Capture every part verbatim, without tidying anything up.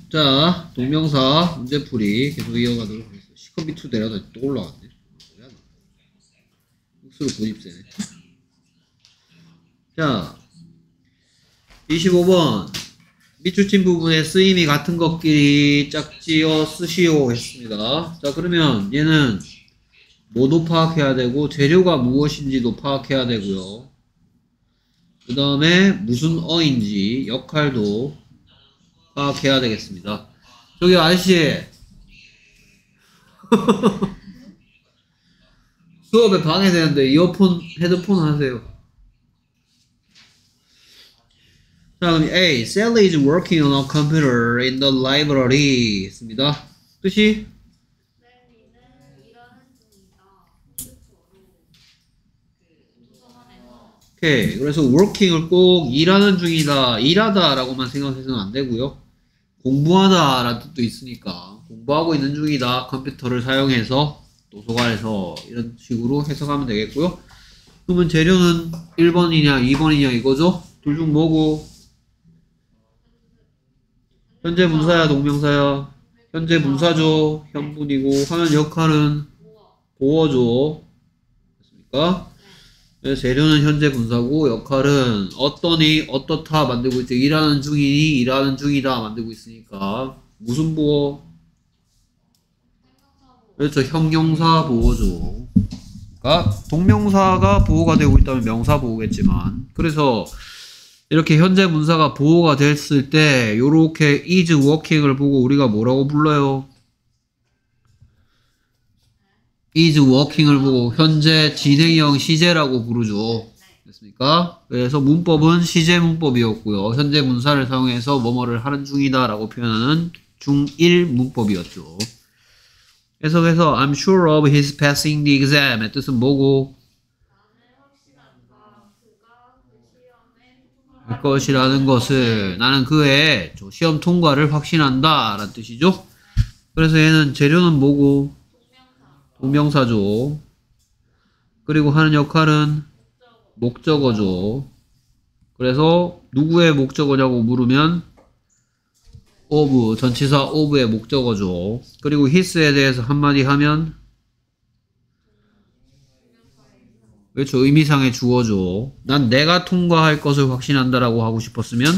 자, 동명사 문제풀이 계속 이어가도록 하겠습니다. 시커비투 내려다 또 올라갔네. 흑수로 고집세네. 자, 이십오 번. 밑줄친 부분에 쓰임이 같은 것끼리 짝지어 쓰시오 했습니다. 자, 그러면 얘는 뭐도 파악해야 되고 재료가 무엇인지도 파악해야 되고요. 그 다음에 무슨 어인지 역할도 파악해야 되겠습니다. 저기 아저씨 수업에 방해되는데 이어폰 헤드폰 하세요. 자, 그럼 A. Sally is working on a computer in the library 했습니다. 뜻이? 오케이. 그래서 working을 꼭 일하는 중이다, 일하다 라고만 생각해서는 안 되고요. 공부하다 라는 뜻도 있으니까 공부하고 있는 중이다, 컴퓨터를 사용해서 도서관에서 이런 식으로 해석하면 되겠고요. 그러면 재료는 일 번이냐 이 번이냐 이거죠? 둘 중 뭐고? 현재 분사야 동명사야? 현재 분사죠. 현분이고 하는 역할은 보어죠. 됐습니까? 재료는 현재 분사고 역할은 어떠니 어떻다 만들고 있죠. 일하는 중이니 일하는 중이다 만들고 있으니까 무슨 보어? 그렇죠. 형용사 보어죠. 그러니까 동명사가 보호가 되고 있다면 명사 보호겠지만, 그래서 이렇게 현재 분사가 보호가 됐을 때 요렇게 is working을 보고 우리가 뭐라고 불러요? is working을 보고 현재 진행형 시제라고 부르죠. 됐습니까? 그래서 문법은 시제 문법이었고요. 현재 분사를 사용해서 뭐뭐를 하는 중이다 라고 표현하는 중일 문법이었죠. 계속해서 I'm sure of his passing the exam의 뜻은 뭐고? 할 것이라는 것을, 나는 그의 시험 통과를 확신한다 라는 뜻이죠. 그래서 얘는 재료는 뭐고? 동명사죠. 그리고 하는 역할은 목적어죠. 그래서 누구의 목적어냐고 물으면 of, 전치사 of의 목적어죠. 그리고 his에 대해서 한마디 하면 그렇죠, 의미상의 주어죠. 난 내가 통과할 것을 확신한다 라고 하고 싶었으면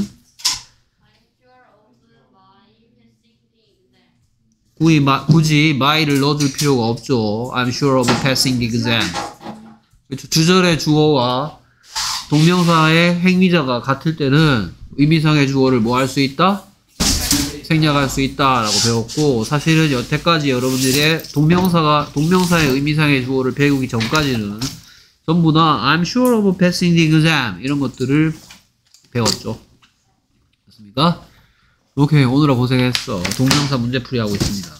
굳이, 마, 굳이 my를 넣어줄 필요가 없죠. I'm sure of passing the exam. 그렇죠. 주절의 주어와 동명사의 행위자가 같을 때는 의미상의 주어를 뭐 할 수 있다? 생략할 수 있다 라고 배웠고, 사실은 여태까지 여러분들의 동명사가, 동명사의 의미상의 주어를 배우기 전까지는 전부 다 I'm sure of passing the exam 이런 것들을 배웠죠. 됐습니까? 오케이, 오늘아 고생했어. 동명사 문제풀이 하고 있습니다.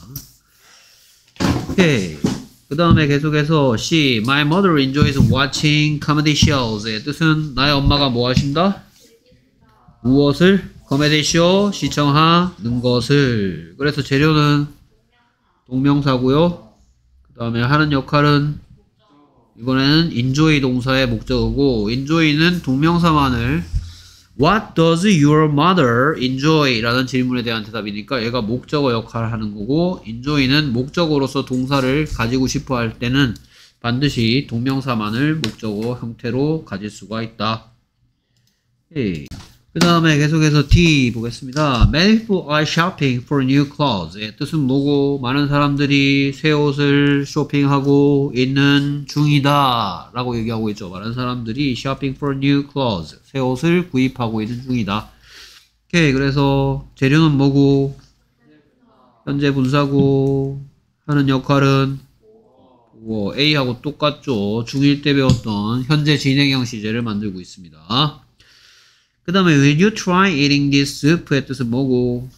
오케이. 그 다음에 계속해서 C. My mother enjoys watching comedy shows의 뜻은 나의 엄마가 뭐 하신다? 무엇을? 코미디 쇼 시청하는 것을. 그래서 재료는 동명사고요. 그 다음에 하는 역할은 이번에는 enjoy 동사의 목적어고, enjoy는 동명사만을 What does your mother enjoy? 라는 질문에 대한 대답이니까 얘가 목적어 역할을 하는 거고, enjoy는 목적어로서 동사를 가지고 싶어 할 때는 반드시 동명사만을 목적어 형태로 가질 수가 있다. 그 다음에 계속해서 D 보겠습니다. Many people are shopping for new clothes. 의 뜻은 뭐고? 많은 사람들이 새 옷을 쇼핑하고 있는 중이다 라고 얘기하고 있죠. 많은 사람들이 shopping for new clothes, 새 옷을 구입하고 있는 중이다. 오케이. 그래서 재료는 뭐고? 현재 분사고, 하는 역할은 뭐 A하고 똑같죠. 중일 때 배웠던 현재 진행형 시제를 만들고 있습니다. 그 다음에 Will you try eating this soup의 뜻은 뭐고?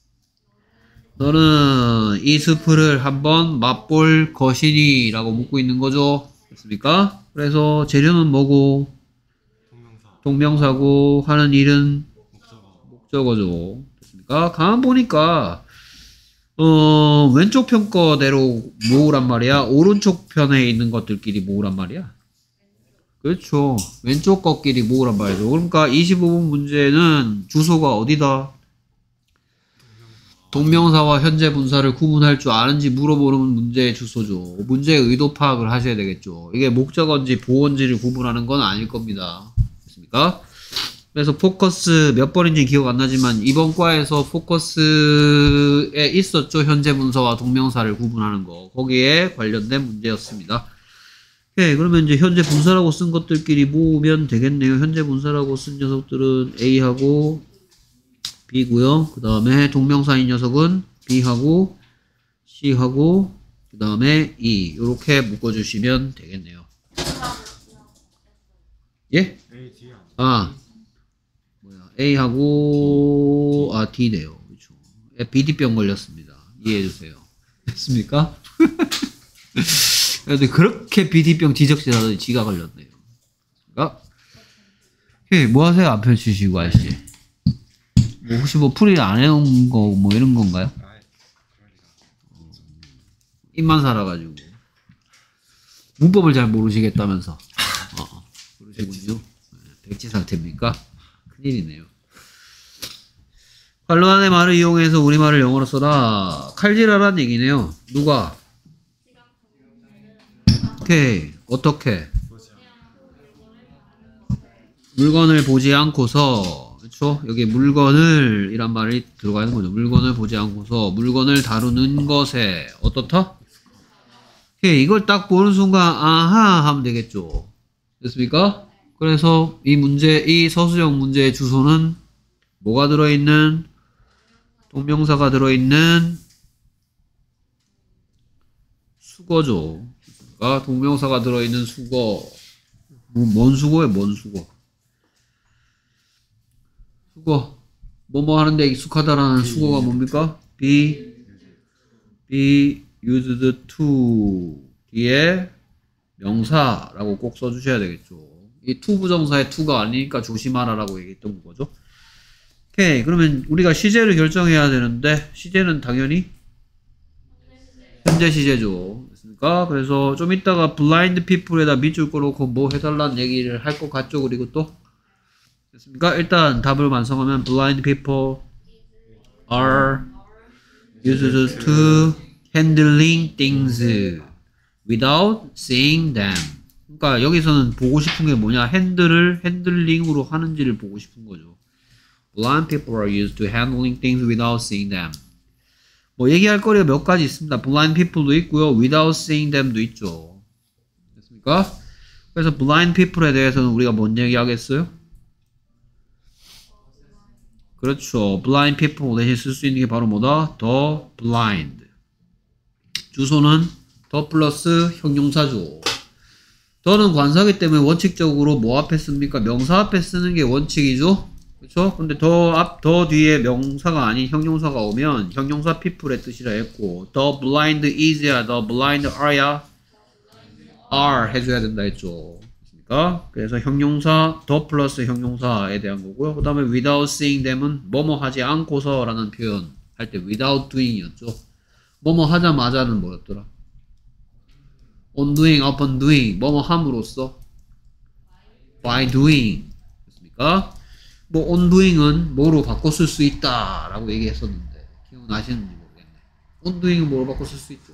너는 이 스프를 한번 맛볼 것이니? 라고 묻고 있는 거죠. 됐습니까? 그래서 재료는 뭐고? 동명사. 동명사고 하는 일은 목적어. 목적어죠. 됐습니까? 가만 보니까 어, 왼쪽 편 거대로 모으란 말이야? 오른쪽 편에 있는 것들끼리 모으란 말이야? 그렇죠. 왼쪽 것끼리 모으란 말이죠. 그러니까 이십오 번 문제는 주소가 어디다? 동명사와 현재 분사를 구분할 줄 아는지 물어보는 문제의 주소죠. 문제의 의도 파악을 하셔야 되겠죠. 이게 목적어인지 보어인지를 구분하는 건 아닐 겁니다. 됐습니까? 그래서 포커스 몇 번인지 기억 안 나지만 이번 과에서 포커스에 있었죠. 현재 분사와 동명사를 구분하는 거. 거기에 관련된 문제였습니다. 오케이, 그러면 이제 현재 분사라고 쓴 것들끼리 모으면 되겠네요. 현재 분사라고 쓴 녀석들은 A하고 B고요. 그 다음에 동명사인 녀석은 B하고 C하고 그 다음에 E 이렇게 묶어주시면 되겠네요. 예? 아 뭐야 A하고 아 D네요. 그렇죠. 비디병 걸렸습니다. 이해해주세요. 됐습니까? 그래도 그렇게 비디병 지적질하더니 지가 걸렸네요. 아? 예, 뭐 하세요? 안 펼치시고 아저씨. 뭐 혹시 뭐 풀이 안 해놓은 거 뭐 이런 건가요? 어, 입만 살아가지고 문법을 잘 모르시겠다면서. 어, 그러시군요. 백지 상태입니까? 큰일이네요. 관로안의 말을 이용해서 우리말을 영어로 써라. 칼질하라는 얘기네요. 누가? 오케이. 어떻게? 물건을 보지 않고서, 그쵸? 여기 물건을 이란 말이 들어가 있는 거죠. 물건을 보지 않고서 물건을 다루는 것에 어떻다? 오케이. 이걸 딱 보는 순간 아하 하면 되겠죠. 됐습니까? 그래서 이 문제, 이 서술형 문제의 주소는 뭐가 들어있는? 동명사가 들어있는 수거죠. 아, 동명사가 들어있는 수거. 뭐, 뭔 수거예요? 뭔 수거? 수거. 뭐뭐 하는데 익숙하다라는 수거가 뭡니까? be, be used to 뒤에 명사라고 꼭 써주셔야 되겠죠. 이 to 부정사의 to가 아니니까 조심하라라고 얘기했던 거죠. 오케이. 그러면 우리가 시제를 결정해야 되는데 시제는 당연히 현재 시제죠. 됐습니까? 그래서 좀 이따가 blind people에다 밑줄 꺼놓고 뭐 해달라는 얘기를 할 것 같죠. 그리고 또 됐습니까? 일단 답을 완성하면 blind people are used to handling things without seeing them. 그러니까 여기서는 보고 싶은 게 뭐냐? 핸들을 핸들링으로 하는지를 보고 싶은 거죠. Blind people are used to handling things without seeing them. 뭐 얘기할 거리가 몇 가지 있습니다. Blind people도 있고요. Without seeing them도 있죠. 됐습니까? 그래서 blind people에 대해서는 우리가 뭔 얘기 하겠어요? 그렇죠. blind people 대신 쓸 수 있는 게 바로 뭐다? the blind. 주소는 the 플러스 형용사죠. 더는 관사기 때문에 원칙적으로 뭐 앞에 씁니까? 명사 앞에 쓰는 게 원칙이죠. 그렇죠? 근데 더 앞, 더 뒤에 명사가 아닌 형용사가 오면 형용사 people의 뜻이라 했고 the blind is야, the blind are야 are 해줘야 된다 했죠. 그러니까 그래서 형용사 the 플러스 형용사에 대한 거고요. 그 다음에 without seeing them은 뭐뭐 하지 않고서 라는 표현 할 때 without doing이었죠. 뭐뭐 하자마자는 뭐였더라? on doing, upon doing, 뭐뭐 함으로써 by doing 됐습니까? 뭐 on doing은 뭐로 바꿔 쓸 수 있다 라고 얘기했었는데 기억나시는지 모르겠네. on doing은 뭐로 바꿔 쓸 수 있죠?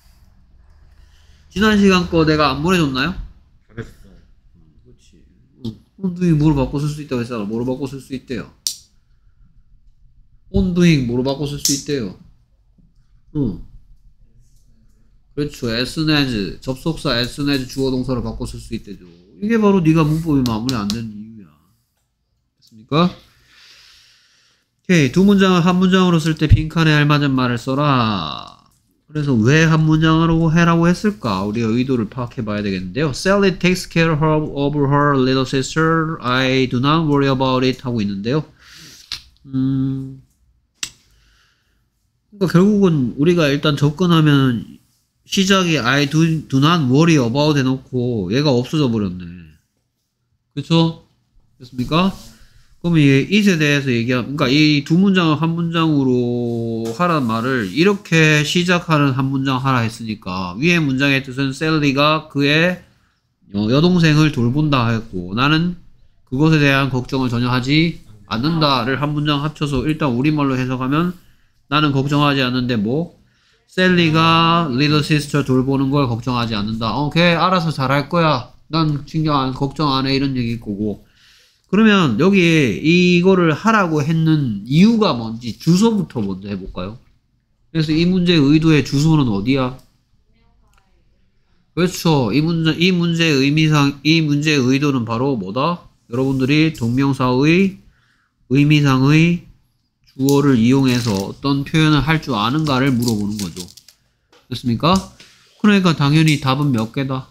지난 시간 거 내가 안 보내줬나요? 잘했어. 그렇지. 응. on doing 뭐로 바꿔 쓸 수 있다고 했잖아. 뭐로 바꿔 쓸 수 있대요? on doing 뭐로 바꿔 쓸 수 있대요? 응. 그렇죠. as soon as 접속사 as soon as 주어 동사로 바꿔 쓸 수 있대죠. 이게 바로 네가 문법이 마무리 안 되는 이유야. 됐습니까? 오케이. 두 문장을 한 문장으로 쓸 때 빈칸에 알맞은 말을 써라. 그래서 왜 한 문장으로 해라고 했을까? 우리가 의도를 파악해 봐야 되겠는데요. Sally takes care of her little sister. I do not worry about it 하고 있는데요. 음, 그러니까 결국은 우리가 일단 접근하면 시작이 I do, do not worry about 해놓고 얘가 없어져 버렸네. 그쵸? 됐습니까? 그럼 이 it에 대해서 얘기하면, 그러니까 이 두 문장을 한 문장으로 하라는 말을 이렇게 시작하는 한 문장 하라 했으니까 위의 문장의 뜻은 셀리가 그의 여동생을 돌본다 했고 나는 그것에 대한 걱정을 전혀 하지 않는다를 한 문장 합쳐서 일단 우리말로 해석하면 나는 걱정하지 않는데 뭐? 셀리가 little sister 돌보는 걸 걱정하지 않는다. 어, 걔 알아서 잘할 거야. 난 신경 안, 걱정 안 해. 이런 얘기일 거고. 그러면 여기에 이거를 하라고 했는 이유가 뭔지 주소부터 먼저 해볼까요? 그래서 이 문제의 의도의 주소는 어디야? 그렇죠. 이 문제, 이 문제의 의미상, 이 문제의 의도는 바로 뭐다? 여러분들이 동명사의 의미상의 주어를 이용해서 어떤 표현을 할 줄 아는가를 물어보는 거죠. 됐습니까? 그러니까 당연히 답은 몇 개다?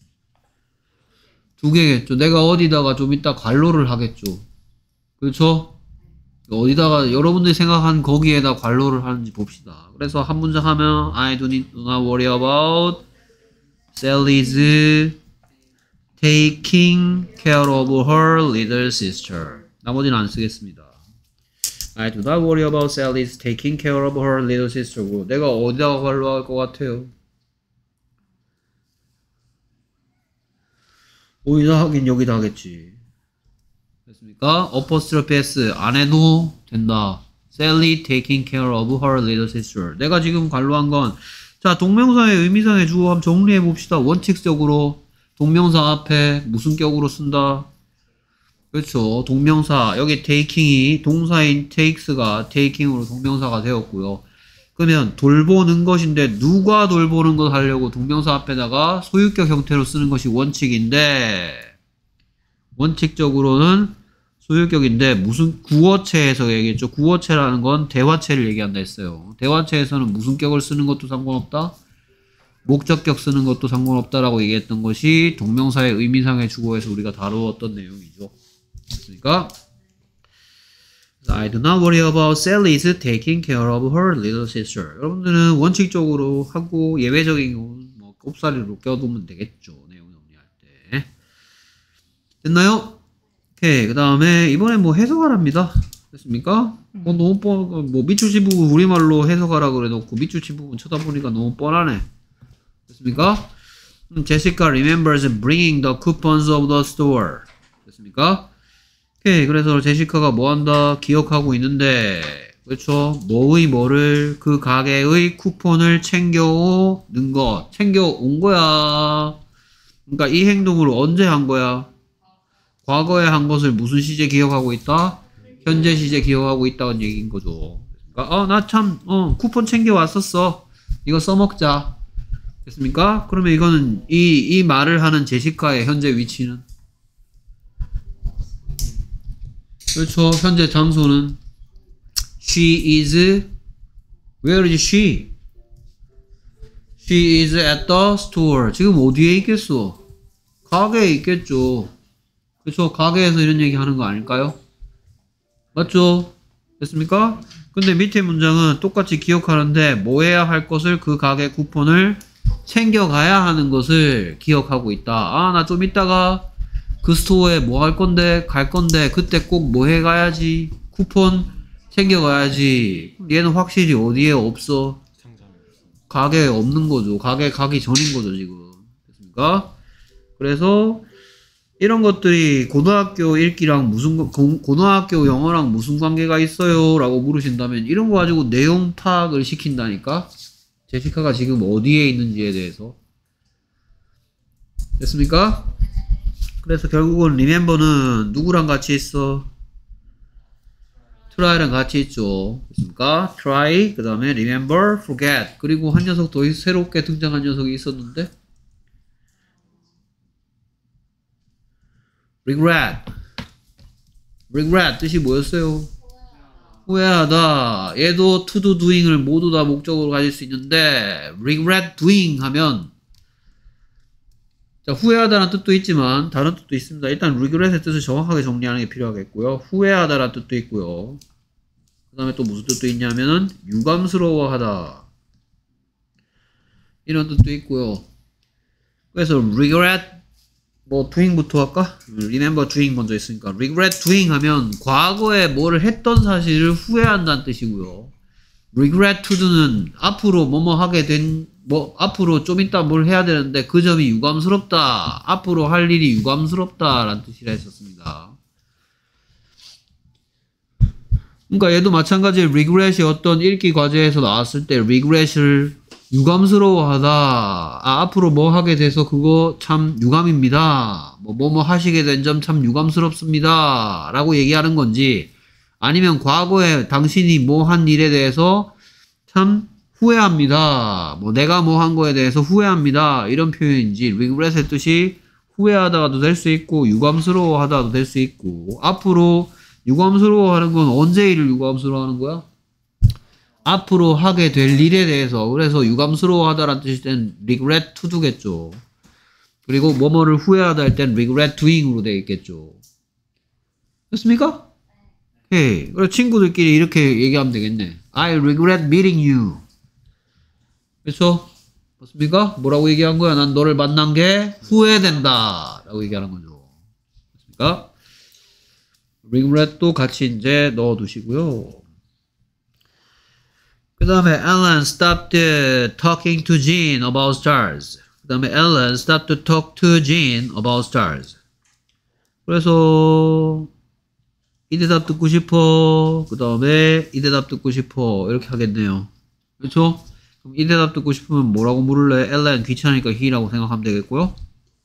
두 개겠죠. 내가 어디다가 좀 이따 관로를 하겠죠. 그렇죠? 어디다가 여러분들이 생각한 거기에다 관로를 하는지 봅시다. 그래서 한 문장 하면 I do not worry about Sally's taking care of her little sister. 나머지는 안 쓰겠습니다. I do not worry about Sally's taking care of her little sister. 내가 어디다가 관로할 것 같아요? 어디다 하긴 여기다 하겠지. 됐습니까? apostrophe s 안 해도 된다. Sally taking care of her little sister. 내가 지금 관로한 건, 자, 동명사의 의미상의 주어 한번 정리해 봅시다. 원칙적으로 동명사 앞에 무슨 격으로 쓴다? 그렇죠. 동명사, 여기 taking이 동사인 takes가 taking으로 동명사가 되었고요. 그러면 돌보는 것인데 누가 돌보는 것 하려고 동명사 앞에다가 소유격 형태로 쓰는 것이 원칙인데, 원칙적으로는 소유격인데 무슨 구어체에서 얘기했죠. 구어체라는 건 대화체를 얘기한다 했어요. 대화체에서는 무슨 격을 쓰는 것도 상관없다. 목적격 쓰는 것도 상관없다라고 얘기했던 것이 동명사의 의미상의 주어에서 우리가 다루었던 내용이죠. 됐습니까? I do not worry about Sally's taking care of her little sister. 여러분들은 원칙적으로 하고 예외적인 경우는 뭐 꼽사리로 껴두면 되겠죠. 내용 정리할 때. 됐나요? 오케이. 그 다음에 이번에 뭐 해석하랍니다. 됐습니까? 뭐 너무 뻔, 뭐 밑줄치 부분 우리말로 해석하라 그래 놓고 밑줄치 부분 쳐다보니까 너무 뻔하네. 됐습니까? 음, Jessica remembers bringing the coupons of the store. 됐습니까? 오케이. 그래서 제시카가 뭐 한다? 기억하고 있는데, 그렇죠? 뭐의 뭐를, 그 가게의 쿠폰을 챙겨오는 것. 챙겨온 거야. 그러니까 이 행동을 언제 한 거야? 과거에 한 것을 무슨 시제 기억하고 있다? 현재 시제 기억하고 있다는 얘기인 거죠. 그러니까, 어, 나 참, 어, 쿠폰 챙겨왔었어. 이거 써먹자. 됐습니까? 그러면 이거는, 이, 이 말을 하는 제시카의 현재 위치는? 그렇죠. 현재 장소는 She is Where is she? She is at the store. 지금 어디에 있겠어? 가게에 있겠죠. 그렇죠. 가게에서 이런 얘기 하는 거 아닐까요? 맞죠? 됐습니까? 근데 밑에 문장은 똑같이 기억하는데 뭐 해야 할 것을 그 가게 쿠폰을 챙겨가야 하는 것을 기억하고 있다. 아, 나 좀 이따가 그 스토어에 뭐 할 건데, 갈 건데, 그때 꼭 뭐 해 가야지. 쿠폰 챙겨가야지. 얘는 확실히 어디에 없어? 가게에 없는 거죠. 가게 가기 전인 거죠, 지금. 됐습니까? 그래서, 이런 것들이 고등학교 읽기랑 무슨, 고, 고등학교 영어랑 무슨 관계가 있어요? 라고 물으신다면, 이런 거 가지고 내용 파악을 시킨다니까? 제시카가 지금 어디에 있는지에 대해서. 됐습니까? 그래서 결국은 remember는 누구랑 같이 있어? try랑 같이 있죠. 됐습니까? try, 그 다음에 remember, forget. 그리고 한 녀석 더 새롭게 등장한 녀석이 있었는데 regret. regret 뜻이 뭐였어요? 후회하다. 얘도 to do, doing을 모두 다 목적으로 가질 수 있는데 regret doing 하면 자, 후회하다라는 뜻도 있지만 다른 뜻도 있습니다. 일단 regret의 뜻을 정확하게 정리하는 게 필요하겠고요. 후회하다라는 뜻도 있고요. 그 다음에 또 무슨 뜻도 있냐면은 유감스러워하다 이런 뜻도 있고요. 그래서 regret 뭐 doing부터 할까? remember doing 먼저 있으니까 regret doing 하면 과거에 뭐를 했던 사실을 후회한다는 뜻이고요. regret to do는 앞으로 뭐뭐 하게 된 뭐 앞으로 좀 이따 뭘 해야 되는데 그 점이 유감스럽다. 앞으로 할 일이 유감스럽다 라는 뜻이라 했었습니다. 그러니까 얘도 마찬가지 regret이 어떤 읽기 과제에서 나왔을 때 regret을 유감스러워하다. 아, 앞으로 뭐 하게 돼서 그거 참 유감입니다. 뭐, 뭐, 뭐 하시게 된 점 참 유감스럽습니다. 라고 얘기하는 건지, 아니면 과거에 당신이 뭐 한 일에 대해서 참 후회합니다. 뭐, 내가 뭐 한 거에 대해서 후회합니다. 이런 표현인지, regret의 뜻이 후회하다가도 될 수 있고, 유감스러워하다도 될 수 있고, 앞으로 유감스러워하는 건 언제 일을 유감스러워하는 거야? 앞으로 하게 될 일에 대해서. 그래서 유감스러워하다라는 뜻일 땐 regret to do겠죠. 그리고 뭐뭐를 후회하다 할 땐 regret doing으로 되어 있겠죠. 됐습니까? 예. 그래서 친구들끼리 이렇게 얘기하면 되겠네. I regret meeting you. 그렇죠? 맞습니까? 뭐라고 얘기한 거야? 난 너를 만난 게 후회된다. 라고 얘기하는 거죠. 맞습니까? regret도 같이 이제 넣어두시고요. 그 다음에 Ellen stopped talking to Jean about stars. 그 다음에 Ellen stopped to talk to Jean about stars. 그래서 이 대답 듣고 싶어. 그 다음에 이 대답 듣고 싶어. 이렇게 하겠네요. 그렇죠? 그럼 이 대답 듣고 싶으면 뭐라고 물을래? Ellen 귀찮으니까 he라고 생각하면 되겠고요.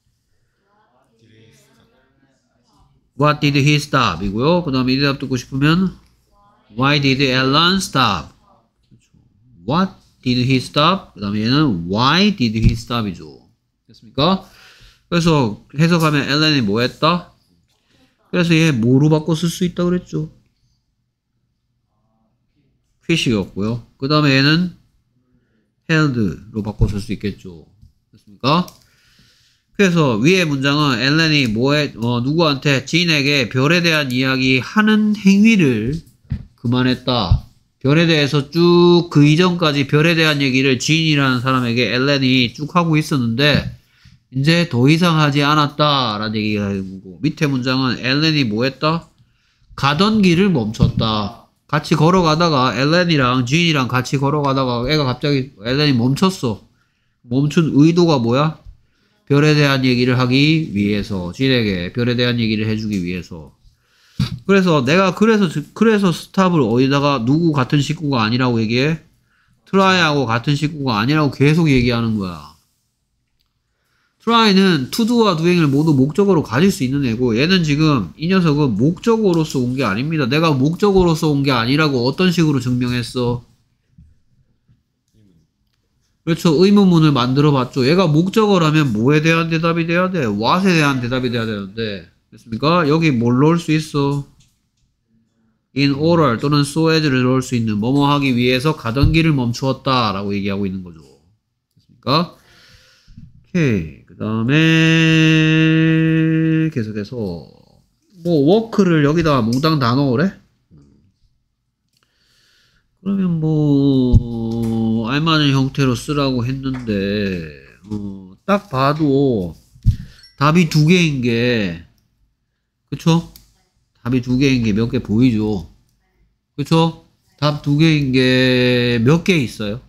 What did he stop? 이고요. 그 다음에 이 대답 듣고 싶으면 Why did Ellen stop? What did he stop? 그 다음에 얘는 Why did he stop? 이죠. 됐습니까? 그래서 해석하면 엘렌이 뭐 했다? 그래서 얘 뭐로 바꿔 쓸 수 있다 그랬죠? fish였고요. 그 다음에 얘는 held로 바꿔 쓸 수 있겠죠. 됐습니까? 그래서 위의 문장은 엘렌이 뭐에, 어, 누구한테, 진에게 별에 대한 이야기 하는 행위를 그만했다. 별에 대해서 쭉 그 이전까지 별에 대한 얘기를 진이라는 사람에게 엘렌이 쭉 하고 있었는데 이제 더 이상 하지 않았다라는 얘기가 되고, 밑에 문장은 엘렌이 뭐 했다? 가던 길을 멈췄다. 같이 걸어가다가 엘렌이랑 진이랑 같이 걸어가다가 애가 갑자기 엘렌이 멈췄어. 멈춘 의도가 뭐야? 별에 대한 얘기를 하기 위해서, 진에게 별에 대한 얘기를 해주기 위해서. 그래서 내가 그래서 그래서 스탑을 어디다가 누구 같은 식구가 아니라고 얘기해? 트라이하고 같은 식구가 아니라고 계속 얘기하는 거야. 트라이는 투두와 두행을 모두 목적어로 가질 수 있는 애고, 얘는 지금 이 녀석은 목적어로서 온 게 아닙니다. 내가 목적어로서 온 게 아니라고 어떤 식으로 증명했어? 그렇죠. 의문문을 만들어 봤죠. 얘가 목적어라면 뭐에 대한 대답이 돼야 돼? what에 대한 대답이 돼야 되는데, 됐습니까? 여기 뭘 넣을 수 있어? in order 또는 so as를 넣을 수 있는, 뭐뭐 하기 위해서 가던 길을 멈추었다 라고 얘기하고 있는 거죠. 됐습니까? 오케이. 그 다음에 계속해서 뭐 work를 여기다가 몽땅 다 넣으래? 그러면 뭐 알맞은 형태로 쓰라고 했는데, 어, 딱 봐도 답이 두 개인 게, 그쵸? 답이 두 개인 게 몇 개 보이죠? 그쵸? 답 두 개인 게 몇 개 있어요?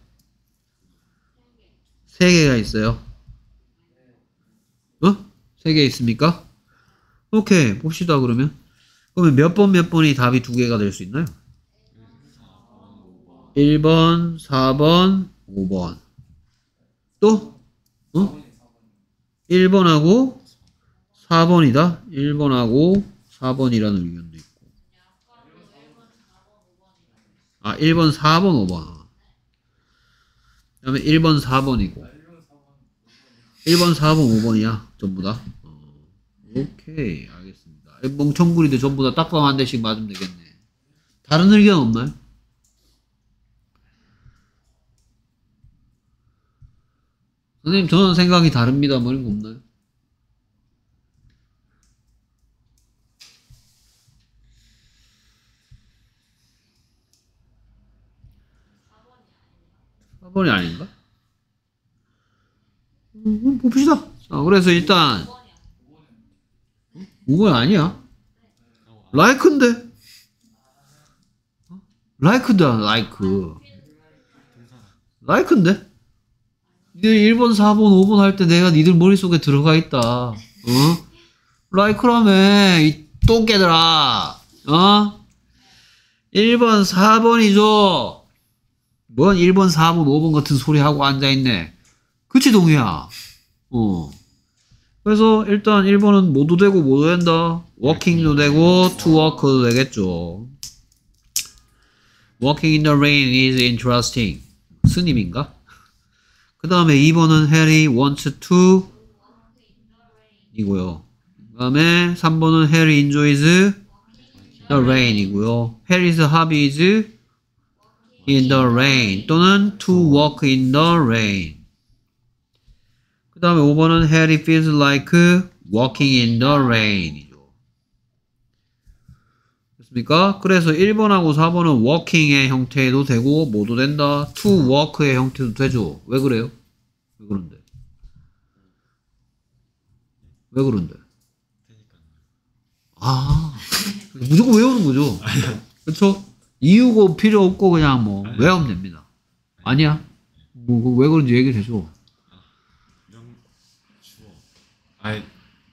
세 개가 있어요. 어? 세 개 있습니까? 오케이. 봅시다, 그러면. 그러면 몇 번 몇 번이 답이 두 개가 될 수 있나요? 일 번, 사 번, 오 번. 또? 어? 일 번하고 사 번이다. 일 번하고 사 번이라는 의견도 있고. 아, 일 번, 사 번, 오 번. 그 다음에 일 번, 사 번이고. 일 번, 사 번, 오 번이야. 전부 다. 어, 오케이. 알겠습니다. 멍청구리들 전부 다 딱밤 한 대씩 맞으면 되겠네. 다른 의견 없나요? 선생님, 저는 생각이 다릅니다. 뭐 이런 거 없나요? 사 번이 아닌가? 음, 봅시다. 자, 그래서 일단 오 번 아니야. 라이크인데? 라이크다, 라이크. 라이크인데? 니들 일 번, 사 번, 오 번 할 때 내가 니들 머릿속에 들어가 있다. 어? 라이크라며, 이 똥개들아. 어? 일 번, 사 번이죠. 뭔 일 번, 사 번, 오 번 같은 소리 하고 앉아있네. 그치, 동희야? 어. 그래서 일단 일 번은 뭐도 되고 뭐도 된다. walking도 되고 to walk도 되겠죠. walking in the rain is interesting. 스님인가? 그 다음에 이 번은 Harry wants to 이고요. 그 다음에 삼 번은 Harry enjoys the rain 이고요. Harry's hobby is in the rain 또는 to walk in the rain. 그 다음에 오 번은 Harry feels like walking in the rain 이죠. 됐습니까? 그래서 일 번하고 사 번은 walking의 형태도 되고 뭐도 된다. to walk의 형태도 되죠. 왜 그래요? 왜 그런데? 왜 그런데? 아, 무조건 외우는 거죠. 그렇죠? 이유고 필요 없고 그냥 뭐 외우면 됩니다. 아니야? 뭐 왜 그런지 얘기를 해줘. 명 주어. 아이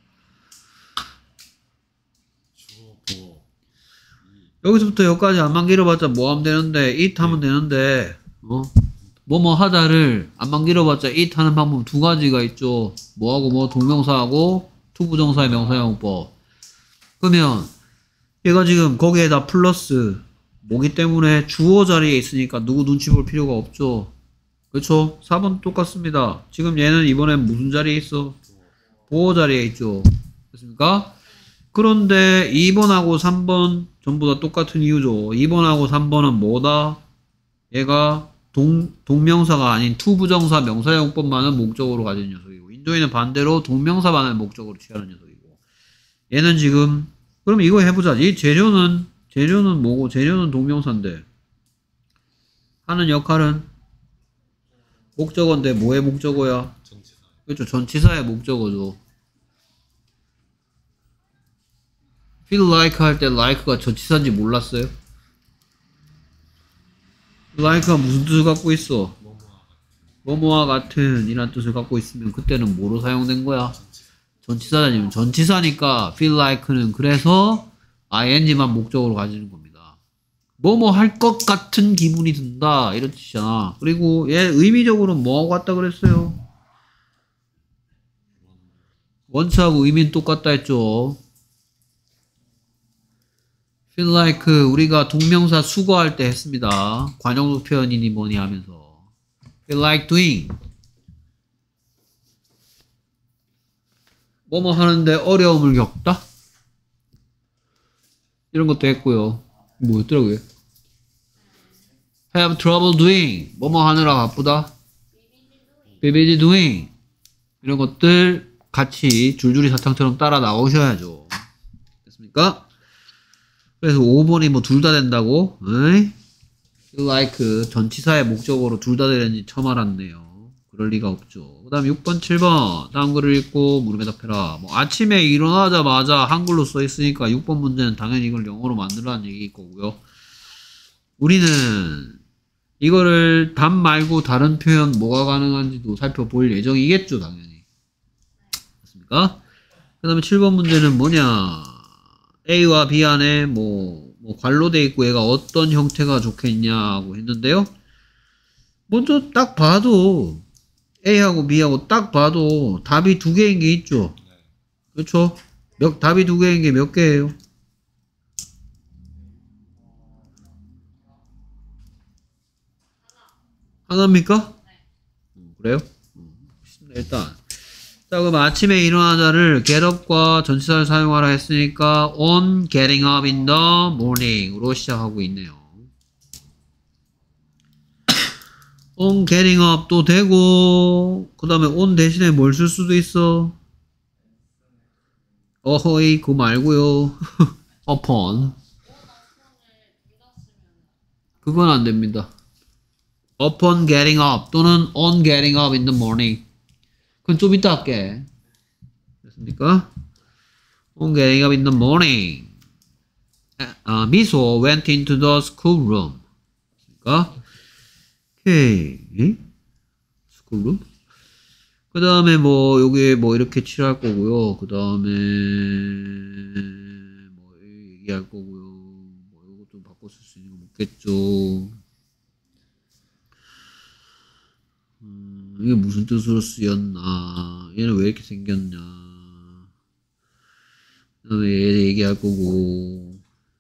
주어 보어. 여기서부터 여기까지 안만 길어봤자 뭐 하면 되는데 it 하면 되는데 어? 뭐뭐 하다를 안만 길어봤자 it 하는 방법 두 가지가 있죠. 뭐하고 뭐 동명사하고 투부정사의 명사용법. 그러면 얘가 지금 거기에다 플러스 뭐기 때문에 주어 자리에 있으니까 누구 눈치 볼 필요가 없죠. 그렇죠? 사 번 똑같습니다. 지금 얘는 이번엔 무슨 자리에 있어? 보호 자리에 있죠. 됐습니까? 그런데 이 번하고 삼 번 전부 다 똑같은 이유죠. 이 번하고 삼 번은 뭐다? 얘가 동, 동명사가 아닌 투부정사 명사용법만은 목적으로 가진 녀석이고 인조이는 반대로 동명사만을 목적으로 취하는 녀석이고 얘는 지금 그럼 이거 해보자. 이 재료는 재료는 뭐고 재료는 동명사인데 하는 역할은 목적어인데 뭐의 목적어야? 전치사. 그렇죠. 전치사의 목적어죠. feel like 할 때 like가 전치사인지 몰랐어요? like가 무슨 뜻을 갖고 있어? 뭐뭐와 뭐뭐와 같은 이란 뜻을 갖고 있으면 그때는 뭐로 사용된 거야? 전치사. 전치사냐면 전치사니까 feel like는 그래서 ing만 목적으로 가지는 겁니다. 뭐뭐 할 것 같은 기분이 든다 이런 뜻이잖아. 그리고 얘 의미적으로 뭐하고 같다 그랬어요? 원치하고 의미는 똑같다 했죠. feel like 우리가 동명사 수거할 때 했습니다. 관용도 표현이니 뭐니 하면서 feel like doing 뭐뭐 하는데 어려움을 겪다? 이런 것도 했고요. 뭐였더라고요? have trouble doing 뭐뭐 하느라 바쁘다? be busy doing 이런 것들 같이 줄줄이 사탕처럼 따라 나오셔야죠. 됐습니까? 그래서 오 번이 뭐 둘 다 된다고? 에이? feel like 전치사의 목적어로 둘 다 되는지 처음 알았네요. 그럴 리가 없죠. 그 다음 육 번, 칠 번 다음 글을 읽고 물음에 답해라. 뭐 아침에 일어나자마자 한글로 써 있으니까 육 번 문제는 당연히 이걸 영어로 만들라는 얘기일 거고요. 우리는 이거를 답 말고 다른 표현 뭐가 가능한지도 살펴볼 예정이겠죠, 당연히. 맞습니까? 그 다음에 칠 번 문제는 뭐냐? A와 B 안에 뭐, 뭐 관로돼 있고 얘가 어떤 형태가 좋겠냐고 했는데요. 먼저 딱 봐도 A하고 B하고 딱 봐도 답이 두 개인 게 있죠. 그렇죠? 몇, 답이 두 개인 게 몇 개예요? 하나입니까? 음, 그래요? 음, 일단 자 그럼 아침에 일어나자를 get up과 전치사를 사용하라 했으니까 on getting up in the morning으로 시작하고 있네요. on getting up도 되고 그 다음에 on 대신에 뭘 쓸 수도 있어? 어허이 그거 말고요. upon 그건 안 됩니다. upon getting up 또는 on getting up in the morning 그건 좀 이따 할게. 됐습니까? on getting up in the morning 아, 미소 went into the schoolroom 됐습니까? 오케이 schoolroom 그 다음에 뭐 여기 뭐 이렇게 칠할 거고요. 그 다음에 뭐 얘기할 거고요. 뭐 이거 좀 바꿔 바꿔 쓸 수 있는 거 묻겠죠. 음, 이게 무슨 뜻으로 쓰였나? 얘는 왜 이렇게 생겼냐? 그 다음에 얘 얘기할 거고.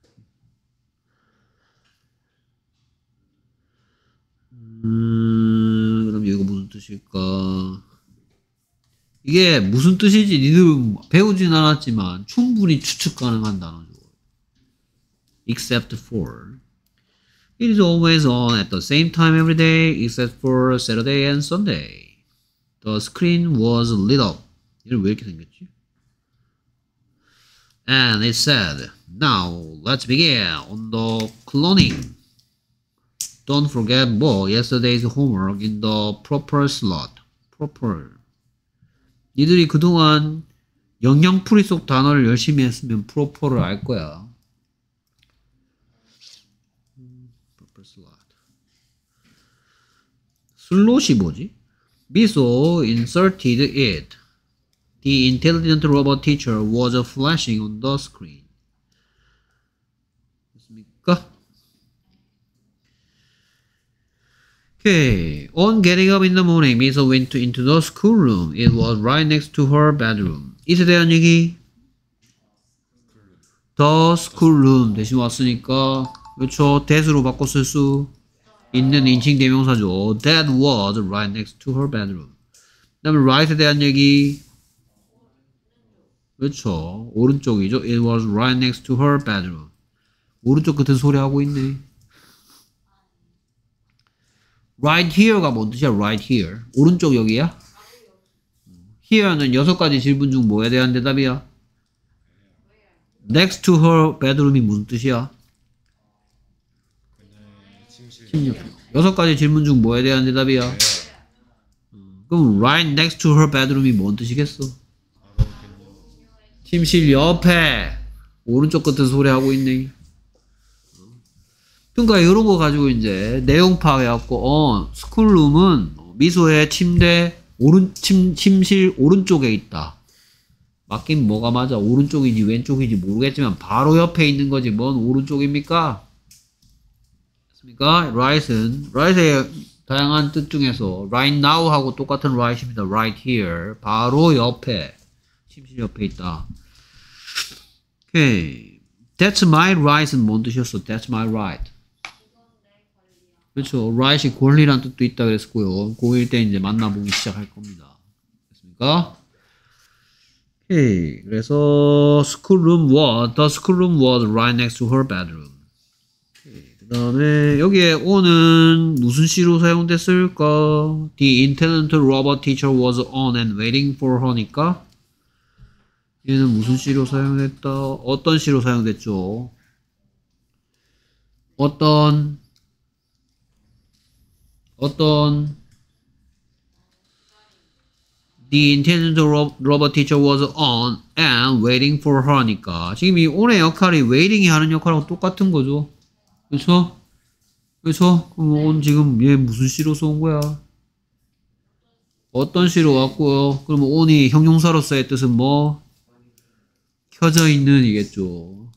음, 그럼 이거 무슨 뜻일까? 이게 무슨 뜻인지 니들 배우진 않았지만 충분히 추측 가능한 단어죠. Except for. It is always on at the same time every day except for Saturday and Sunday. The screen was lit up. 얘는 왜 이렇게 생겼지? And it said, now let's begin on the cloning. Don't forget more yesterday's homework in the proper slot. proper. 니들이 그동안 영영풀이 속 단어를 열심히 했으면 proper를 알 거야. proper slot. 슬롯이 뭐지? 미소 inserted it. The intelligent robot teacher was flashing on the screen. 됐습니까? Okay. On getting up in the morning, Miso went into the schoolroom. It was right next to her bedroom. 이에 대한 얘기. The schoolroom 대신 왔으니까 그렇죠. that으로 바꿔 쓸 수 있는 인칭 대명사죠. That was right next to her bedroom. 그 다음에 right에 대한 얘기. 그렇죠. 오른쪽이죠. It was right next to her bedroom. 오른쪽 끝에 소리 하고 있네. Right here가 뭔 뜻이야? Right here. 오른쪽 여기야? here는 여섯 가지 질문 중 뭐에 대한 대답이야? Next to her bedroom이 무슨 뜻이야? 침실. 여섯 가지 질문 중 뭐에 대한 대답이야? 그럼 right next to her bedroom이 뭔 뜻이겠어? 침실 옆에 오른쪽 끝에 소리 하고 있네. 그러니까 이런 거 가지고 이제 내용 파악해갖고 어 스쿨룸은 미소의 침대 오른 침 침실 오른쪽에 있다. 맞긴 뭐가 맞아? 오른쪽인지 왼쪽인지 모르겠지만 바로 옆에 있는 거지 뭔 오른쪽입니까? 맞습니까? right은 right의 다양한 뜻 중에서 right now 하고 똑같은 right입니다. right here 바로 옆에 침실 옆에 있다. 오케이. That's my right은 뭔 뜻이었어? That's my right. 그렇죠. right이 권리란 뜻도 있다 그랬고요. 고일 때 이제 만나보기 시작할 겁니다. 됐습니까? 오케이. 그래서 schoolroom was, the schoolroom was right next to her bedroom. 그 다음에 여기에 on은 무슨 시로 사용됐을까? The intelligent robot teacher was on and waiting for her니까 얘는 무슨 시로 사용됐다? 어떤 시로 사용됐죠? 어떤 어떤 The intelligent robot teacher was on and waiting for her니까 지금 이 on의 역할이 waiting이 하는 역할하고 똑같은 거죠. 그렇죠? 그렇죠? 그럼 on 지금 얘 무슨 시로서 온 거야? 어떤 시로 왔고요? 그러면 on이 형용사로서의 뜻은 뭐? 켜져 있는 이겠죠.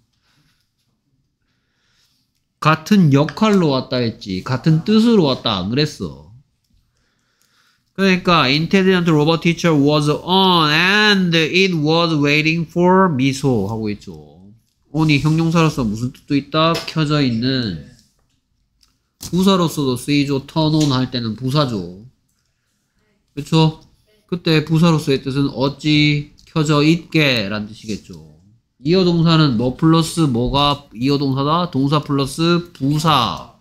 같은 역할로 왔다 했지. 같은 뜻으로 왔다 안 그랬어. 그러니까 intelligent robot teacher was on and it was waiting for 미소 하고 있죠. on이 형용사로서 무슨 뜻도 있다? 켜져 있는. 부사로서도 쓰이죠. turn on 할 때는 부사죠. 그렇죠? 그때 부사로서의 뜻은 어찌 켜져 있게 라는 뜻이겠죠. 이어 동사는 뭐 플러스 뭐가 이어 동사다? 동사 플러스 부사.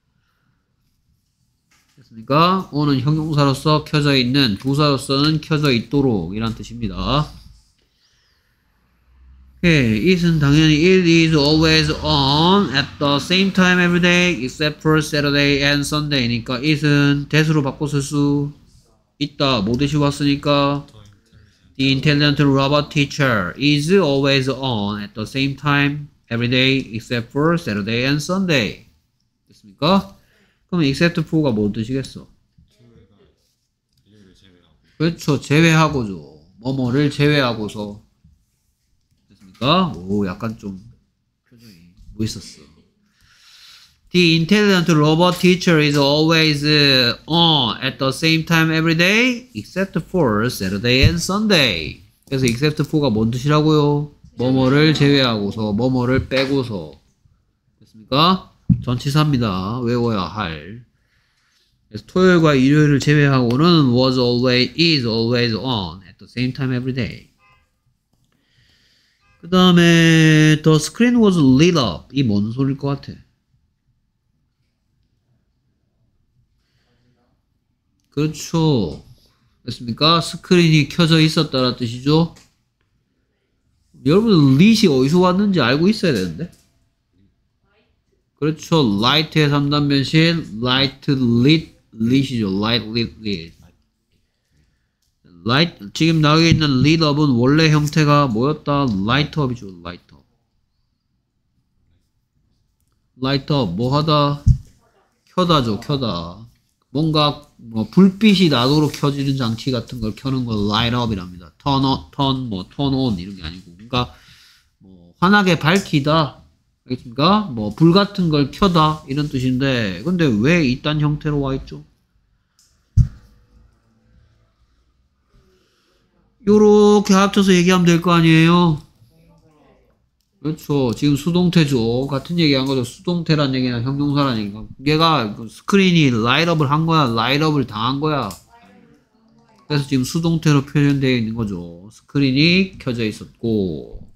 됐습니까? on은 형용사로서 켜져 있는, 부사로서는 켜져 있도록 이란 뜻입니다. 오케이. it은 당연히 it is always on at the same time every day except for Saturday and Sunday 니까 it은 that으로 바꿔 쓸 수 있다. 뭐 대시 왔으니까 The intelligent robot teacher is always on at the same time every day except for Saturday and Sunday. 됐습니까? 그럼 except for가 뭔 뜻이겠어? 그렇죠. 제외하고죠. 뭐뭐를 제외하고서. 됐습니까? 오, 약간 좀 표정이 뭐 있었어. The intelligent robot teacher is always uh, on at the same time every day, except for Saturday and Sunday. 그래서 except for가 뭔 뜻이라고요? 뭐뭐를 제외하고서, 뭐뭐를 빼고서. 됐습니까? 전치사입니다. 외워야 할. 그래서 토요일과 일요일을 제외하고는 was always, is always on at the same time every day. 그 다음에 the screen was lit up. 이 뭔 소리일 것 같아? 그렇죠. 됐습니까? 스크린이 켜져 있었다는 뜻이죠. 여러분 lit이 어디서 왔는지 알고 있어야 되는데. 그렇죠. light의 삼 단 변신 light, lit, lit이죠. light, lit, lit. light, 지금 나오게 있는 lit up은 원래 형태가 뭐였다? light up이죠. light up. light up, 뭐 하다? 켜다죠. 켜다. 뭔가 뭐 불빛이 나도록 켜지는 장치 같은 걸 켜는 걸 light up이랍니다. turn on, turn 뭐 turn on 이런 게 아니고, 그러니까 뭐 환하게 밝히다, 알겠습니까? 뭐 불 같은 걸 켜다 이런 뜻인데, 근데 왜 이딴 형태로 와 있죠? 요렇게 합쳐서 얘기하면 될 거 아니에요? 그렇죠. 지금 수동태죠. 같은 얘기 한 거죠. 수동태란 얘기나 형용사란 얘기가. 얘가 스크린이 라이트업을 한 거야. 라이트업을 당한 거야. 그래서 지금 수동태로 표현되어 있는 거죠. 스크린이 켜져 있었고.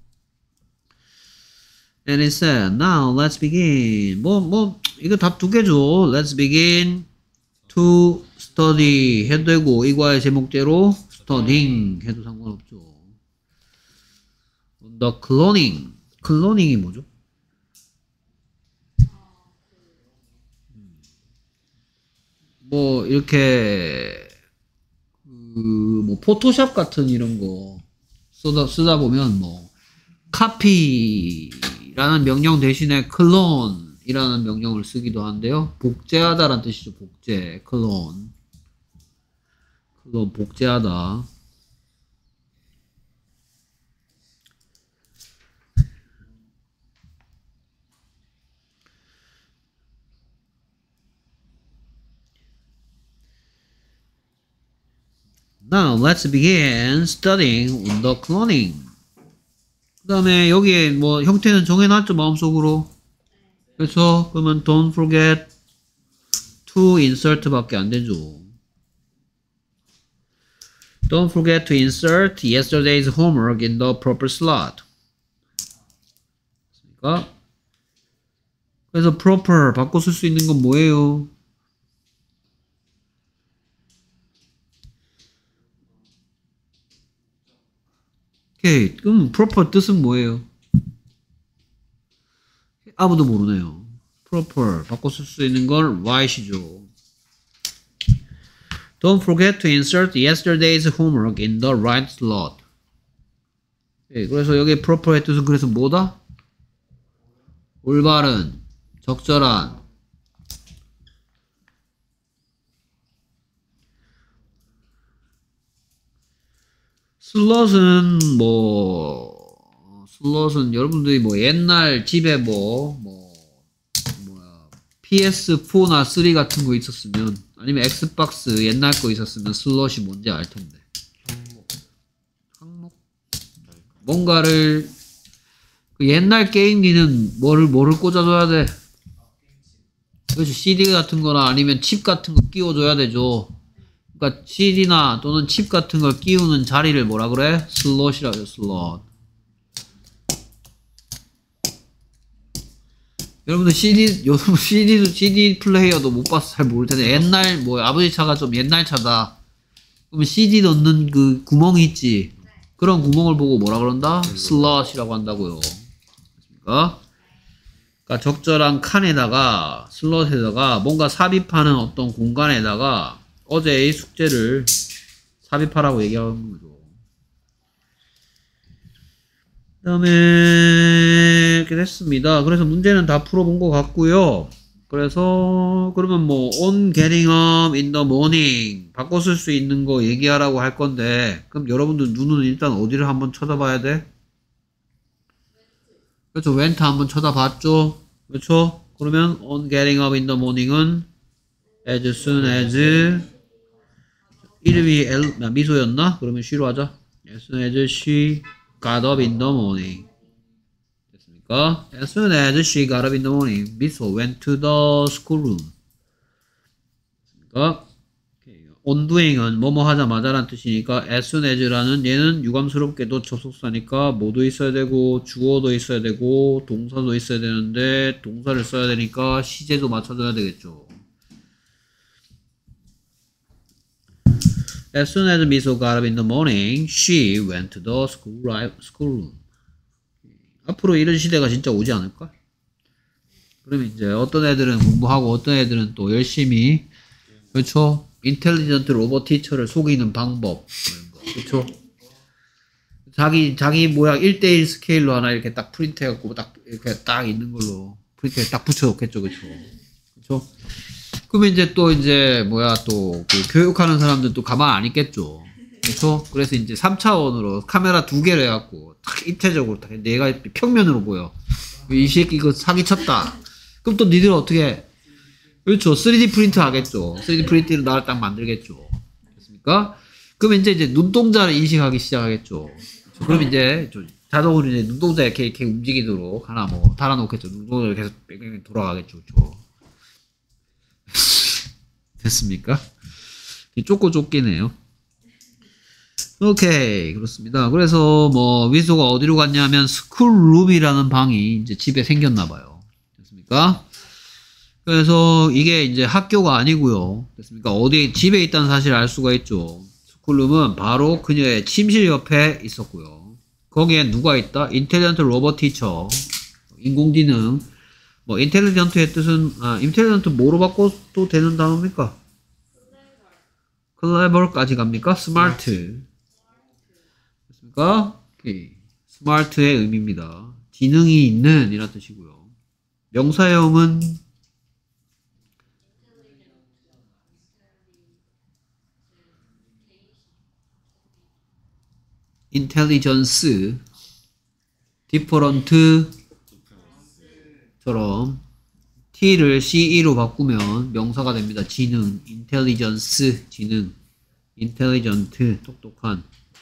And it said, now let's begin. 뭐, 뭐, 이거 답 두 개죠. Let's begin to study 해도 되고, 이과의 제목대로 studying 해도 상관없죠. The cloning. 클로닝이 뭐죠? 뭐 이렇게 그 뭐 포토샵 같은 이런 거 쓰다 쓰다 보면 뭐 카피라는 명령 대신에 클론이라는 명령을 쓰기도 하는데요. 복제하다라는 뜻이죠. 복제, 클론, 클론 복제하다. Now let's begin studying the cloning. 그 다음에 여기에 뭐 형태는 정해놨죠, 마음속으로. 그래서 그러면 don't forget to insert 밖에 안 되죠. Don't forget to insert yesterday's homework in the proper slot. 그래서 proper 바꿔 쓸 수 있는 건 뭐예요? 오케이. 그럼 proper 뜻은 뭐예요? 아무도 모르네요. proper 바꿔 쓸 수 있는 건 right이죠. Don't forget to insert yesterday's homework in the right slot. 오케이. 그래서 여기 proper의 뜻은 그래서 뭐다? 올바른, 적절한. 슬롯은 뭐 슬롯은 여러분들이 뭐 옛날 집에 뭐 뭐 뭐야 피에스포나 쓰리 같은 거 있었으면, 아니면 엑스박스 옛날 거 있었으면 슬롯이 뭔지 알 텐데. 항목. 항목. 뭔가를 그 옛날 게임기는 뭐를 뭐를 꽂아줘야 돼? 그렇지. 씨디 같은 거나 아니면 칩 같은 거 끼워줘야 되죠. 그러니까 씨디나 또는 칩 같은 걸 끼우는 자리를 뭐라 그래? 슬롯이라고 해요. 슬롯. 여러분들 씨디, 요즘 씨디도 씨디 플레이어도 못 봐서 잘 모를 텐데, 옛날 뭐 아버지 차가 좀 옛날 차다. 그러면 씨디 넣는 그 구멍이 있지. 그런 구멍을 보고 뭐라 그런다? 슬롯이라고 한다고요. 그러니까, 그러니까 적절한 칸에다가 슬롯에다가 뭔가 삽입하는 어떤 공간에다가 어제의 숙제를 삽입하라고 얘기하는 거죠. 그 다음에 이렇게 됐습니다. 그래서 문제는 다 풀어본 것 같고요. 그래서 그러면 뭐 on getting up in the morning 바꿔 쓸 수 있는 거 얘기하라고 할 건데, 그럼 여러분들 눈은 일단 어디를 한번 쳐다봐야 돼? 그렇죠. went 한번 쳐다봤죠. 그렇죠. 그러면 on getting up in the morning은 as soon as 이름이 엘, 나 미소였나? 그러면 she로 하자. as soon as she got up in the morning. 됐습니까? as soon as she got up in the morning, 미소 went to the schoolroom. 됐습니까? on doing은 뭐뭐 하자마자란 뜻이니까 as soon as라는 얘는 유감스럽게도 접속사니까 뭐도 있어야 되고 주어도 있어야 되고 동사도 있어야 되는데 동사를 써야 되니까 시제도 맞춰줘야 되겠죠. As soon as 미소 got up in the morning, she went to the school, schoolroom. 앞으로 이런 시대가 진짜 오지 않을까? 그러면 이제 어떤 애들은 공부하고 어떤 애들은 또 열심히, 그렇죠? 인텔리전트 로봇 티처를 속이는 방법, 그렇죠? 자기 자기 모양 일 대 일 스케일로 하나 이렇게 딱 프린트 해갖고 딱 이렇게 딱 있는 걸로 프린트에 딱 붙여놓겠죠, 그렇죠? 그렇죠? 그러면 이제 또 이제 뭐야 또 그 교육하는 사람들 또 가만 안 있겠죠, 그렇죠? 그래서 이제 삼 차원으로 카메라 두 개를 해갖고 딱 입체적으로 딱 내가 평면으로 보여. 이 새끼 이거 사기쳤다. 그럼 또 니들 어떻게 해? 그렇죠. 쓰리디 프린트 하겠죠. 쓰리디 프린트로 나를 딱 만들겠죠. 됐습니까? 그러면 이제, 이제 눈동자를 인식하기 시작하겠죠. 그렇죠? 그럼 이제 자동으로 이제 눈동자 이렇게, 이렇게 움직이도록 하나 뭐 달아놓겠죠. 눈동자를 계속 뺑뺑 돌아가겠죠. 그렇죠? 됐습니까? 쫓고 쫓기네요. 오케이. 그렇습니다. 그래서 뭐 미소가 어디로 갔냐면 스쿨룸이라는 방이 이제 집에 생겼나봐요. 됐습니까? 그래서 이게 이제 학교가 아니고요. 됐습니까? 어디 집에 있다는 사실을 알 수가 있죠. 스쿨룸은 바로 그녀의 침실 옆에 있었고요. 거기에 누가 있다? 인텔리전트 로봇 티처, 인공지능. 뭐 인텔리전트의 뜻은 아, 인텔리전트 뭐로 바꿔도 되는 단어입니까? 클레버까지 갑니까? 스마트. 됐습니까? 오케이. 스마트의 의미입니다. 지능이 있는 이란 뜻이고요. 명사형은 인텔리전스, 디퍼런트처럼 t를 ce로 바꾸면 명사가 됩니다. 지능, 인텔리전스, 지능, 인텔리전트, 똑똑한.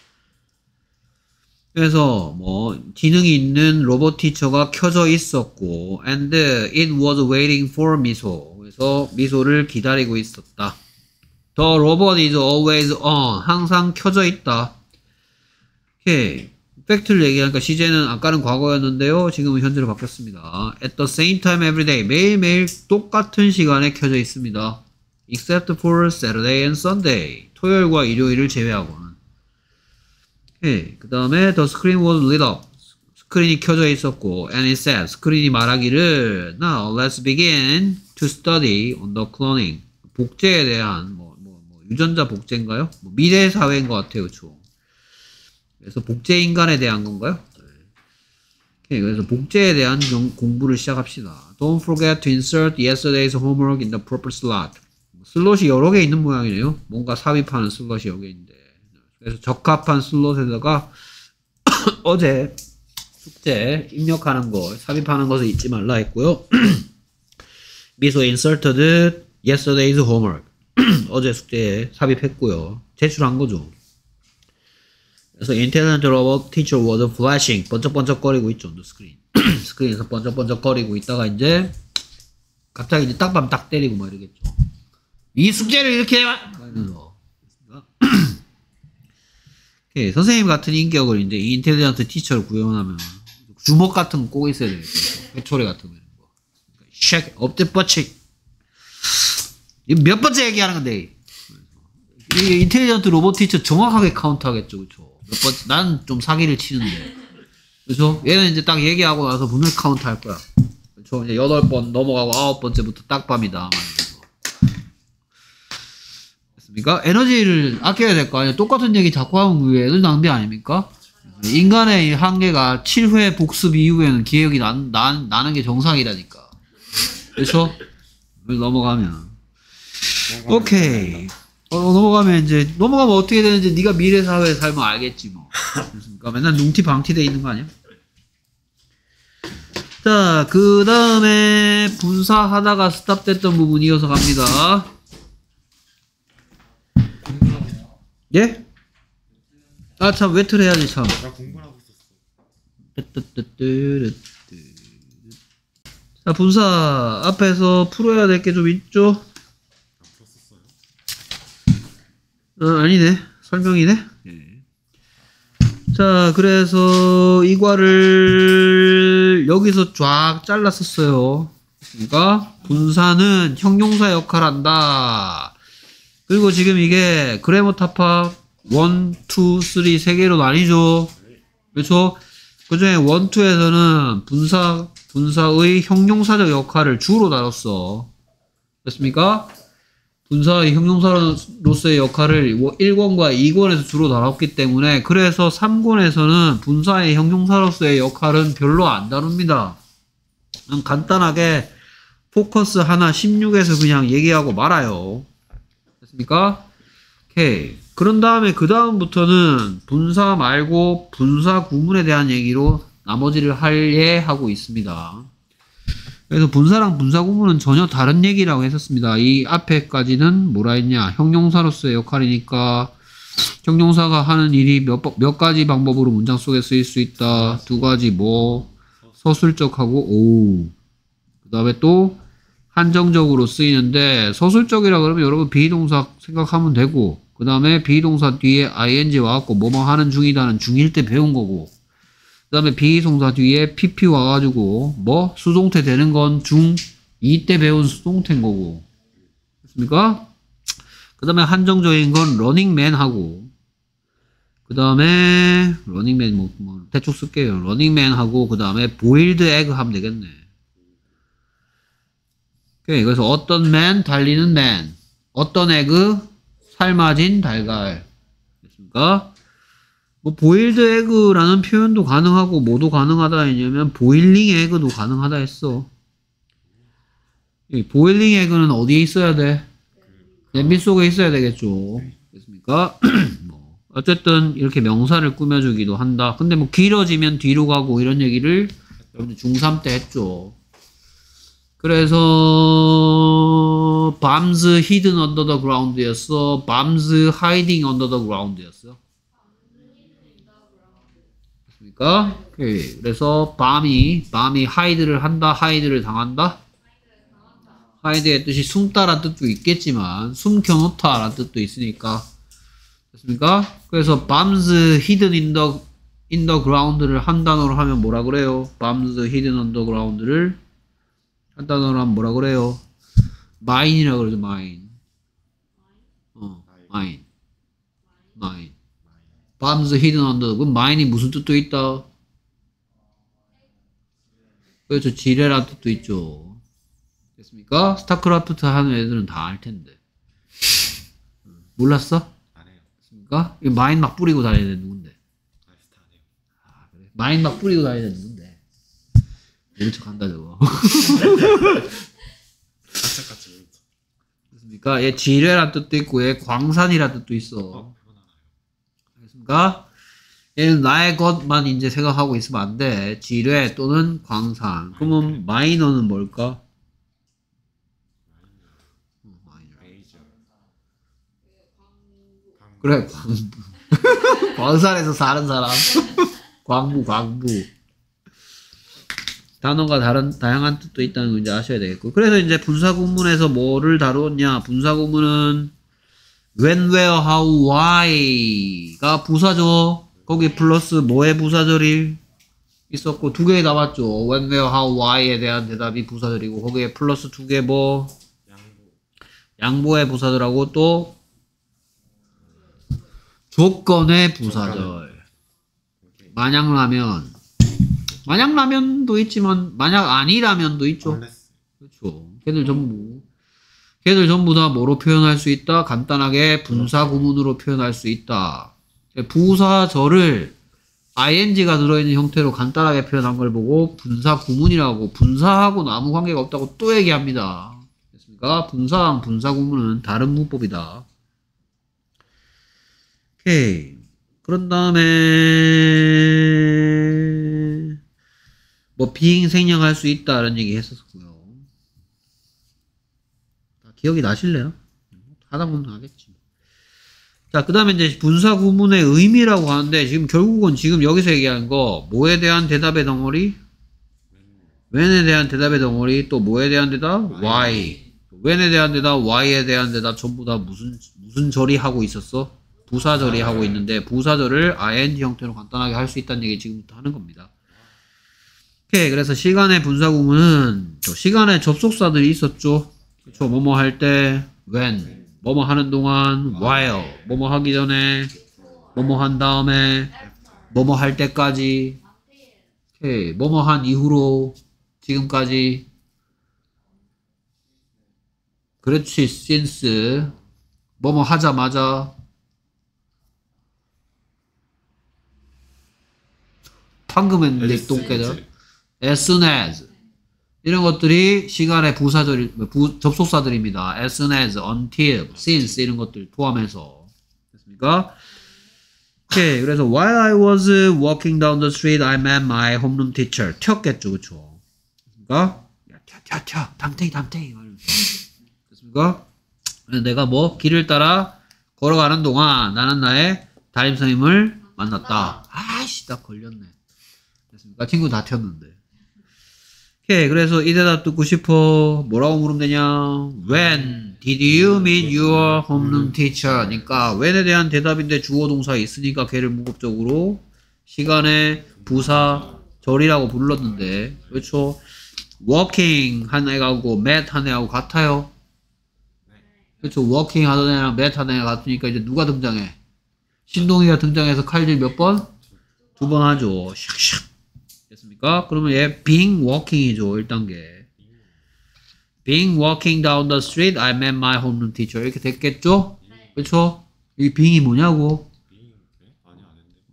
그래서 뭐 지능이 있는 로봇 티처가 켜져 있었고, and it was waiting for 미소. 그래서 미소를 기다리고 있었다. The robot is always on. 항상 켜져 있다. 오케이. 팩트를 얘기하니까 시제는 아까는 과거였는데요. 지금은 현재로 바뀌었습니다. At the same time every day. 매일매일 똑같은 시간에 켜져 있습니다. Except for Saturday and Sunday. 토요일과 일요일을 제외하고는. 오케이. 그 다음에 the screen was lit up. 스크린이 켜져 있었고 and it said. 스크린이 말하기를 Now let's begin to study on the cloning. 복제에 대한 뭐, 뭐, 뭐 유전자 복제인가요? 뭐 미래 사회인 것 같아요. 그렇죠? 그래서 복제 인간에 대한 건가요? 오케이, 그래서 복제에 대한 공부를 시작합시다. Don't forget to insert yesterday's homework in the proper slot. 슬롯이 여러 개 있는 모양이네요. 뭔가 삽입하는 슬롯이 여기 있는데. 그래서 적합한 슬롯에다가 어제 숙제 입력하는 거, 삽입하는 것을 잊지 말라 했고요. 미소 inserted yesterday's homework. 어제 숙제에 삽입했고요. 제출한 거죠. 그래서 인텔리전트 로봇 티처 was flashing. 번쩍번쩍거리고 있죠. 스크린. 스크린에서 번쩍번쩍거리고 있다가 이제 갑자기 이제 딱밤 딱 때리고 막 이러겠죠. 이 숙제를 이렇게 해봐! 이러면서. 오케이. 선생님 같은 인격을 이제 인텔리전트 티처를 구현하면 주먹 같은 거 꼭 있어야 되겠죠. 회초리 같은 거. 쉑, 엎드 뻗치. 몇 번째 얘기하는 건데. 이 인텔리전트 로봇 티처 정확하게 카운트 하겠죠. 그쵸? 몇 번, 난 좀 사기를 치는데. 그죠? 얘는 이제 딱 얘기하고 나서 분명히 카운트 할 거야. 그쵸? 이제 여덟 번 넘어가고 아홉 번째부터 딱밤이다. 됐습니까? 에너지를 아껴야 될 거 아니에요? 똑같은 얘기 자꾸 하면 왜 에너지 낭비 아닙니까? 인간의 한계가 칠 회 복습 이후에는 기억이 나, 나, 나는 게 정상이라니까. 그쵸? 넘어가면. 오케이. 어, 넘어가면 이제 넘어가면 어떻게 되는지 네가 미래 사회에 살면 알겠지 뭐. 그러니까 맨날 뭉티 방티 돼 있는 거 아니야? 자, 그 다음에 분사하다가 스탑됐던 부분 이어서 갑니다. 예? 아, 참, 외트를 해야지, 참. 나 공부를 하고 있었어. 뜨뜨뜨뜨뜨. 자, 분사 앞에서 풀어야 될 게 좀 있죠? 안 풀었었어요? 어, 아니네. 설명이네. 예. 자, 그래서 이과를 여기서 쫙 잘랐었어요. 그러니까 분사는 형용사 역할을 한다. 그리고 지금 이게 그래머 타파 일, 이, 삼 세 개로 나뉘죠. 그렇죠? 그 중에 일, 이에서는 분사, 분사의 형용사적 역할을 주로 다뤘어. 됐습니까? 분사의 형용사로서의 역할을 일 권과 이 권에서 주로 다뤘기 때문에 그래서 삼 권에서는 분사의 형용사로서의 역할은 별로 안 다룹니다. 그냥 간단하게 포커스 하나 십육에서 그냥 얘기하고 말아요. 됐습니까? 오케이. 그런 다음에 그 다음부터는 분사 말고 분사 구문에 대한 얘기로 나머지를 할예 하고 있습니다. 그래서 분사랑 분사 구문은 전혀 다른 얘기라고 했었습니다. 이 앞에까지는 뭐라 했냐? 형용사로서의 역할이니까 형용사가 하는 일이 몇, 몇 가지 방법으로 문장 속에 쓰일 수 있다. 두 가지 뭐 서술적하고 오. 그 다음에 또 한정적으로 쓰이는데 서술적이라 그러면 여러분 비동사 생각하면 되고 그 다음에 비동사 뒤에 아이엔지 와갖고 뭐뭐 하는 중이다는 중일 때 배운 거고 그 다음에 비동사 뒤에 피피 와가지고 뭐 수동태 되는 건 중 이 때 배운 수동태인 거고 됐습니까? 그 다음에 한정적인 건 러닝맨 하고 그 다음에 러닝맨 뭐, 뭐 대충 쓸게요. 러닝맨 하고 그 다음에 보일드 에그 하면 되겠네. 오케이. 그래서 어떤 맨 달리는 맨 어떤 에그 삶아진 달걀 됐습니까? 뭐 보일드 에그라는 표현도 가능하고 뭐도 가능하다 했냐면 보일링 에그도 가능하다 했어. 이 보일링 에그는 어디에 있어야 돼? 냄비 속에 있어야 되겠죠. 됐습니까? 뭐 어쨌든 이렇게 명사를 꾸며주기도 한다. 근데 뭐 길어지면 뒤로 가고 이런 얘기를 여러분들 중삼 때 했죠. 그래서 bombs hidden under the ground였어. bombs hiding under the ground였어. 됐습니까? 오케이. 그래서 bomb이 bomb이 hide를 한다, hide를 당한다. hide의 뜻이 숨다란 뜻도 있겠지만 숨겨놓다라는 뜻도 있으니까 됐습니까? 그래서 bombs hidden in the in the ground를 한 단어로 하면 뭐라 그래요? bombs hidden underground를 한 단어로 하면 뭐라 그래요? mine이라 그러죠, mine. 어, mine. mine. bombs hidden under. 그럼 mine이 무슨 뜻도 있다? 그렇죠, 지뢰란 뜻도 있죠. 됐습니까? 스타크래프트 하는 애들은 다 알 텐데. 몰랐어? 안 해요. 됐습니까? 이 마인 막 뿌리고 다니는 애는 누군데? 아직도 안 해요. 아, 그래. 마인 막 뿌리고 다니는 애는 누군데? 모른 척 한다, 저거. 까짝까짝 모르겠어. 됐습니까? 얘 지뢰란 뜻도 있고, 얘 광산이란 뜻도 있어. 어, 그건 알아요. 알겠습니까? 얘는 나의 것만 이제 생각하고 있으면 안 돼. 지뢰 또는 광산. 그러면 마이너는 뭘까? 메이저. 그래, 광부. 광산에서 사는 사람. 광부, 광부. 단어가 다른, 다양한 뜻도 있다는 거 이제 아셔야 되겠고. 그래서 이제 분사구문에서 뭐를 다루었냐. 분사구문은 when, where, how, why가 부사죠. 거기 플러스 뭐의 부사절이 있었고 두 개 남았죠. when, where, how, why에 대한 대답이 부사절이고 거기에 플러스 두 개 뭐 양보. 양보의 부사절하고 또 조건의 부사절. 만약라면 만약라면도 있지만 만약 아니라면도 있죠. 얼레스. 그렇죠. 걔들 전부 걔들 전부 다 뭐로 표현할 수 있다? 간단하게 분사구문으로 표현할 수 있다. 부사절을 아이엔지가 들어있는 형태로 간단하게 표현한 걸 보고 분사구문이라고 분사하고는 아무 관계가 없다고 또 얘기합니다. 됐습니까? 분사랑 분사구문은 다른 문법이다. 오케이. 그런 다음에 뭐 being 생략할 수 있다라는 얘기 했었고요. 기억이 나실래요? 하다 보면 하겠지. 자, 그 다음에 이제 분사 구문의 의미라고 하는데, 지금 결국은 지금 여기서 얘기하는 거, 뭐에 대한 대답의 덩어리? when에 대한 대답의 덩어리, 또 뭐에 대한 대답? why. when에 대한 대답, why에 대한 대답, 전부 다 무슨, 무슨 절이 하고 있었어? 부사절이 하고 있는데, 부사절을 ing 형태로 간단하게 할 수 있다는 얘기 지금부터 하는 겁니다. 오케이. 그래서 시간의 분사 구문은, 시간에 접속사들이 있었죠. 그쵸. 뭐뭐 할 때, when. 뭐뭐 하는 동안, while. 뭐뭐 하기 전에, 뭐뭐 한 다음에, 뭐뭐 할 때까지, 오케이. 뭐뭐 한 이후로, 지금까지. 그렇지, since. 뭐뭐 하자마자. 방금은 내 똥개다. as soon as. 이런 것들이 시간의 부사절, 부, 접속사들입니다. as soon as, until, since 이런 것들 포함해서. 됐습니까? 오케이. 그래서 while I was walking down the street, I met my homeroom teacher. 튀었겠죠, 그쵸? 됐습니까? 야, 튀어, 튀어, 튀어. 담탱이, 담탱이. 됐습니까? 내가 뭐 길을 따라 걸어가는 동안 나는 나의 담임선생님을 만났다. 아이씨, 나 걸렸네. 됐습니까? 친구 다 튀었는데. 오케이. 그래서 이 대답 듣고 싶어. 뭐라고 물으면 되냐? When did you meet your homeroom teacher? 그러니까 when에 대한 대답인데 주어 동사 있으니까 걔를 무급적으로 시간의 부사 절이라고 불렀는데, 그렇죠? walking 한 애하고 met 한 애하고 같아요. 그렇죠? walking 하던 애랑 met 하던 애가 같으니까 이제 누가 등장해? 신동이가 등장해서 칼질 몇 번? 두 번 하죠. 샥샥. 됐습니까? 그러면 얘 being walking이죠. 일 단계. being walking down the street, I met my homeroom teacher. 이렇게 됐겠죠? 그렇죠? 이 being이 뭐냐고? 아니 안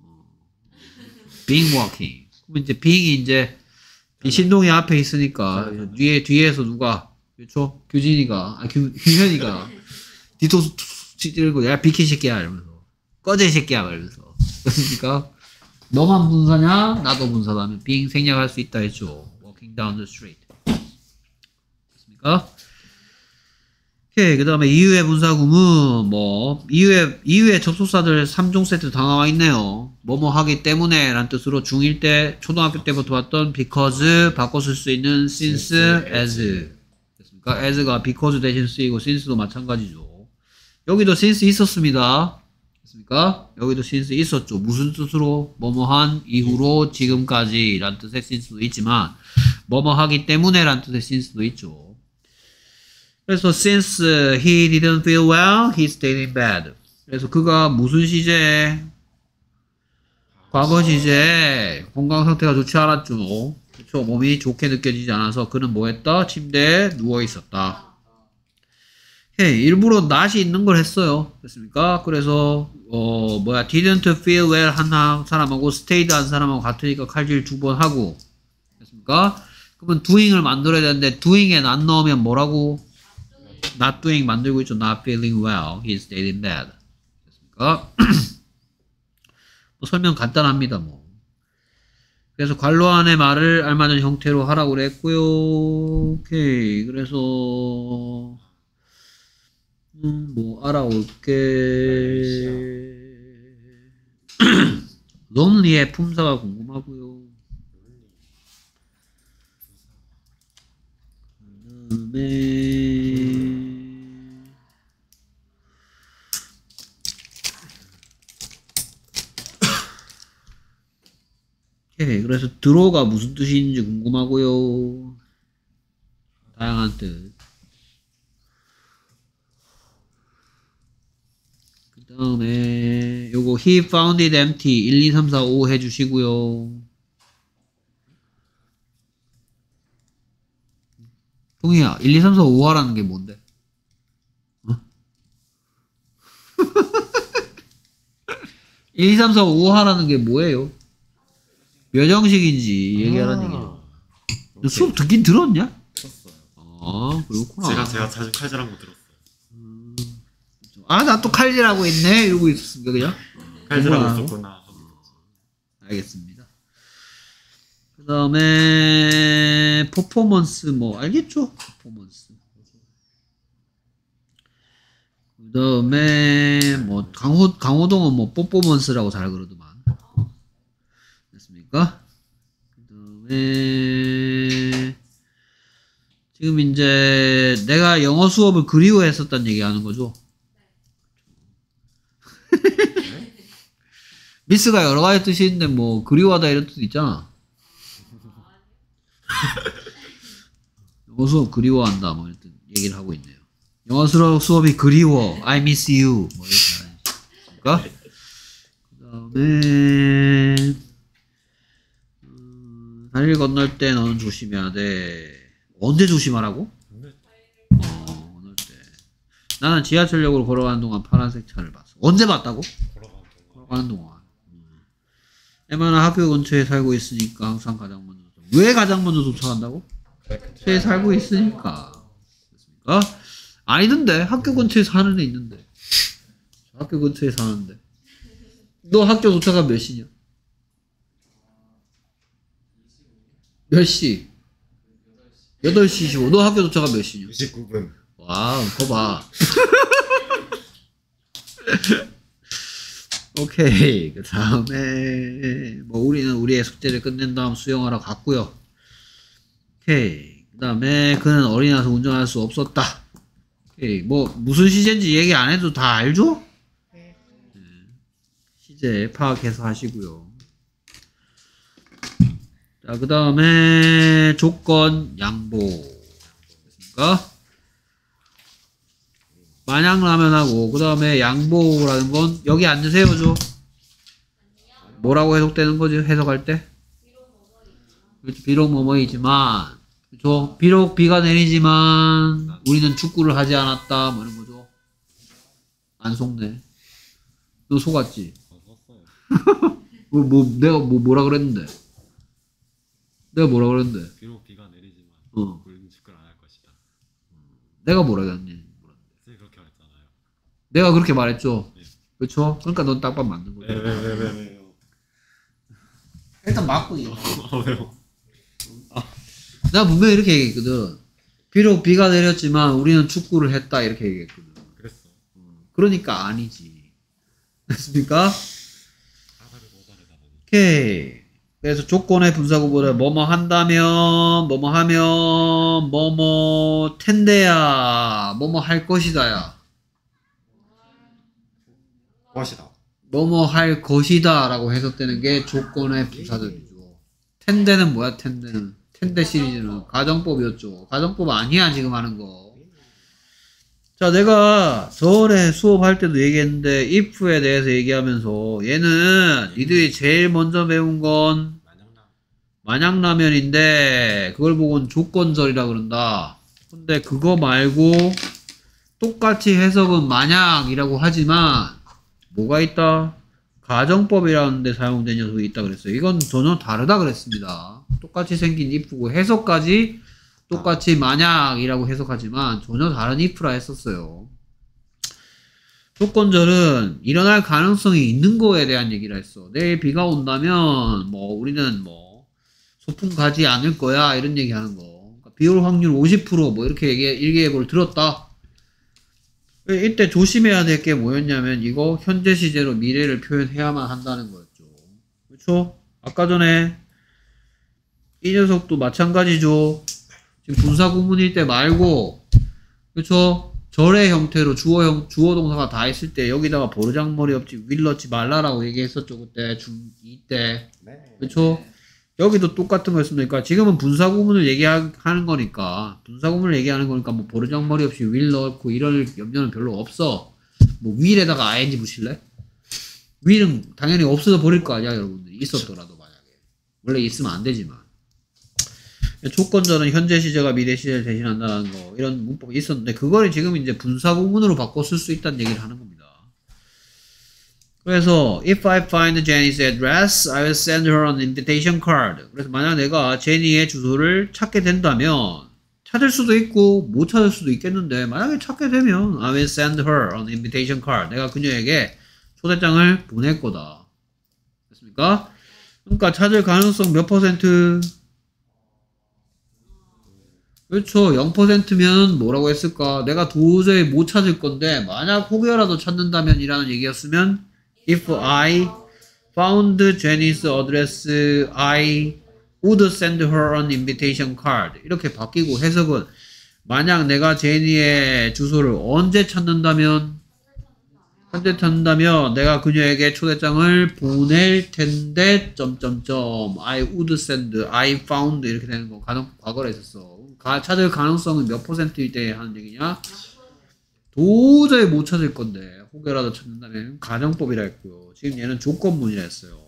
했는데. being walking. 그럼 이제 being이 이제 이 신동이 앞에 있으니까 뒤에 뒤에서 누가 그렇죠? 규진이가 아 규, 규현이가 뒤통수 찌르고 야 비키 새끼야 이러면서 꺼져 이 새끼야 이러면서 그러니까 너만 분사냐 나도 분사다면 being 생략할 수 있다 했죠. walking down the street. 됐습니까? 오케이. 그 다음에 이후의 분사 구문 뭐 이후에 이후의 접속사들 삼 종 세트 다 나와 있네요. 뭐뭐 하기 때문에 라는 뜻으로 중일 때 초등학교 때부터 봤던 because 바꿔 쓸 수 있는 since, as. 됐습니까? as가 because 대신 쓰이고 since도 마찬가지죠. 여기도 since 있었습니다. 됐습니까? 여기도 since 있었죠. 무슨 뜻으로? 뭐뭐한 이후로 지금까지 라는 뜻의 since도 있지만 뭐뭐 하기 때문에 라는 뜻의 since도 있죠. 그래서 since he didn't feel well, he stayed in bed. 그래서 그가 무슨 시제? 과거 시제 건강 상태가 좋지 않았죠. 그렇죠. 몸이 좋게 느껴지지 않아서 그는 뭐 했다? 침대에 누워 있었다. 예, 일부러 낫이 있는 걸 했어요. 됐습니까? 그래서 어 뭐야 didn't feel well 한 사람하고 stayed 한 사람하고 같으니까 칼질 두 번 하고. 됐습니까? 그러면 doing을 만들어야 되는데 doing에 not 넣으면 뭐라고? not doing 만들고 있죠. not feeling well. he stayed in bed. 됐습니까? 뭐 설명 간단합니다. 뭐. 그래서 괄호 안의 말을 알맞은 형태로 하라고 그랬고요. 오케이. 그래서 음, 뭐 알아올게. lonely의 품사가 궁금하고요. 그다음에 오케이. 그래서 드로가 무슨 뜻인지 궁금하고요. 다양한 뜻. 그 다음에 요거 he found it empty 일, 이, 삼, 사, 오 해주시고요. 동희야 일, 이, 삼, 사, 오 하라는 게 뭔데? 어? 일, 이, 삼, 사, 오 하라는 게 뭐예요? 몇 형식인지 얘기하라는 얘기죠. 너 수업 듣긴 들었냐? 들었어요. 아 그렇구나. 제가 제가 자주 칼질한 거 들었어요. 음, 아 나 또 칼질하고 있네 이러고 있었습니까 그냥? 칼질하고 뭐야? 있었구나. 알겠습니다. 그 다음에 퍼포먼스 뭐 알겠죠? 퍼포먼스. 그 다음에 뭐 강호 강호동은 뭐 퍼포먼스라고 잘 그러더만. 됐습니까? 그 다음에 지금 이제 내가 영어 수업을 그리워했었다는 얘기하는 거죠. 미스가 여러 가지 뜻이 있는데 뭐 그리워하다 이런 뜻도 있잖아. 영어 수업 그리워한다 뭐 이런 얘기를 하고 있네요. 영어 수업 수업이 그리워. I miss you. 뭐 이렇게 하니까. 그 다음에 음, 다리를 건널 때 너는 조심해야 돼. 언제 조심하라고? 어, 건널 때. 나는 지하철역으로 걸어가는 동안 파란색 차를 봤어. 언제 봤다고? 걸어가는 동안. 에마는 학교 근처에 살고 있으니까 항상 가장 먼저. 왜 가장 먼저 도착한다고? 근처에 살고 있으니까. 됐습니까? 아니던데. 학교 근처에 사는 애 있는데. 학교 근처에 사는데. 너 학교 도착하면 몇 시냐? 몇 시? 여덟 시 이십오. 너 학교 도착하면 몇 시냐? 이십구 분. 와우, 그거 봐. 오케이. 그 다음에, 뭐, 우리는 우리의 숙제를 끝낸 다음 수영하러 갔고요. 오케이. 그 다음에, 그는 어린아이라서 운전할 수 없었다. 오케이. 뭐, 무슨 시제인지 얘기 안 해도 다 알죠? 네. 시제 파악해서 하시고요. 자, 그 다음에, 조건, 양보. 됐습니까? 마냥라면하고 그 다음에 양보라는 건 여기 앉으세요죠. 뭐라고 해석되는 거죠? 해석할 때? 그렇죠. 비록 뭐뭐이지만 그렇죠. 비록 비가 내리지만 우리는 축구를 하지 않았다 뭐 이런 거죠. 안 속네. 너 속았지? 뭐, 뭐 내가 뭐 뭐라 그랬는데? 내가 뭐라 그랬는데? 비록 비가 내리지만 어. 우리는 축구를 안 할 것이다. 내가 뭐라 그랬니? 그렇게 말했잖아요. 내가 그렇게 말했죠. 네. 그렇죠? 그러니까 넌 딱밤 맞는 거죠. 왜 왜 왜 왜 왜요? 일단 맞고 이 아 왜요? 나 분명히 이렇게 얘기했거든. 비록 비가 내렸지만 우리는 축구를 했다 이렇게 얘기했거든. 그랬어. 그러니까 아니지. 됐습니까? 하나를 모자르다더니. 오케이. 그래서 조건의 분사구보다 뭐뭐 한다면 뭐뭐 하면 뭐뭐 텐데야 뭐뭐 할 것이다야 것이다. 뭐뭐 할 것이다 라고 해석되는 게 조건의 분사들이죠. 텐데는 뭐야? 텐데는 텐데 시리즈는 가정법이었죠. 가정법 아니야 지금 하는 거. 자, 내가 저번에 수업할 때도 얘기했는데 if에 대해서 얘기하면서 얘는 니들이 제일 먼저 배운 건 마냥라면인데 그걸 보고는 조건절이라 그런다. 근데 그거 말고 똑같이 해석은 마냥이라고 하지만 뭐가 있다? 가정법이라는 데 사용된 녀석이 있다 그랬어요. 이건 전혀 다르다 그랬습니다. 똑같이 생긴 if고 해석까지 똑같이 마냥이라고 해석하지만 전혀 다른 if라 했었어요. 조건절은 일어날 가능성이 있는 거에 대한 얘기를 했어. 내일 비가 온다면 뭐 우리는 뭐 소풍 가지 않을 거야 이런 얘기 하는 거. 그러니까 비 올 확률 오십 퍼센트 뭐 이렇게 얘기, 일기예보를 들었다. 이때 조심해야 될 게 뭐였냐면 이거 현재 시제로 미래를 표현해야만 한다는 거였죠. 그렇죠? 아까 전에 이 녀석도 마찬가지죠. 지금 분사 구문일 때 말고 그렇죠? 절의 형태로 주어 형 주어 동사가 다 있을 때 여기다가 버르장머리 없지 윌 넣지 말라라고 얘기했었죠. 그때 중이 때. 그렇죠? 여기도 똑같은 거 했습니다. 그러니까 지금은 분사 구문을 얘기하는 거니까 분사 구문을 얘기하는 거니까 뭐 버르장머리 없이 윌 넣고 이럴 염려는 별로 없어. 뭐 윌에다가 아이엔지 붙일래? 윌은 당연히 없어져 버릴 거 아니야, 여러분들이. 있었더라도 만약에. 원래 있으면 안 되지만. 조건절은 현재 시제가 미래 시제를 대신한다는 거 이런 문법이 있었는데 그걸 지금 이제 분사 구문으로 바꿔 쓸 수 있다는 얘기를 하는 겁니다. 그래서 if I find Jenny's address, I will send her an invitation card. 그래서 만약 내가 제니의 주소를 찾게 된다면 찾을 수도 있고 못 찾을 수도 있겠는데 만약에 찾게 되면 I will send her an invitation card. 내가 그녀에게 초대장을 보낼 거다. 됐습니까? 그러니까 찾을 가능성 몇 퍼센트? 그렇죠. 영 퍼센트면 뭐라고 했을까? 내가 도저히 못 찾을 건데 만약 혹여라도 찾는다면 이라는 얘기였으면 if I found Jenny's address, I would send her an invitation card. 이렇게 바뀌고 해석은 만약 내가 제니의 주소를 언제 찾는다면 언제 찾는다면 내가 그녀에게 초대장을 보낼 텐데 점점점 I would send, I found 이렇게 되는 거 가능 과거로 했었어. 가, 찾을 가능성은 몇 퍼센트일 때 하는 얘기냐? 도저히 못 찾을 건데 혹여라도 찾는다면 가정법이라 했고요. 지금 얘는 조건문이라 했어요.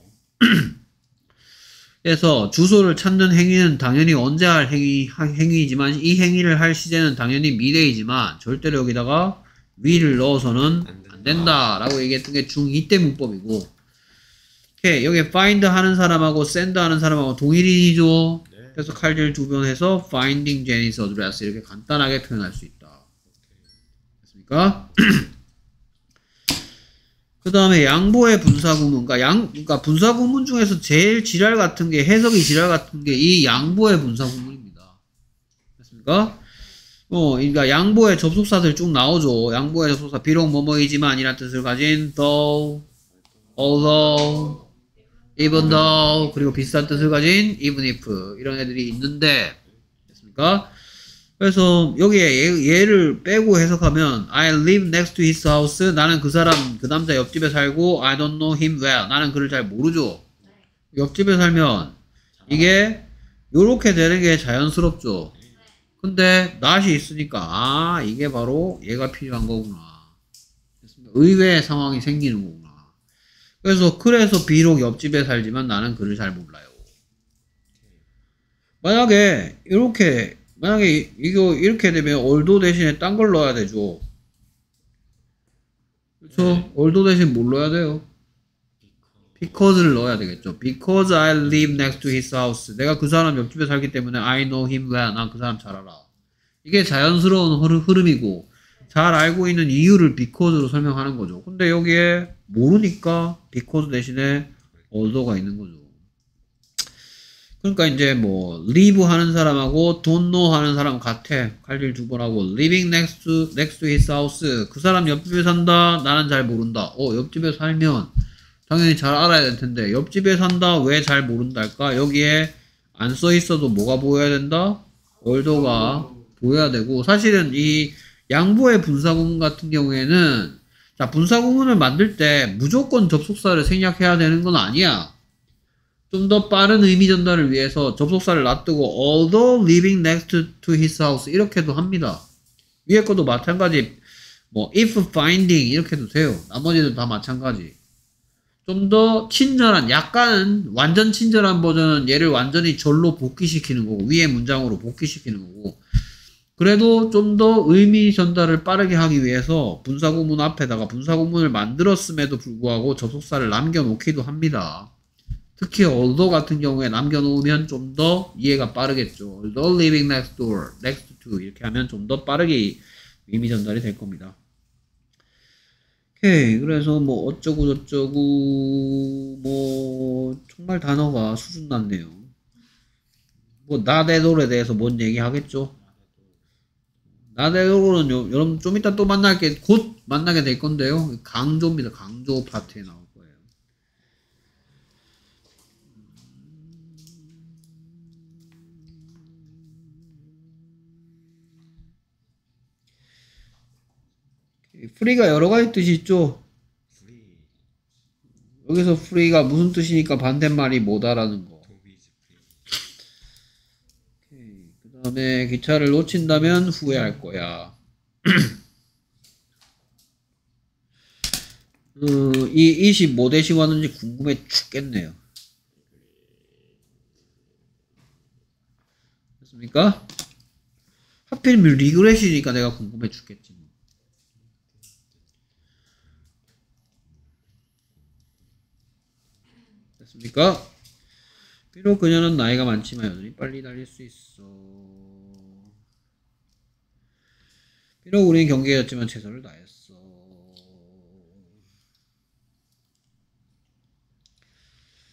그래서 주소를 찾는 행위는 당연히 언제 할 행위, 행위이지만 이 행위를 할 시제는 당연히 미래이지만 절대로 여기다가 will을 넣어서는 안 된다 라고 얘기했던 게 중이 때 문법이고, 오케이, 여기 find 하는 사람하고 send 하는 사람하고 동일인이죠. 네. 그래서 칼질 두 번 해서 finding Jenny's address 이렇게 간단하게 표현할 수 있다. 됐습니까? 그 다음에 양보의 분사구문, 그러니까 양, 그러니까 분사구문 중에서 제일 지랄 같은 게, 해석이 지랄 같은 게 이 양보의 분사구문입니다. 됐습니까? 어, 그러니까 양보의 접속사들 쭉 나오죠. 양보의 접속사, 비록 뭐뭐이지만 이란 뜻을 가진 though, although, even though, 그리고 비슷한 뜻을 가진 even if 이런 애들이 있는데, 됐습니까? 그래서 여기에 얘, 얘를 빼고 해석하면 I live next to his house. 나는 그 사람, 그 남자 옆집에 살고 I don't know him well. 나는 그를 잘 모르죠. 옆집에 살면 이게 요렇게 되는 게 자연스럽죠. 근데 not이 있으니까 아, 이게 바로 얘가 필요한 거구나. 의외의 상황이 생기는 거구나. 그래서 그래서 비록 옆집에 살지만 나는 그를 잘 몰라요. 만약에 이렇게 만약에 이거 이렇게 되면 얼도 대신에 딴 걸 넣어야 되죠. 그렇죠? 네. 얼도 대신 뭘 넣어야 돼요? Because를 넣어야 되겠죠. Because I live next to his house. 내가 그 사람 옆집에 살기 때문에 I know him well. 난 그 사람 잘 알아. 이게 자연스러운 흐름이고 잘 알고 있는 이유를 because로 설명하는 거죠. 근데 여기에 모르니까 because 대신에 although가 있는 거죠. 그러니까 이제 뭐 live 하는 사람하고 don't know 하는 사람 같아. 칼질 두 번 하고 living next to, next to his house. 그 사람 옆집에 산다. 나는 잘 모른다. 어, 옆집에 살면 당연히 잘 알아야 될 텐데 옆집에 산다. 왜 잘 모른다 할까? 여기에 안 써 있어도 뭐가 보여야 된다? 얼도가 보여야 되고, 사실은 이 양보의 분사구문 같은 경우에는 자, 분사구문을 만들 때 무조건 접속사를 생략해야 되는 건 아니야. 좀 더 빠른 의미 전달을 위해서 접속사를 놔두고 although living next to his house 이렇게도 합니다. 위에 것도 마찬가지. 뭐 if finding 이렇게도 돼요. 나머지는 다 마찬가지. 좀 더 친절한, 약간 완전 친절한 버전은 얘를 완전히 절로 복귀시키는 거고 위에 문장으로 복귀시키는 거고, 그래도 좀 더 의미 전달을 빠르게 하기 위해서 분사구문 앞에다가 분사구문을 만들었음에도 불구하고 접속사를 남겨놓기도 합니다. 특히 although 같은 경우에 남겨놓으면 좀 더 이해가 빠르겠죠. although living next door, next to 이렇게 하면 좀 더 빠르게 의미 전달이 될 겁니다. 오케이. 그래서 뭐 어쩌고 저쩌고 뭐 정말 단어가 수준 낮네요. 뭐 나대돌에 대해서 뭔 얘기 하겠죠. 나대돌은 여러분 좀 이따 또 만날게 곧 만나게 될 건데요. 강조입니다. 강조 파트에 나올 거예요. 프리가 여러 가지 뜻이 있죠. 프리. 여기서 프리가 무슨 뜻이니까 반대말이 뭐다라는 거. 그 다음에 기차를 놓친다면 후회할 거야. 어, 이 이시 뭐 대신 왔는지 궁금해 죽겠네요. 됐습니까? 하필이면 리그레시니까 내가 궁금해 죽겠지. 됐습니까? 비록 그녀는 나이가 많지만 여전히 빨리 달릴 수 있어. 비록 우린 경계였지만 최선을 다했어.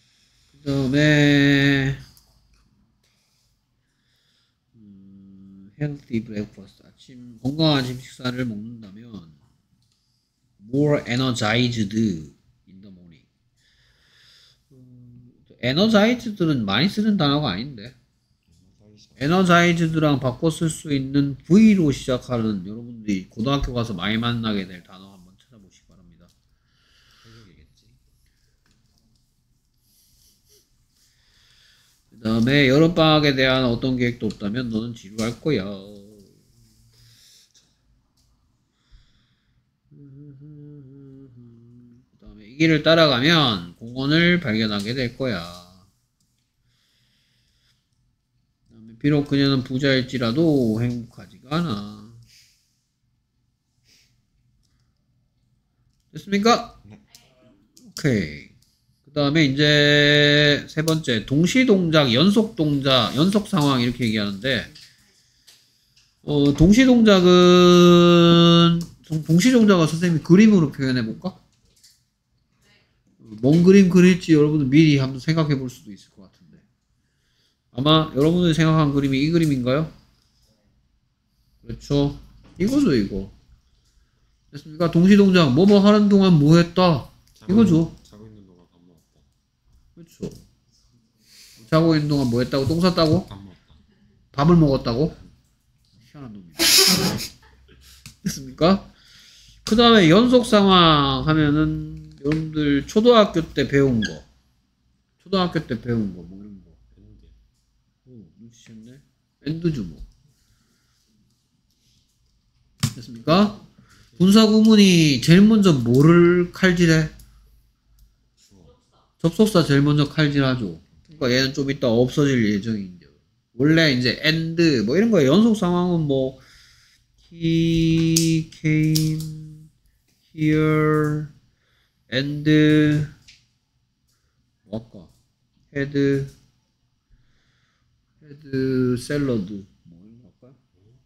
그 다음에 음, healthy breakfast. 아침, 건강한 아침 식사를 먹는다면 more energized in the morning. 음, energized는 많이 쓰는 단어가 아닌데 energized랑 바꿔 쓸 수 있는 V로 시작하는 여러분들이 고등학교 가서 많이 만나게 될 단어 한번 찾아보시기 바랍니다. 그 다음에 여름방학에 대한 어떤 계획도 없다면 너는 지루할 거야. 그 다음에 이 길을 따라가면 공원을 발견하게 될 거야. 그 다음에 비록 그녀는 부자일지라도 행복하지가 않아. 됐습니까? 네. 오케이. 그 다음에 이제 세 번째 동시동작, 연속동작, 연속상황 이렇게 얘기하는데 어, 동시동작은 동시동작을 선생님이 그림으로 표현해 볼까? 뭔 그림 그릴지 여러분들 미리 한번 생각해 볼 수도 있을 것 같은데 아마 여러분들이 생각한 그림이 이 그림인가요? 그렇죠. 이거죠 이거. 됐습니까? 동시동작 뭐뭐 하는 동안 뭐 했다 이거죠. 자고 있는 동안 밥 먹었다. 그렇죠. 자고 있는 동안 뭐 했다고? 똥 쌌다고? 밥 먹었다. 밥을 먹었다고? 희한한 놈이다. 됐습니까? 그 다음에 연속 상황 하면은 여러분들 초등학교 때 배운 거 초등학교 때 배운 거 뭐 이런 거 엔드. 오, 눈치챘네. 엔드주 뭐 됐습니까? 분사 구문이 제일 먼저 뭐를 칼질해? 주어. 접속사 제일 먼저 칼질하죠. 그러니까 얘는 좀 이따 없어질 예정인데 원래 이제 and 뭐 이런 거 연속 상황은 뭐 he came here and 뭐 아까 had had salad 뭐 이런 거 할까요?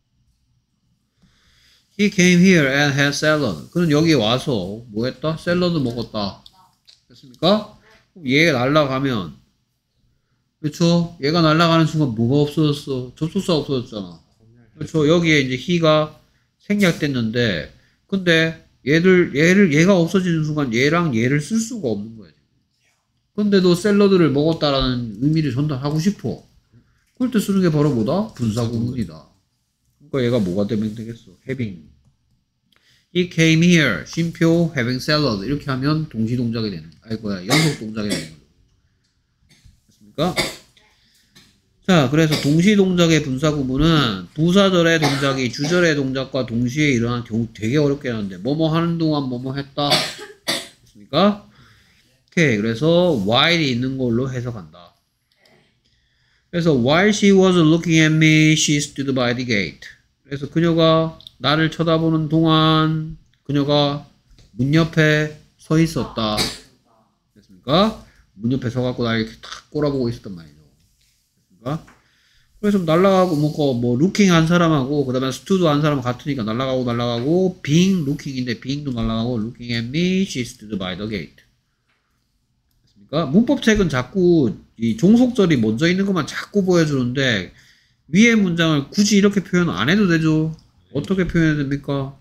He came here and had salad. 그는 여기 와서 뭐 했다? 샐러드 먹었다. 됐습니까? 얘가 날아가면 그렇죠? 얘가 날아가는 순간 뭐가 없어졌어? 접속사 없어졌잖아. 그렇죠? 여기에 이제 he가 생략됐는데 근데 얘를 얘를 얘가 없어지는 순간 얘랑 얘를 쓸 수가 없는 거야. 근데도 샐러드를 먹었다라는 의미를 전달하고 싶어. 그럴 때 쓰는 게 바로 뭐다? 분사구문이다. 그러니까 얘가 뭐가 되면 되겠어? having. He came here. 쉼표 having salad. 이렇게 하면 동시동작이 되는 거야. 아니 뭐야 연속동작이 되는 거죠. 됐습니까? 자, 그래서 동시동작의 분사구문은 부사절의 동작이 주절의 동작과 동시에 일어나는 경우 되게 어렵게 하는데 뭐뭐 하는 동안 뭐뭐 했다. 됐습니까? 오케이. 그래서 while이 있는 걸로 해석한다. 그래서 while she was looking at me, she stood by the gate. 그래서 그녀가 나를 쳐다보는 동안 그녀가 문 옆에 서 있었다. 됐습니까? 문 옆에 서갖고 날 이렇게 탁 꼬라보고 있었단 말이죠. 됐습니까? 그래서 날아가고 뭐, 뭐 looking 한 사람하고 그 다음에 stood 한 사람 같으니까 날아가고 날아가고 being looking인데 being도 날아가고 looking at me, she stood by the gate. 됐습니까? 문법책은 자꾸 이 종속절이 먼저 있는 것만 자꾸 보여주는데 위의 문장을 굳이 이렇게 표현 안 해도 되죠. 어떻게 표현해야 됩니까?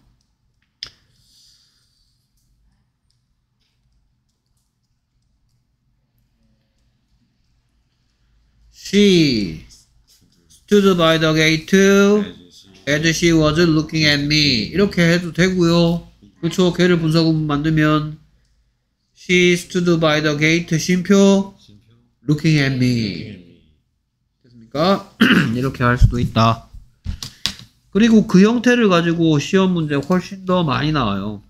She stood by the gate as she was looking at me. 이렇게 해도 되고요. 그렇죠. 걔를 분사구문 만들면 She stood by the gate. 쉼표 looking at me. 됐습니까? 이렇게 할 수도 있다. 그리고 그 형태를 가지고 시험 문제 훨씬 더 많이 나와요.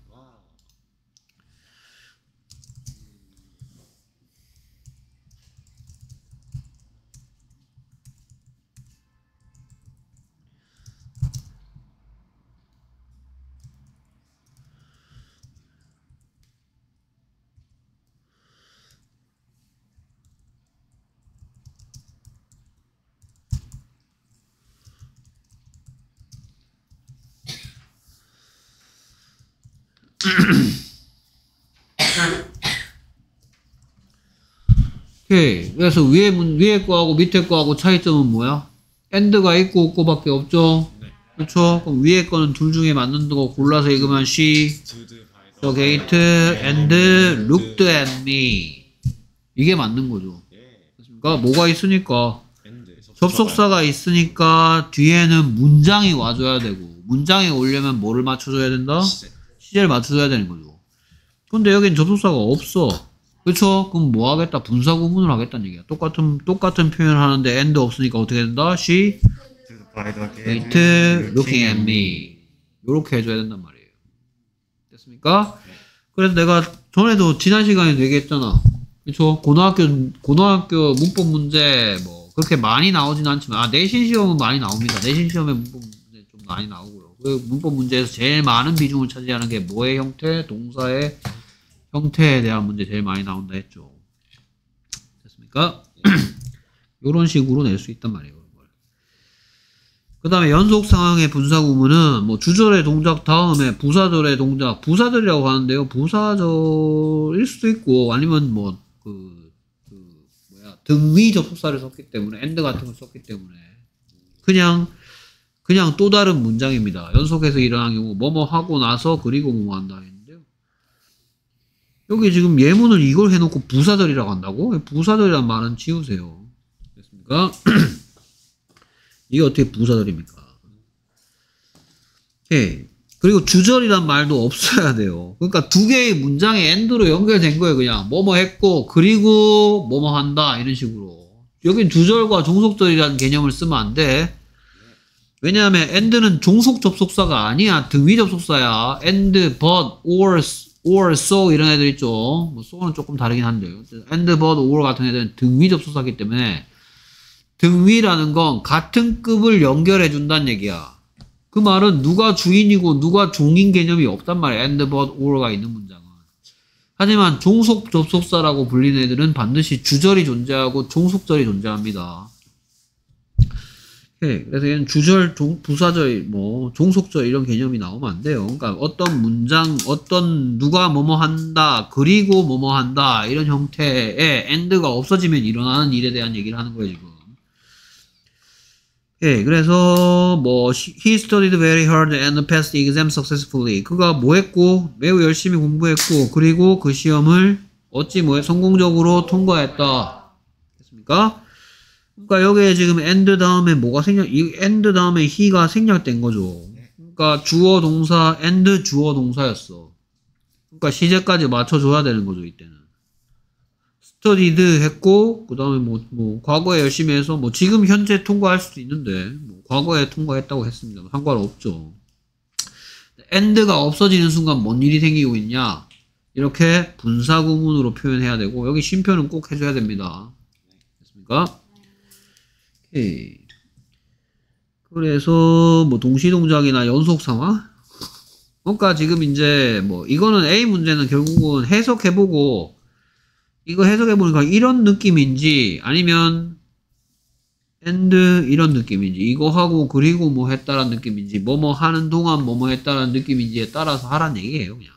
오케이. 그래서 위에 문, 위에 거하고 밑에 거하고 차이점은 뭐야? and가 있고 없고밖에 없죠. 네. 그렇죠? 그럼 위에 거는 둘 중에 맞는 거 골라서 읽으면 she Stood by the the gate and looked at me. 이게 맞는 거죠. 예. 그러니까 뭐가 있으니까 and 접속사가 있으니까 뒤에는 문장이 와줘야 되고 문장에 오려면 뭐를 맞춰줘야 된다? 시제. 시제를 맞춰줘야 되는 거죠. 근데 여긴 접속사가 없어. 그쵸? 그럼 뭐 하겠다? 분사 구문을 하겠다는 얘기야. 똑같은, 똑같은 표현을 하는데 and 없으니까 어떻게 된다? She Stood by the gate looking at me. 요렇게 해줘야 된단 말이에요. 됐습니까? 그래서 내가 전에도 지난 시간에 얘기했잖아. 그쵸? 고등학교, 고등학교 문법 문제 뭐 그렇게 많이 나오진 않지만, 아, 내신 시험은 많이 나옵니다. 내신 시험에 문법 문제 좀 많이 나오고요. 그 문법 문제에서 제일 많은 비중을 차지하는 게 뭐의 형태? 동사의 형태에 대한 문제 제일 많이 나온다 했죠. 됐습니까? 요런 식으로 낼 수 있단 말이에요. 그 다음에 연속 상황의 분사 구문은 뭐 주절의 동작 다음에 부사절의 동작, 부사절이라고 하는데요. 부사절일 수도 있고 아니면 뭐 그, 그 뭐야 등위 접속사를 썼기 때문에 and 같은 걸 썼기 때문에 그냥 그냥 또 다른 문장입니다. 연속해서 일어난 경우 뭐뭐 하고 나서 그리고 뭐뭐 한다 했는데요. 여기 지금 예문을 이걸 해놓고 부사절이라고 한다고? 부사절이란 말은 지우세요. 됐습니까? 이게 어떻게 부사절입니까? 오케이. 그리고 주절이란 말도 없어야 돼요. 그러니까 두 개의 문장이 and로 연결된 거예요. 그냥 뭐뭐 했고 그리고 뭐뭐 한다 이런 식으로. 여긴 주절과 종속절이라는 개념을 쓰면 안 돼. 왜냐하면 and는 종속 접속사가 아니야. 등위 접속사야. and, but, or, or, so 이런 애들 있죠. 뭐 so는 조금 다르긴 한데요. and, but, or 같은 애들은 등위 접속사이기 때문에 등위라는 건 같은 급을 연결해 준다는 얘기야. 그 말은 누가 주인이고 누가 종인 개념이 없단 말이야. and, but, or가 있는 문장은. 하지만 종속 접속사라고 불리는 애들은 반드시 주절이 존재하고 종속절이 존재합니다. 오케이. 그래서 얘는 주절, 종, 부사절, 뭐 종속절 이런 개념이 나오면 안 돼요. 그러니까 어떤 문장, 어떤 누가 뭐뭐 한다, 그리고 뭐뭐 한다 이런 형태의 and가 없어지면 일어나는 일에 대한 얘기를 하는 거예요 지금. 예, 그래서 뭐 he studied very hard and passed the exam successfully. 그가 뭐 했고 매우 열심히 공부했고 그리고 그 시험을 어찌 뭐해 성공적으로 통과했다. 됐습니까? 그러니까 여기에 지금 and 다음에 뭐가 생략 이 and 다음에 he가 생략된 거죠. 그러니까 주어 동사 and 주어 동사였어. 그러니까 시제까지 맞춰줘야 되는 거죠 이때는. studied 했고 그 다음에 뭐, 뭐 과거에 열심히 해서 뭐 지금 현재 통과할 수도 있는데 뭐 과거에 통과했다고 했습니다. 상관없죠. and가 없어지는 순간 뭔 일이 생기고 있냐 이렇게 분사구문으로 표현해야 되고 여기 쉼표는 꼭 해줘야 됩니다. 됐습니까? 오케이. 그래서 뭐 동시동작이나 연속상황 그러니까 지금 이제 뭐 이거는 A 문제는 결국은 해석해보고 이거 해석해보니까 이런 느낌인지 아니면 and 이런 느낌인지 이거 하고 그리고 뭐 했다란 느낌인지 뭐뭐 하는 동안 뭐뭐 했다란 느낌인지에 따라서 하란 얘기예요 그냥.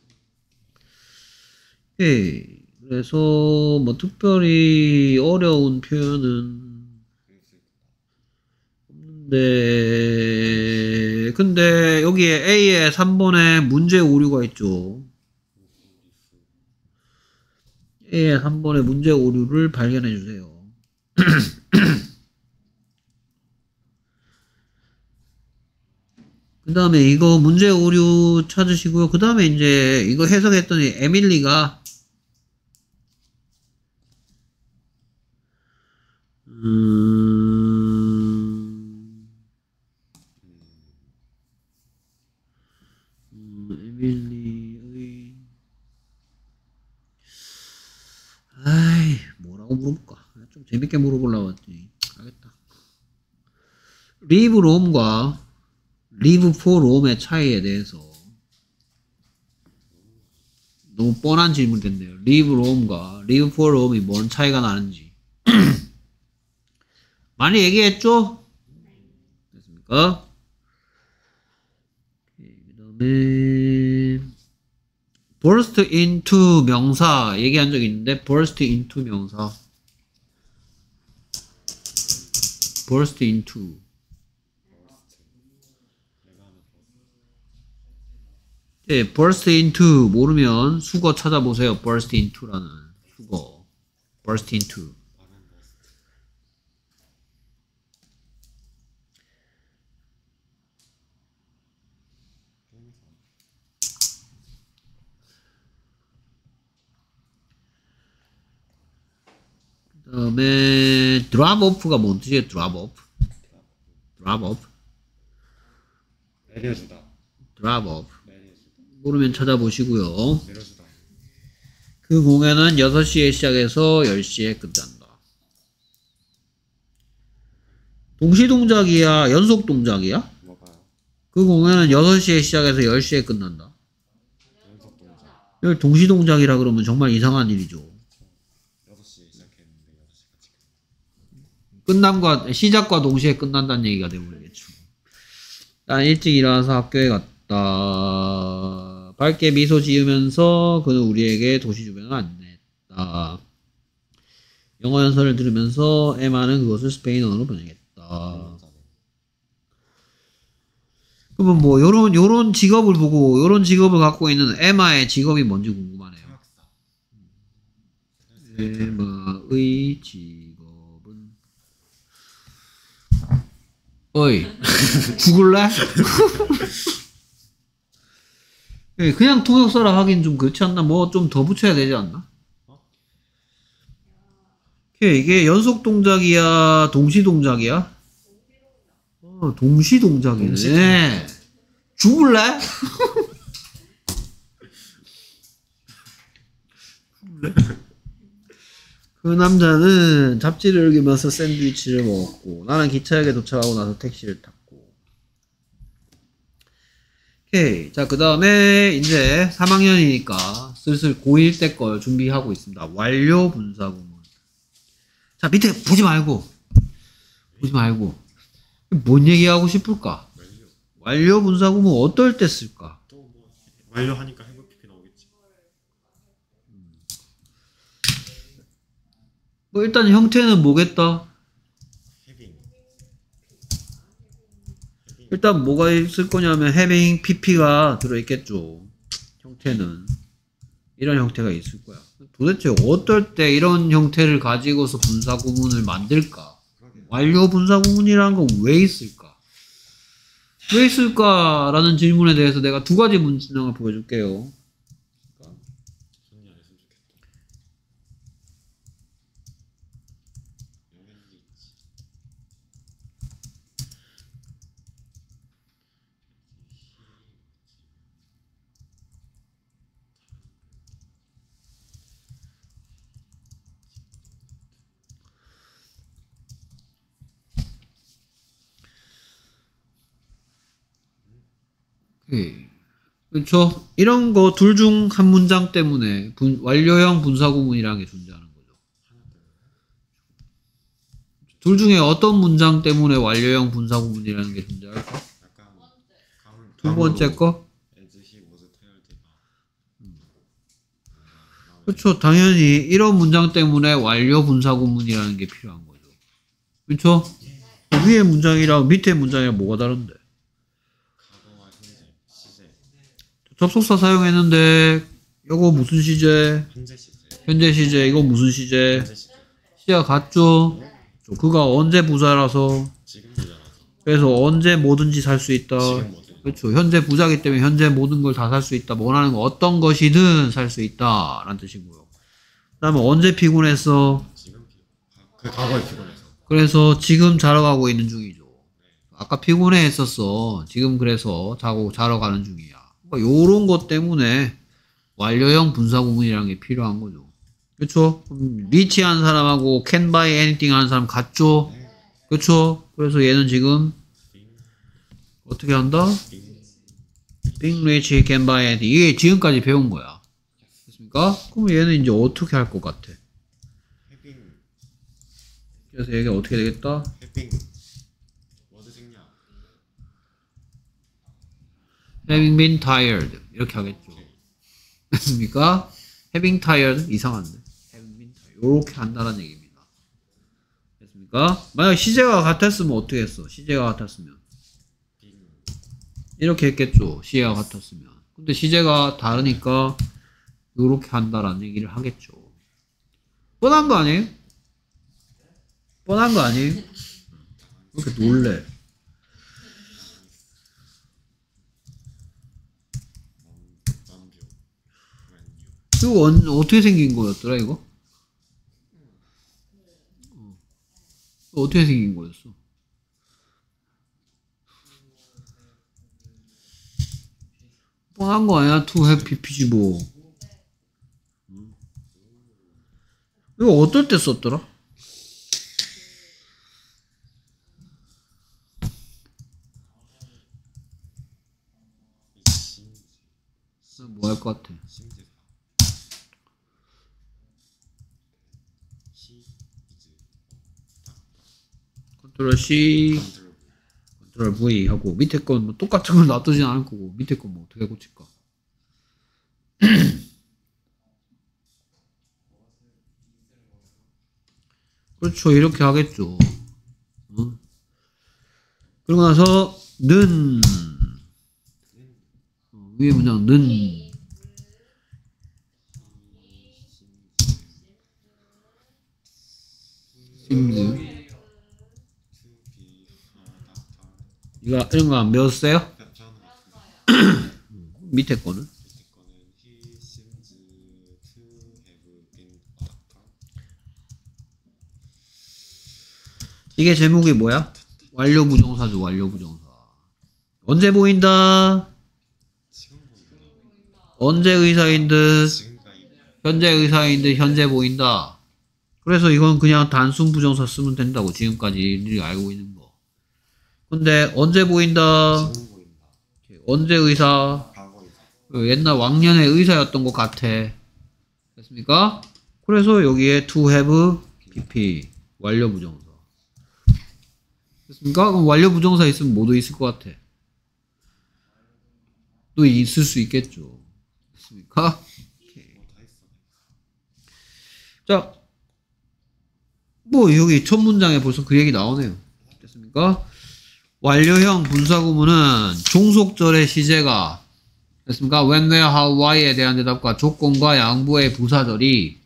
예. 그래서 뭐 특별히 어려운 표현은 없는데 근데 여기에 A에 삼 번에 문제 오류가 있죠. A에 삼 번에 문제 오류를 발견해 주세요. 그 다음에 이거 문제 오류 찾으시고요. 그 다음에 이제 이거 해석했더니 에밀리가 음... 음... 에밀리의 아이 뭐라고 물어볼까? 좀 재밌게 물어보려고 했더니 알겠다. 리브 롬과 리브 포 롬의 차이에 대해서 너무 뻔한 질문인데요. 리브 롬과 리브 포 롬이 뭔 차이가 나는지 많이 얘기했죠? 됐습니까? 그 다음에 burst into 명사 얘기한 적이 있는데 burst into 명사 burst into. 네, burst into 모르면 수거 찾아보세요. burst into라는 수거. burst into. 그 다음에 drop off가 뭔 뜻이에요? drop off. drop off. 내려주다. drop off. 내려주다. 모르면 찾아보시고요. 내려주다. 그 공연은 여섯 시에 시작해서 열 시에 끝난다. 동시 동작이야? 연속 동작이야? 뭐가요? 그 공연은 여섯 시에 시작해서 열 시에 끝난다. 연속 동작. 이걸 동시 동작이라 그러면 정말 이상한 일이죠. 여섯 시에 시작했는데 여섯 시까지 끝. 끝남과, 시작과 동시에 끝난다는 얘기가 되어버리겠죠. 난 일찍 일어나서 학교에 갔다. 밝게 미소 지으면서 그는 우리에게 도시 주변을 안내했다. 영어 연설을 들으면서 에마는 그것을 스페인어로 번역했다. 그러면 뭐 요런 요런 직업을 보고 요런 직업을 갖고 있는 에마의 직업이 뭔지 궁금하네요. 에마의 직업은 어이 죽을래? 그냥 통역사라 하긴 좀 그렇지 않나? 뭐 좀 더 붙여야 되지 않나? 이게 연속 동작이야? 동시 동작이야? 어, 동시 동작이네. 동시 죽을래? 그 남자는 잡지를 읽으면서 샌드위치를 먹었고 나는 기차역에 도착하고 나서 택시를 탔고. 오케이. 자, 그 다음에 이제 삼 학년이니까 슬슬 고일 때 걸 준비하고 있습니다. 완료 분사구문. 자, 밑에 보지 말고 보지 말고 뭔 얘기하고 싶을까? 완료. 완료 분사구문 어떨 때 쓸까? 또 뭐 완료하니까 행복피피 나오겠지. 뭐 일단 형태는 뭐겠다? 헤빙. 헤빙. 일단 뭐가 있을 거냐면 having pp가 들어있겠죠. 형태는 이런 형태가 있을 거야. 도대체 어떨 때 이런 형태를 가지고서 분사구문을 만들까? 완료 분사구문이라는 건 왜 있을까? 왜 있을까? 라는 질문에 대해서 내가 두 가지 문장을 보여줄게요. 손이 안 했으면 좋겠다. 영현이 있지. 예. 그렇죠? 이런 거 둘 중 한 문장 때문에 분, 완료형 분사구문이라는 게 존재하는 거죠. 둘 중에 어떤 문장 때문에 완료형 분사구문이라는 게 존재할까? 약간 감, 두 번째 거? as he was tired. 그렇죠. 당연히 이런 문장 때문에 완료 분사구문이라는 게 필요한 거죠. 그렇죠? 위에 문장이랑 밑에 문장이랑 뭐가 다른데? 과거와 현재, 시제, 접속사 사용했는데 이거 무슨 시제? 현재 시제, 현재 시제. 이거 무슨 시제? 현재 시제, 시제가 같죠? 그가 언제 부자라서 지금 부자라서, 그래서 언제 뭐든지 살 수 있다. 지금 뭐든, 그렇죠. 현재 부자기 때문에 현재 모든 걸 다 살 수 있다. 원하는 거 어떤 것이든 살 수 있다. 라는 뜻이고요. 그 다음에 언제 피곤했어? 지금 피, 그 과거에 피곤해서, 그래서 지금 자러 가고 있는 중이죠. 아까 피곤해 했었어. 지금 그래서 자고 자러 가는 중이야. 그러니까 요런 것 때문에 완료형 분사구문이라는 게 필요한 거죠. 그렇죠? 리치한 사람하고 can buy anything 하는 사람 같죠? 그렇죠? 그래서 얘는 지금 어떻게 한다? being rich can buy anything. 이게 지금까지 배운 거야. 됐습니까? 그럼 얘는 이제 어떻게 할 것 같아? 해빙, 그래서 얘가 어떻게 되겠다? 해빙, 워드 생략, having been tired 이렇게 하겠죠. 오케이. 됐습니까? having tired 이상한데 having been tired 이렇게 한다는 얘기입니다. 됐습니까? 됐습니까? 만약 시제가 같았으면 어떻게 했어? 시제가 같았으면 이렇게 했겠죠. 시제가 같았으면. 근데 시제가 다르니까 요렇게 한다라는 얘기를 하겠죠. 뻔한 거 아니에요? 뻔한 거 아니에요? 왜 이렇게 놀래? 이거 언, 어떻게 생긴 거였더라 이거? 어. 어떻게 생긴 거였어? 뻔한 거 아니야? to have pp지 뭐. 이거 어떨 때 썼더라? 뭐 할 것 같아? 컨트롤 C, 컨트롤 V 하고 밑에 건 뭐 똑같은 걸 놔두진 않을 거고 밑에 건 뭐 어떻게 고칠까? 그렇죠. 이렇게 하겠죠. 어? 그러고 나서 는 어, 위에 문장 는 seems 이거 이런 거 안 배웠어요? 밑에 거는 이게 제목이 뭐야? 완료 부정사죠. 완료 부정사. 언제 보인다? 언제 의사인 듯? 현재 의사인 듯 현재 보인다. 그래서 이건 그냥 단순 부정사 쓰면 된다고 지금까지 일일이 알고 있는 거. 근데 언제 보인다? 언제 의사? 옛날 왕년에 의사였던 것 같아. 됐습니까? 그래서 여기에 to have pp 완료 부정사. 됐습니까? 그럼 완료 부정사 있으면 뭐도 있을 것 같아. 또 있을 수 있겠죠. 됐습니까? 오케이. 자, 뭐 여기 첫 문장에 벌써 그 얘기 나오네요. 됐습니까? 완료형 분사구문은 종속절의 시제가 됐습니까? when, where, how, why에 대한 대답과 조건과 양보의 부사절이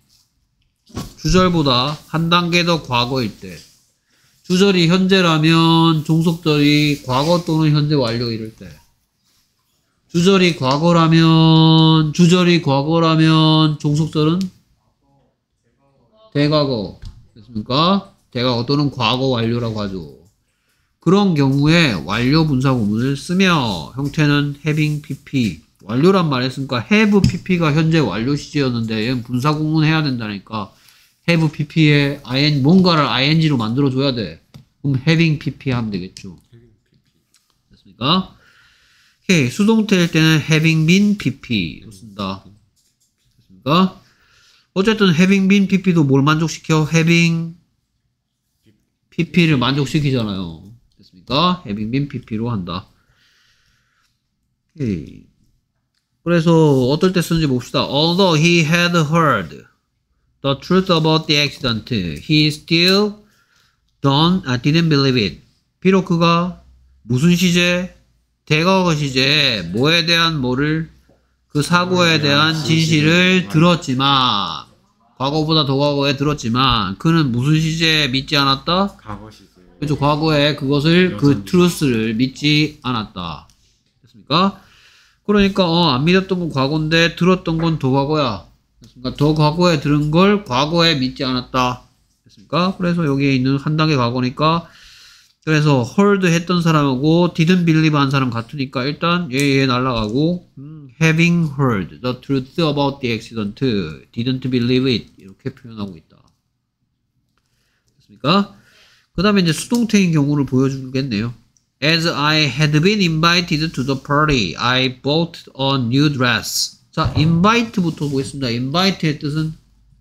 주절보다 한 단계 더 과거일 때, 주절이 현재라면 종속절이 과거 또는 현재 완료 이럴 때, 주절이 과거라면 주절이 과거라면 종속절은 대과거 됐습니까? 대과거 또는 과거 완료라고 하죠. 그런 경우에 완료 분사 구문을 쓰며 형태는 having pp 완료란 말 했으니까 have pp가 현재 완료 시제였는데 얘는 분사 구문 해야 된다니까 have pp에 ing 뭔가를 ing로 만들어 줘야 돼. 그럼 having pp 하면 되겠죠. 됐습니까? 오케이. 수동태일 때는 having been pp로 쓴다. 됐습니까? 어쨌든 having been pp도 뭘 만족시켜? having pp를 만족시키잖아요. 됐습니까? having been pp로 한다. 오케이. 그래서 어떨 때 쓰는지 봅시다. Although he had heard the truth about the accident, he still don't, uh, didn't believe it. 비록 그가 무슨 시제? 대과거 시제, 뭐에 대한 뭐를? 그 사고에 대한 진실을 들었지만, 과거보다 더 과거에 들었지만, 그는 무슨 시제에 믿지 않았다? 과거 시제. 그렇죠. 과거에 그것을, 그 트루스를 믿지 않았다. 됐습니까? 그러니까, 어, 안 믿었던 건 과거인데, 들었던 건 더 과거야. 됐습니까? 더 과거에 들은 걸 과거에 믿지 않았다. 됐습니까? 그래서 여기에 있는 한 단계 과거니까, 그래서 heard 했던 사람하고 didn't believe 한 사람 같으니까 일단 얘 얘 날라가고 음, having heard the truth about the accident didn't believe it 이렇게 표현하고 있다. 됐습니까? 그 다음에 이제 수동태인 경우를 보여주겠네요. As I had been invited to the party, I bought a new dress. 자, invite부터 보겠습니다. invite의 뜻은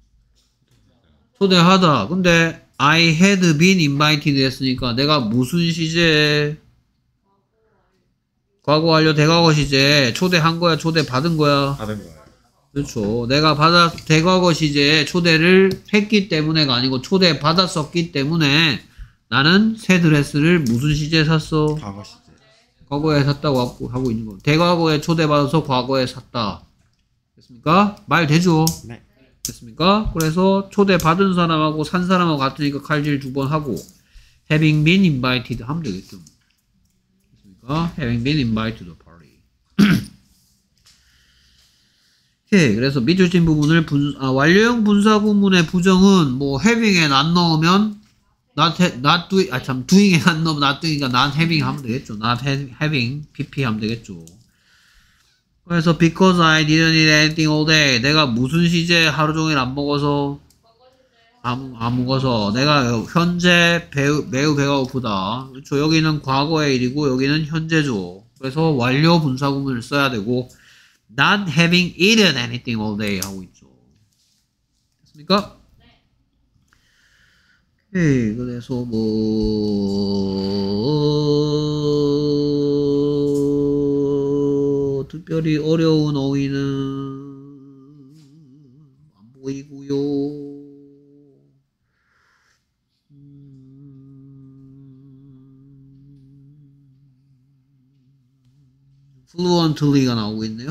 초대하다. 근데 I had been invited 했으니까 내가 무슨 시제? 과거 완료 대과거 시제 초대한 거야? 초대 받은 거야? 받은 거예요. 그렇죠. 내가 받아 대과거 시제에 초대를 했기 때문에가 아니고 초대 받았었기 때문에 나는 새 드레스를 무슨 시제에 샀어? 과거 시제. 과거에 샀다고 하고, 하고 있는 거. 대과거에 초대받아서 과거에 샀다. 됐습니까? 말 되죠? 네. 됐습니까? 그래서 초대받은 사람하고 산 사람하고 같으니까 칼질 두 번 하고 having been invited 하면 되겠죠. 됐습니까? having been invited to the party. 오케이. 그래서 미줄진 부분을 분, 아, 완료형 분사 구문의 부정은 뭐 having에 not 넣으면 not, not doing, 아 참 doing에 not 넣으면 not doing이니까 not having 하면 되겠죠. not having pp 하면 되겠죠. 그래서 because I didn't eat anything all day. 내가 무슨 시제 하루 종일 안 먹어서 안, 안 먹어서 내가 현재 배우, 매우 배가 고프다. 그렇죠. 여기는 과거의 일이고 여기는 현재죠. 그래서 완료 분사 구문을 써야 되고 not having eaten anything all day 하고 있죠. 됐습니까? 네. 그래서 뭐 특별히 어려운 어휘는 안 보이고요. fluently가 나오고 있네요.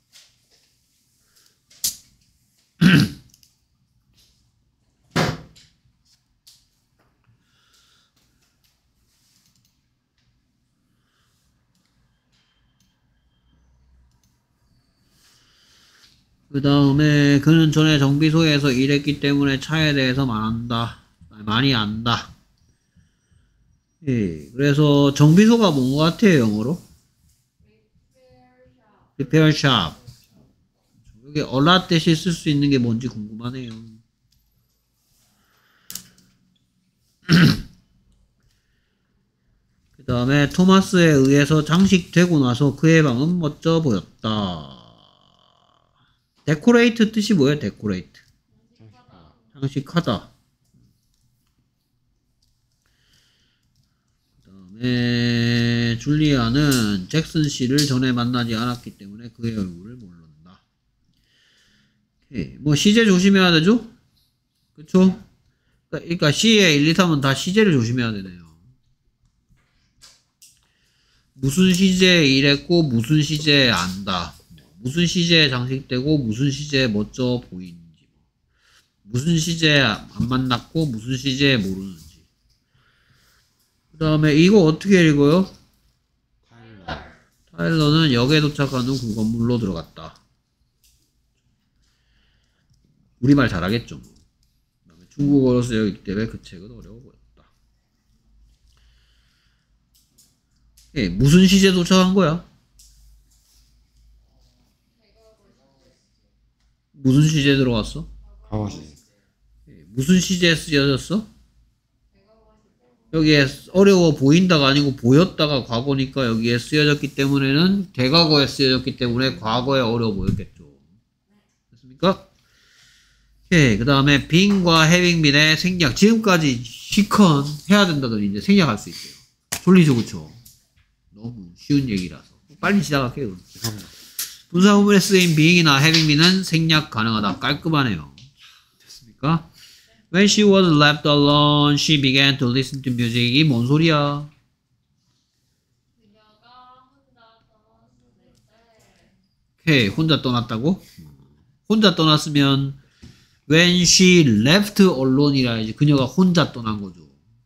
그 다음에 그는 전에 정비소에서 일했기 때문에 차에 대해서 말한다. 많이 안다. 예, 그래서 정비소가 뭔 것 같아요, 영어로? repair shop. 여기 a lot 대신 쓸 수 있는 게 뭔지 궁금하네요. 그 다음에 토마스에 의해서 장식되고 나서 그의 방은 멋져 보였다. 데코레이트 뜻이 뭐예요? 데코레이트. 장식하다. 그 다음에 줄리아는 잭슨 씨를 전에 만나지 않았기 때문에 그의 얼굴을 모른다. 오케이. 뭐 시제 조심해야 되죠? 그쵸? 그러니까 C에 일, 이, 삼은 다 시제를 조심해야 되네요. 무슨 시제에 일했고 무슨 시제에 안다. 무슨 시제에 장식되고 무슨 시제에 멋져 보이는지, 무슨 시제에 안 만났고 무슨 시제에 모르는지. 그 다음에 이거 어떻게 읽어요? 타일러. 타일러는 역에 도착한 후 그 건물로 들어갔다. 우리말 잘하겠죠. 그 다음에 중국어로 쓰여있기 때문에 그 책은 어려워 보였다. 예, 무슨 시제에 도착한 거야? 무슨 시제에 들어갔어? 과거 시제. 예, 무슨 시제에 쓰여졌어? 여기에 어려워 보인다가 아니고 보였다가 과거니까 여기에 쓰여졌기 때문에는 대과거에 쓰여졌기 때문에 과거에 어려워 보였겠죠. 됐습니까? 오케이. 그 다음에 being과 having beein의 생략. 지금까지 시컨 해야 된다더니 이제 생략할 수 있어요. 졸리죠, 그쵸? 너무 쉬운 얘기라서. 빨리 시작할게요. 죄송합니다. 분사구문에 쓰인 being이나 having beein은 생략 가능하다. 깔끔하네요. 됐습니까? When she was left alone, she began to listen to music. 이 뭔 소리야? 오케이, 혼자 떠났다고? 혼자 떠났으면 when she left alone이라 해야지. 그녀가 혼자 떠난 거죠.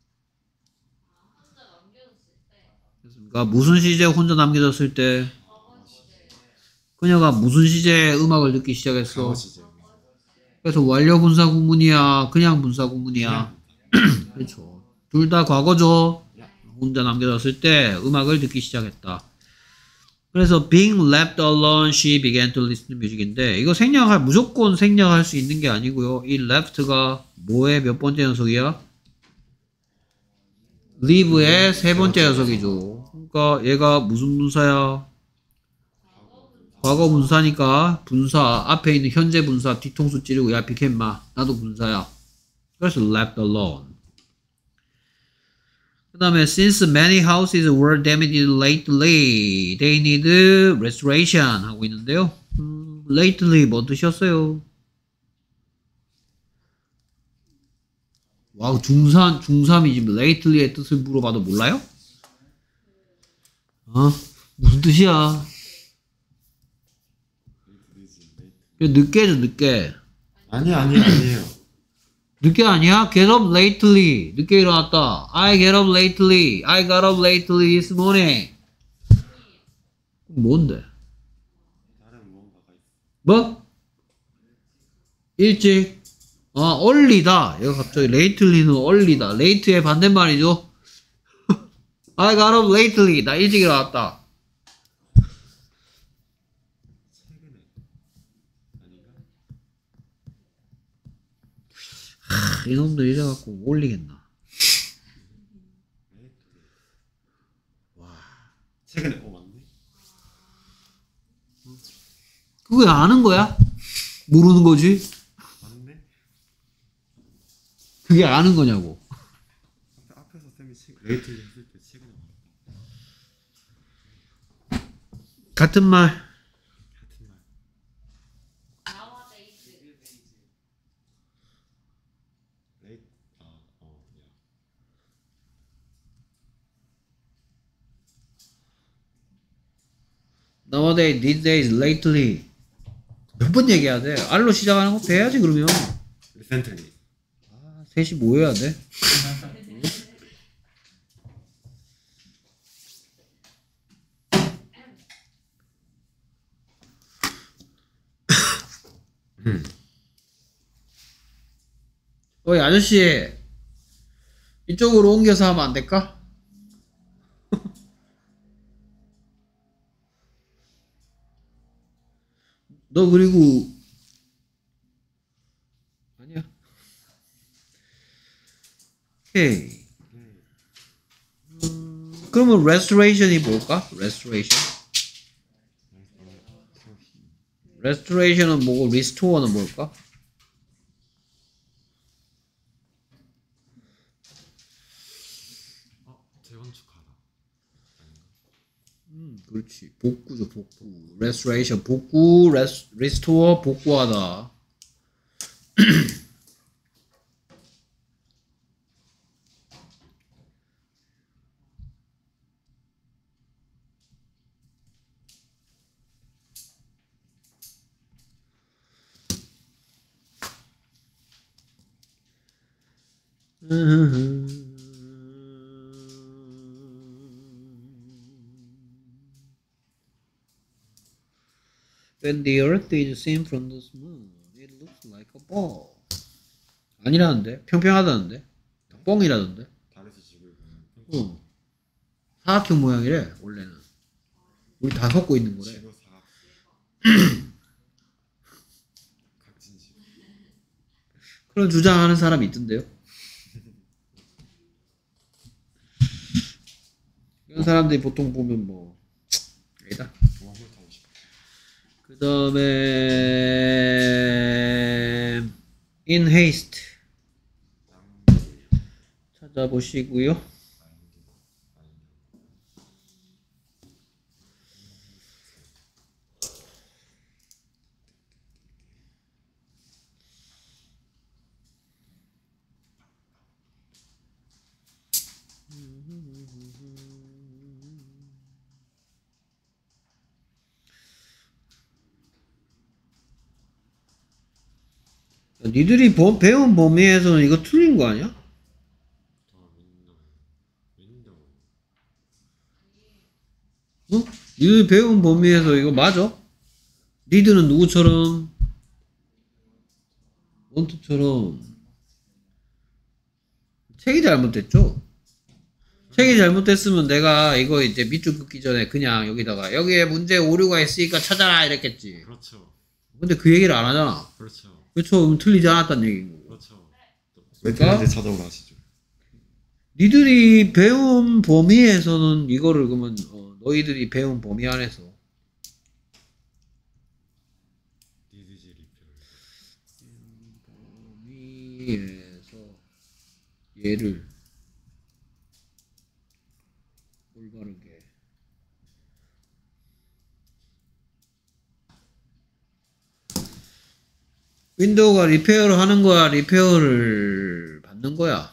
됐습니까? 무슨 시제에 혼자 남겨졌을 때? 그녀가 무슨 시제에 음악을 듣기 시작했어? 과거 시제. 그래서 완료 분사 구문이야? 그냥 분사 구문이야? 그렇죠. 둘 다 과거죠. 혼자 남겨졌을 때 음악을 듣기 시작했다. 그래서 being left alone, she began to listen to music인데 이거 생략할 무조건 생략할 수 있는 게 아니고요. 이 left가 뭐의 몇 번째 녀석이야? live의 세 번째 녀석이죠. 그러니까 얘가 무슨 분사야? 과거 분사니까 분사 앞에 있는 현재 분사 뒤통수 찌르고 야 비켓마 나도 분사야. 그래서 left alone. 그 다음에 since many houses were damaged lately, they need restoration 하고 있는데요. 음, lately 뭐 뜻이었어요? 와우, 중산, 중삼이지. lately의 뜻을 물어봐도 몰라요? 어? 무슨 뜻이야? 늦게죠, 늦게. 아니 아니 아니에요. 늦게 아니야? get up lately. 늦게 일어났다. I get up lately. I got up lately this morning. 뭔데? 다른 무언가가 있어. 뭐? 일찍. 아, early다. 얘가 갑자기 lately는 early다. late의 반대말이죠. I got up lately. 나 일찍 일어났다. 최근에 아닌가? 하, 이놈들 이래갖고 못 올리겠나. 와 최근에 어 맞네. 그거 아는 거야? 모르는 거지? 맞네. 그게 아는 거냐고. 앞에 앞에서 쌤이 최근 레이트 했을 때 최근에 맞다. 같은 말. 같은 말. 레이트 아어 야. Nowadays, these days, lately. 몇 번 얘기해야 돼? R로 시작하는 것도 해야지, 그러면. recently. 아, 셋이 뭐 해야 돼? 어이, 아저씨. 이쪽으로 옮겨서 하면 안 될까? 너 그리고 아니야. 오케이. 음, 그러면 restoration이 뭘까? restoration. restoration은 뭐고 restore는 뭘까? 어 재건축하다. 음, 그렇지. 복구죠, 복구. restoration, 복구, res, restore, 복구하다. When the earth is seen from the moon, it looks like a ball. 아니라는데? 평평하다는데? 뻥이라던데? 달에서 지구를 보면 어. 사각형 모양이래, 원래는. 우리 다 섞고 있는 거래. 지구 사각 각진 지구. 그런 주장하는 사람이 있던데요. 이런 사람들이 보통 보면 뭐 아니다. 왕물 타고 싶어. 그 다음에 in haste 찾아보시고요. 니들이 보- 배운 범위에서는 이거 틀린 거 아니야? 더 윈도우 윈도우 어? 니들 배운 범위에서 이거 맞아? 니들은 누구처럼? 원투처럼 책이 잘못됐죠? 책이 잘못됐으면 내가 이거 이제 밑줄 긋기 전에 그냥 여기다가 여기에 문제 오류가 있으니까 찾아라 이랬겠지. 그렇죠. 근데 그 얘기를 안 하잖아. 그렇죠. 그렇죠? 그럼 틀리지 않았다는 얘기인 거고. 그렇죠. 그러니까? 왜 틀린지 찾아오라 하시죠. 니들이 배운 범위에서는 이거를 그러면 어, 너희들이 배운 범위 안에서 니드지 리필 범위에서 얘를 올바르게 윈도우가 리페어를 하는 거야, 리페어를 받는 받는 거야.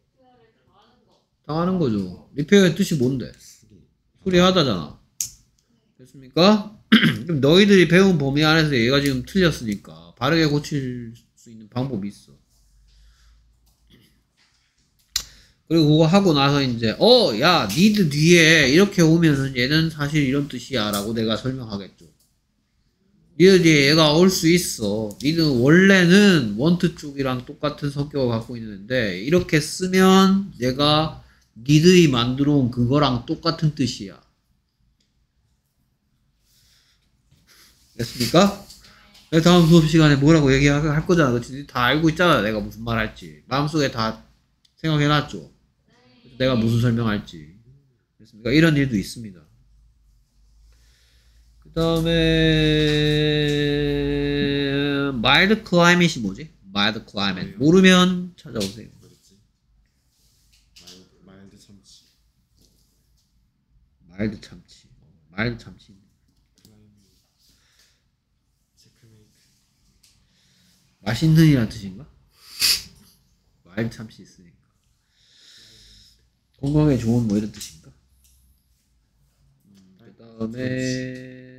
당하는 거죠. 리페어의 뜻이 뭔데? 수리하다잖아. 됐습니까? 그럼 너희들이 배운 범위 안에서 얘가 지금 틀렸으니까 바르게 고칠 수 있는 방법이 있어. 그리고 그거 하고 나서 이제 어, 야, need 뒤에 이렇게 오면은 얘는 사실 이런 뜻이야 라고 내가 설명하겠죠. need 뒤에 얘가 올 수 있어. need는 원래는 want 쪽이랑 똑같은 성격을 갖고 있는데 이렇게 쓰면 얘가 need이 만들어 온 그거랑 똑같은 뜻이야. 됐습니까? 다음 수업 시간에 뭐라고 얘기할 거잖아. 그치? 다 알고 있잖아. 내가 무슨 말 할지. 마음속에 다 생각해놨죠. 내가 무슨 설명할지. 됐습니까? 이런 일도 있습니다. 그 다음에 mild climate이 뭐지? mild climate. 모르면 찾아오세요. 마일드 참치. mild 참치. mild 참치. 맛있는 이란 뜻인가? mild 참치 있으니까. 건강에 좋은 뭐 이런 뜻인가? 음, 그 다음에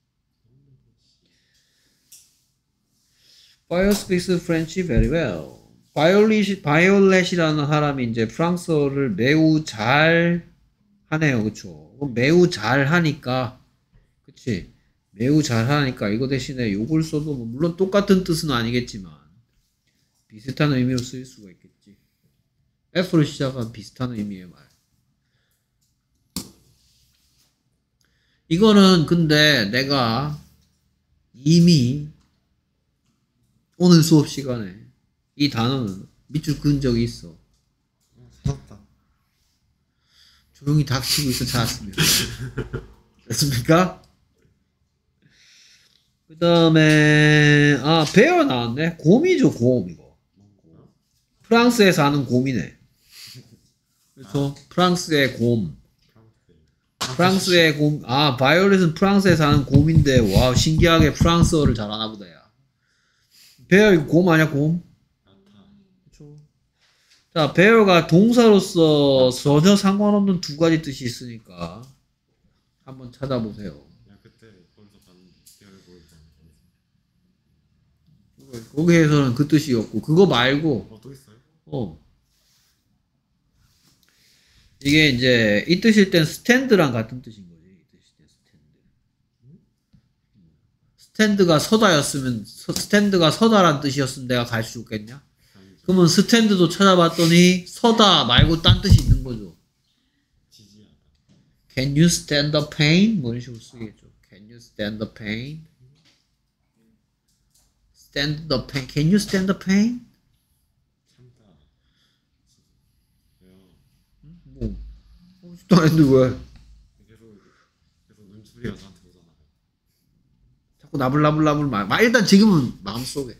Fire speaks French very well. 바이올렛, 바이올렛이라는 사람이 이제 프랑스어를 매우 잘 하네요. 그쵸? 매우 잘 하니까, 그치? 매우 잘 하니까 이거 대신에 요걸 써도 뭐 물론 똑같은 뜻은 아니겠지만 비슷한 의미로 쓰일 수가 있겠지. F로 시작한 비슷한 의미의 말. 이거는 근데 내가 이미 오늘 수업 시간에 이 단어는 밑줄 그은 적이 있어. 찾았다. 조용히 닥치고 있어 찾았으면. 됐습니까? 그 다음에 아 베어 나왔네. 곰이죠. 곰 이거. 프랑스에 사는 곰이네. 그렇죠. 프랑스의 곰. 프랑스의 곰. 아 바이올렛은 프랑스에 사는 곰인데 와 신기하게 프랑스어를 잘하나 보다 야. 베어 이거 곰 아니야 곰? 그렇죠. 자 베어가 동사로서 전혀 상관없는 두 가지 뜻이 있으니까 한번 찾아보세요. 거기에서는 그 뜻이었고 그거 말고 어, 또 있어요? 어 이게 이제 이 뜻일 땐 스탠드랑 같은 뜻인 거지. 이 뜻일 땐 스탠드. 스탠드가 서다였으면 서, 스탠드가 서다란 뜻이었으면 내가 갈 수 있겠냐? 그러면 스탠드도 찾아봤더니 서다 말고 딴 뜻이 있는 거죠. Can you stand the pain? 뭐 이런 식으로 쓰겠죠. Can you stand the pain? Stand the pain. Can you stand the pain? 참다. 왜요? 뭐, 하고 싶도 안 했는데 왜? 계속 계속 눈초리가 저한테 오잖아요. 자꾸 나불나불나불 말. 막 일단 지금은 마음속에.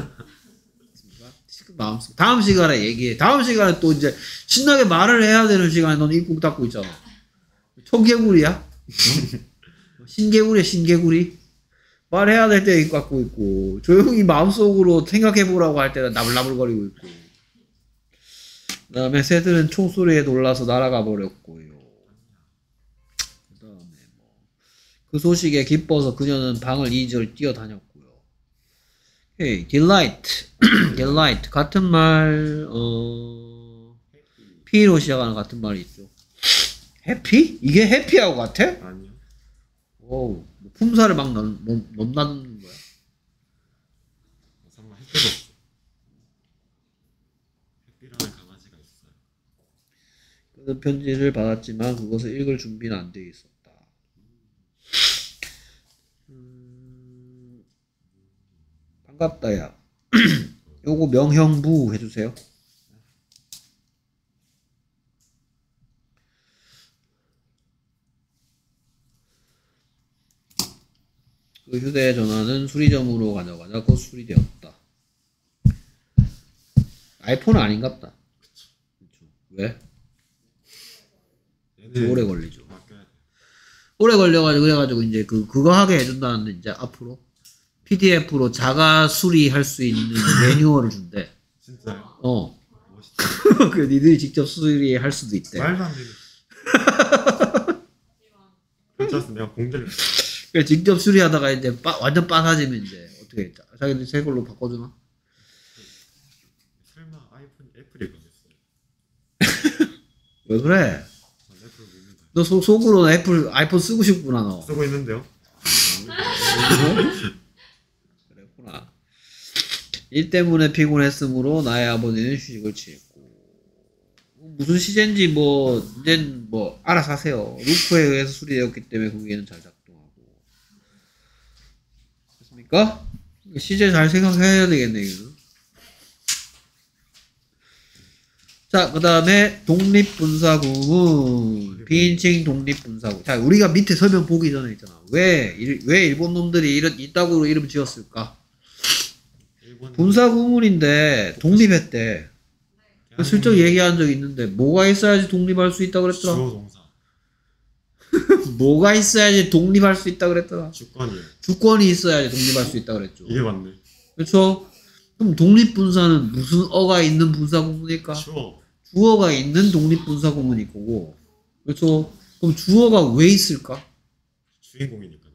지금 마음속. 다음 시간에 얘기해. 다음 시간에 또 이제 신나게 말을 해야 되는 시간에 너는 입국 닫고 있잖아. 초개구리야? 신개구리야 신개구리? 말해야 될 때 입 닫고 있고 조용히 마음속으로 생각해보라고 할 때는 나불나불거리고 있고 그 다음에 새들은 총소리에 놀라서 날아가 버렸고요. 그 다음에 뭐 그 소식에 기뻐서 그녀는 방을 이리저리 뛰어다녔고요. 오케이, delight, delight 같은 말 어... P로 시작하는 같은 말이 있죠. 해피? 이게 해피하고 같아? 아니요. 오, 뭐 품사를 막 넣, 넣, 넣는다는 거야. 정말 햇빛 없어. 햇빛이라는 강아지가 있어요. 그는 편지를 받았지만 그것을 읽을 준비는 안 돼 있었다. 음, 반갑다 야. 요거 명형부 해주세요. 그 휴대전화는 수리점으로 가져가자 곧 수리되었다. 아이폰은 아닌갑다. 그쵸. 왜? 오래 걸리죠. 맡겨야 돼. 오래 걸려가지고 그래가지고 이제 그 그거 하게 해준다는데 이제 앞으로 피디에프로 자가 수리할 수 있는 매뉴얼을 준대. 진짜요? 어. 멋있다. 그 니들이 직접 수리할 수도 있대. 말도 안 되는. 괜찮았어. 내가 공개를. 그래, 직접 수리하다가 이제 빠, 완전 빠사지면 이제 어떻게 했다. 자기들 새 걸로 바꿔주나? 설마 아이폰 애플이 그랬어요. 왜 그래? 전 애플 봅니다. 너 속, 속으로 애플 아이폰 쓰고 싶구나 너. 쓰고 있는데요. 그랬구나. 일 때문에 피곤했으므로 나의 아버지는 휴식을 취했고, 무슨 시제인지 뭐 이젠 뭐 알아서 하세요. 루프에 의해서 수리되었기 때문에 거기에는 잘 작동하고. 됐습니까? 시제 잘 생각해야 되겠네 이거. 자, 그 다음에 독립분사구문, 비인칭 독립분사구. 자, 우리가 밑에 설명 보기 전에 있잖아. 왜, 일, 왜 일본 놈들이 이런, 이따구로 이름 지었을까? 일본 분사구문인데 독립했대. 슬쩍 얘기한 적 있는데, 뭐가 있어야지 독립할 수 있다 그랬더라? 주어 동사. 뭐가 있어야지 독립할 수 있다 그랬더라? 주권이에요. 주권이 있어야지 독립할 수 있다 그랬죠. 이게 맞네. 그렇죠? 그럼 독립분사는 무슨 어가 있는 분사구문일까? 주어. 주어가 있는 독립분사구문일 거고, 그렇죠? 그럼 주어가 왜 있을까? 주인공이니까요.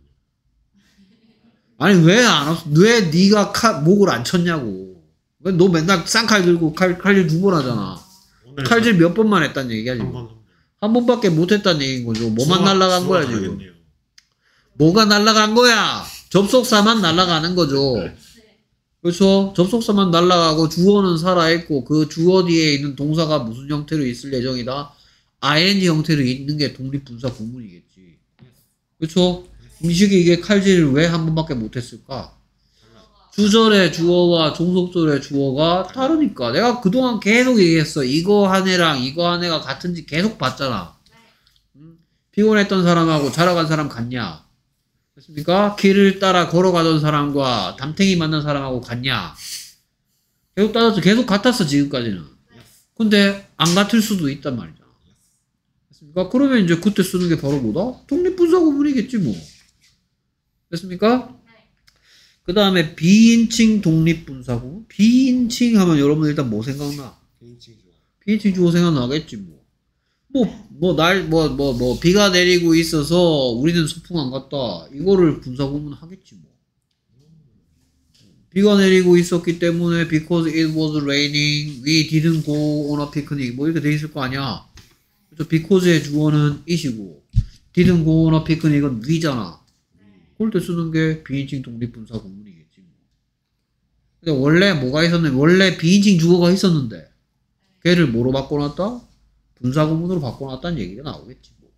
아니 왜 안 왔어? 왜 네가 칼, 목을 안 쳤냐고? 왜 너 맨날 쌍칼 들고 칼, 칼질 두 번 하잖아. 오늘 칼질 몇 번만 했단 얘기야 지금. 한 번, 한 번. 한 번밖에 못 했단 얘기인 거죠. 뭐만 주어가- 날라간 거야 주어가 지금. 다르겠네요. 뭐가 날라간 거야? 접속사만 날라가는 거죠. 그렇죠? 접속사만 날라가고 주어는 살아있고 그 주어 뒤에 있는 동사가 무슨 형태로 있을 예정이다? 아이엔지 형태로 있는 게 독립분사 구문이겠지. 그렇죠? 음식이 이게 칼질을 왜 한 번밖에 못했을까? 주절의 주어와 종속절의 주어가 다르니까. 내가 그동안 계속 얘기했어. 이거 한 애랑 이거 한 애가 같은지 계속 봤잖아. 음? 피곤했던 사람하고 자러 간 사람 같냐? 됐습니까? 길을 따라 걸어가던 사람과 담탱이 만난 사람하고 같냐? 계속 따졌어. 계속 같았어, 지금까지는. 근데 안 같을 수도 있단 말이잖아. 됐습니까? 그러면 이제 그때 쓰는 게 바로 뭐다? 독립분사 구문이겠지, 뭐. 됐습니까? 그 다음에 비인칭 독립분사 구문. 비인칭 하면 여러분 일단 뭐 생각나? 비인칭 주어. 비인칭 주어 생각나겠지, 뭐. 뭐, 뭐, 날, 뭐, 뭐, 뭐, 비가 내리고 있어서 우리는 소풍 안 갔다. 이거를 분사구문 하겠지, 뭐. 비가 내리고 있었기 때문에 because it was raining, we didn't go on a picnic. 뭐 이렇게 돼 있을 거 아니야. 그래서 because의 주어는 it이고, didn't go on a picnic은 we잖아. 그럴 때 쓰는 게 비인칭 독립분사구문이겠지, 뭐. 근데 원래 뭐가 있었는데, 원래 비인칭 주어가 있었는데, 걔를 뭐로 바꿔놨다? 분사구문으로 바꿔놨다는 얘기가 나오겠지. 뭐.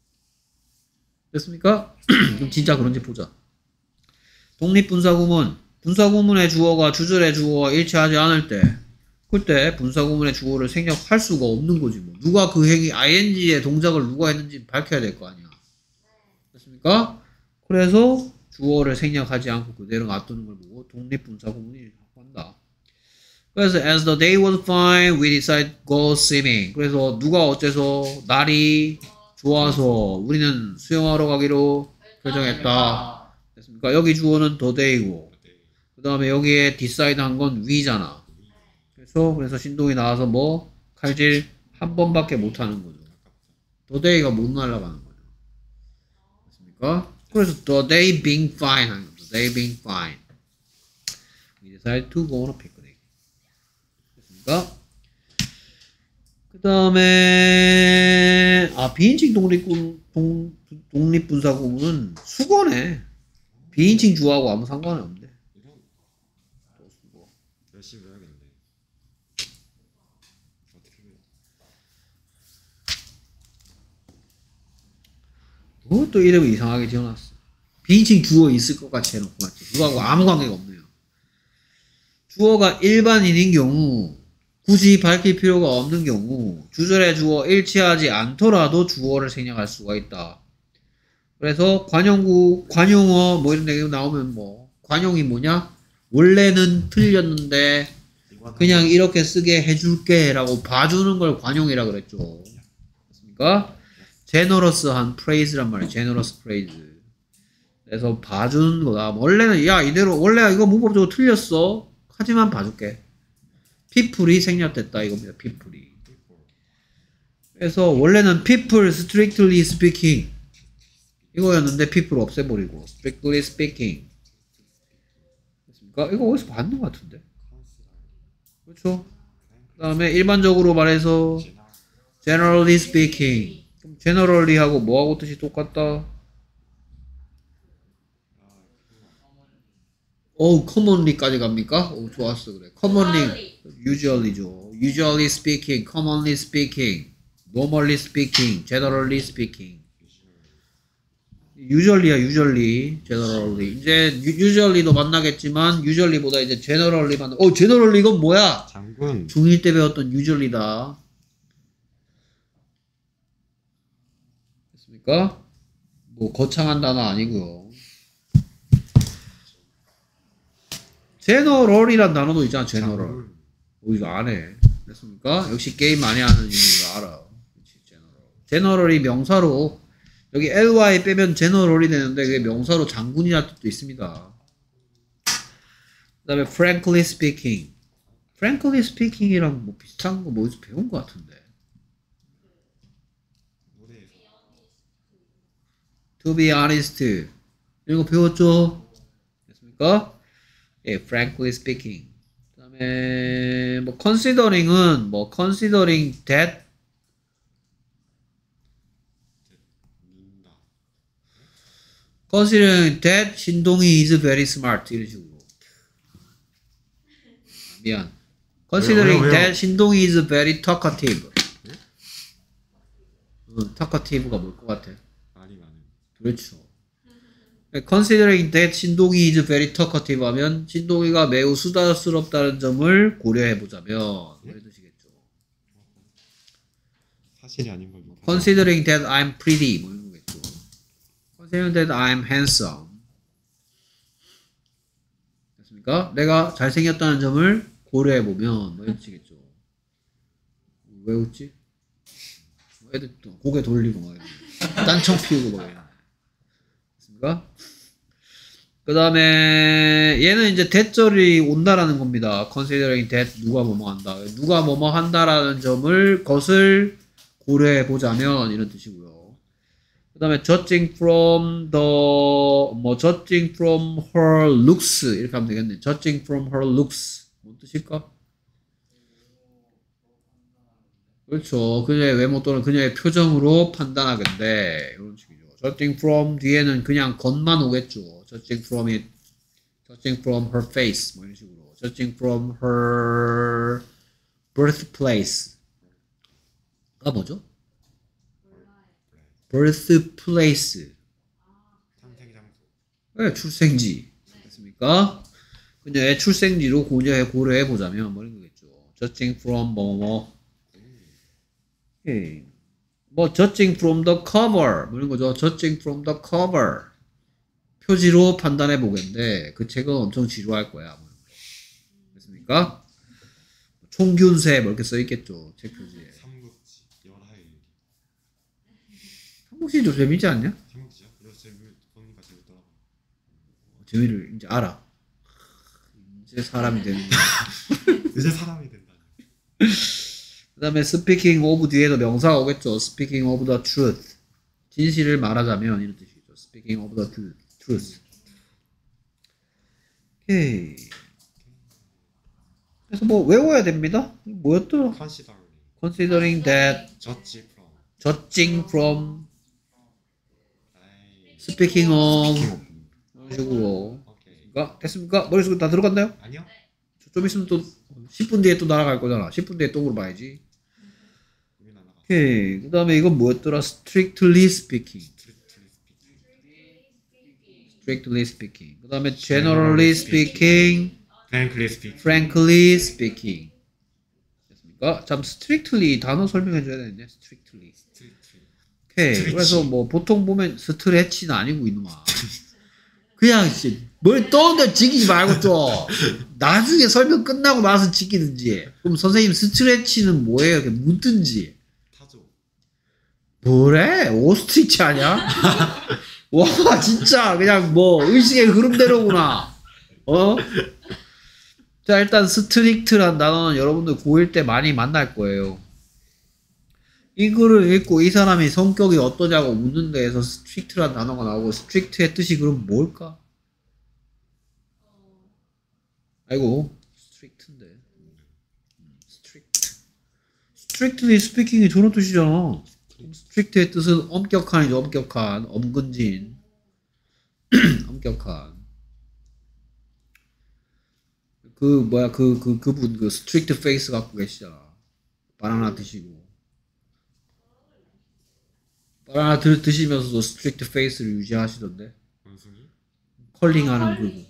됐습니까? 그럼 진짜 그런지 보자. 독립분사구문. 분사구문의 주어가 주절의 주어와 일치하지 않을 때, 그때 분사구문의 주어를 생략할 수가 없는 거지. 뭐. 누가 그 행위, 아이엔지의 동작을 누가 했는지 밝혀야 될 거 아니야. 됐습니까? 그래서 주어를 생략하지 않고 그대로 놔두는 걸 보고 독립분사구문이라고 한다. 그래서 as the day was fine, we decided to go swimming. 그래서 누가 어째서 날이 좋아서 우리는 수영하러 가기로 결정했다. 됐습니까? 여기 주어는 the day고, 그 다음에 여기에 decide 한 건 we잖아. 그래서 그래서 신동이 나와서 뭐 칼질 한 번밖에 못 하는 거죠. the day가 못 날아가는 거죠. 됐습니까? 그래서 the day being fine 하는 거죠. the day being fine. We decided to go on a picnic. 그 다음에 아 비인칭 독립군 동, 독립분사구문은 수거네. 비인칭 주어하고 아무 상관이 없네. 또 수거. 열심히 해야겠네. 어떻게 해? 그것도 이름을 이상하게 지어놨어. 비인칭 주어 있을 것 같이 해놓고 맞지. 그거하고 아무 관계가 없네요. 주어가 일반인인 경우, 굳이 밝힐 필요가 없는 경우, 주절의 주어 일치하지 않더라도 주어를 생략할 수가 있다. 그래서 관용구, 관용어 뭐 이런 데 나오면 뭐 관용이 뭐냐? 원래는 틀렸는데 그냥 이렇게 쓰게 해줄게 라고 봐주는 걸 관용이라 그랬죠. 맞습니까? 제너러스한 프레이즈란 말이에요. 제너러스 프레이즈. 그래서 봐주는 거다. 원래는 야 이대로 원래 이거 문법적으로 틀렸어. 하지만 봐줄게. people이 생략됐다 이겁니다. people이. 그래서 원래는 people strictly speaking 이거였는데 people 없애버리고 strictly speaking 됐습니까? 이거 어디서 봤는 것 같은데 그렇죠? 그 다음에 일반적으로 말해서 generally speaking 그럼 generally 하고 뭐하고 뜻이 똑같다? 오, commonly까지 갑니까? 오, 좋았어, 그래. commonly, usually죠. usually speaking, commonly speaking, normally speaking, generally speaking. usually야, usually, generally. 이제 usually도 만나겠지만 usually보다 이제 generally 만나. 어, generally 이건 뭐야? 장군. 중일 때 배웠던 usually다. 됐습니까? 뭐 거창한 단어 아니고요. 제너럴이란 단어도 있잖아, 제너럴. 어, 이거 안 해. 됐습니까? 역시 게임 많이 하는 이유가 알아. 그렇지, 제너럴. 제너럴이 명사로, 여기 ly 빼면 제너럴이 되는데, 그게 명사로 장군이라는 뜻도 있습니다. 그 다음에 frankly speaking. frankly speaking이랑 뭐 비슷한 거 뭐 어디서 배운 것 같은데. to be honest. 이런 거 배웠죠? 됐습니까? 예, frankly speaking. 그 다음에, 뭐, considering은, 뭐, considering that, considering that 신동이 is very smart. 이런 식으로. 미안. considering 왜요, 왜요? that 신동이 is very talkative. 응, talkative가 뭘 것 같아? 말이 많은. 그렇죠. considering that 신동이 is very talkative 하면 신동이가 매우 수다스럽다는 점을 고려해 보자면 이런 뜻이겠죠. 사실이 아닌 걸. considering that I'm pretty 뭐 이런 거겠죠. considering that I'm handsome 됐습니까? 내가 잘생겼다는 점을 고려해 보면 뭐 이런 뜻이겠죠. 왜 웃지? 애들 또 고개 돌리고 막 딴청 피우고 막 이런. 그 다음에 얘는 이제 대절이 온다라는 겁니다. considering that 누가 뭐뭐 한다. 누가 뭐뭐 한다라는 점을 것을 고려해 보자면 이런 뜻이고요. 그 다음에 judging from the 뭐 judging from her looks 이렇게 하면 되겠네. judging from her looks 뭔 뜻일까? 그렇죠. 그녀의 외모 또는 그녀의 표정으로 판단하겠네. 이런 식이죠. judging from 뒤에는 그냥 겉만 오겠죠. judging from it, judging from her face 뭐 이런 식으로. judging from her birthplace. 아 뭐죠? birthplace. 탄생 장소. 네, 출생지. 됐습니까? 그녀의 출생지로 고려해 고려해 보자면 뭐 이런 거겠죠. judging from 뭐뭐. 오케이. 뭐 judging from the cover 뭐 이런 거죠. judging from the cover 표지로 판단해 보겠는데 그 책은 엄청 지루할 거야. 뭐 됐습니까? 총균세 뭐 이렇게 써 있겠죠. 책 표지에. 삼국지 열하일. 삼국지 좀 재밌지 않냐? 삼국지요? 그래서 재미 보니까 재밌더라고. 재미를 이제 알아. 이제 사람이 되는 거야. 이제 사람이 된다. 그 다음에 speaking of 뒤에도 명사가 오겠죠. speaking of the truth. 진실을 말하자면 이런 뜻이죠. speaking of the truth. 오케이. 그래서 뭐 외워야 됩니다. 뭐였더라? considering. considering that, judge from. judging from, 아이, speaking of speaking of. 이런 식으로. 오케이. 그러니까 됐습니까? 머릿속에 다 들어갔나요? 아니요? 좀 있으면 또 십 분 뒤에 또 날아갈 거잖아. 십 분 뒤에 또 물어봐야지. 여기 날아가. 오케이. 그 다음에 이건 뭐였더라? strictly speaking. strictly speaking. 그 다음에 generally speaking, frankly speaking. frankly speaking. 됐습니까? 참 strictly 단어 설명해 줘야 되는데 strictly. 오케이. 스트레치. 그래서 뭐 보통 보면 스트레치는 아니고 이놈아. 그냥 뭘 떠온다 지키지 말고 또 나중에 설명 끝나고 나서 지키든지. 그럼 선생님 스트레치는 뭐예요? 이렇게 묻든지. 타조. 뭐래? 오스트리치 아니야? 와 진짜 그냥 뭐 의식의 흐름대로구나. 어? 자 일단 스트릭트란 단어는 여러분들 고일 때 많이 만날 거예요. 이거를 읽고 이 사람이 성격이 어떠냐고 묻는 데에서 strict란 단어가 나오고 strict의 뜻이 그럼 뭘까? 아이고 strict인데 strict strictly speaking이 저런 뜻이잖아. strict의 뜻은 엄격한이죠. 엄격한, 엄근진, 엄격한. 그 뭐야 그 그 그분 그 strict face 갖고 계시잖아. 바나나 드시고 바나나 드, 드시면서도 strict face를 유지하시던데. 원숭이? 컬링하는 그분.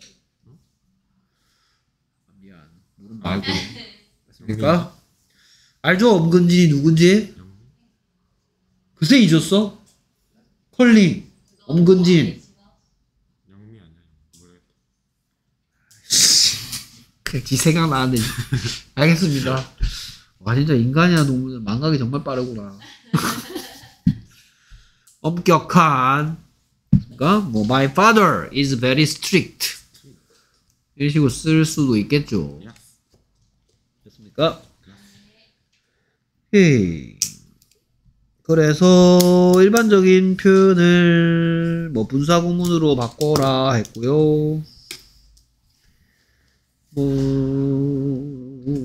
미안. 모른 말고. 그러니까 알죠? 엄근진이 누군지? 글쎄 잊었어? 컬링, 엄근진. 영미 아니야? 모르겠다. 그냥 지 생각나는데. 알겠습니다. 와 진짜 인간이나 동물은 망각이 정말 빠르구나. 엄격한. 그러니까 뭐 my father is very strict. 이런 식으로 쓸 수도 있겠죠. 됐습니까? 헤이. 그래서 일반적인 표현을 뭐 분사구문으로 바꿔라 했고요. 뭐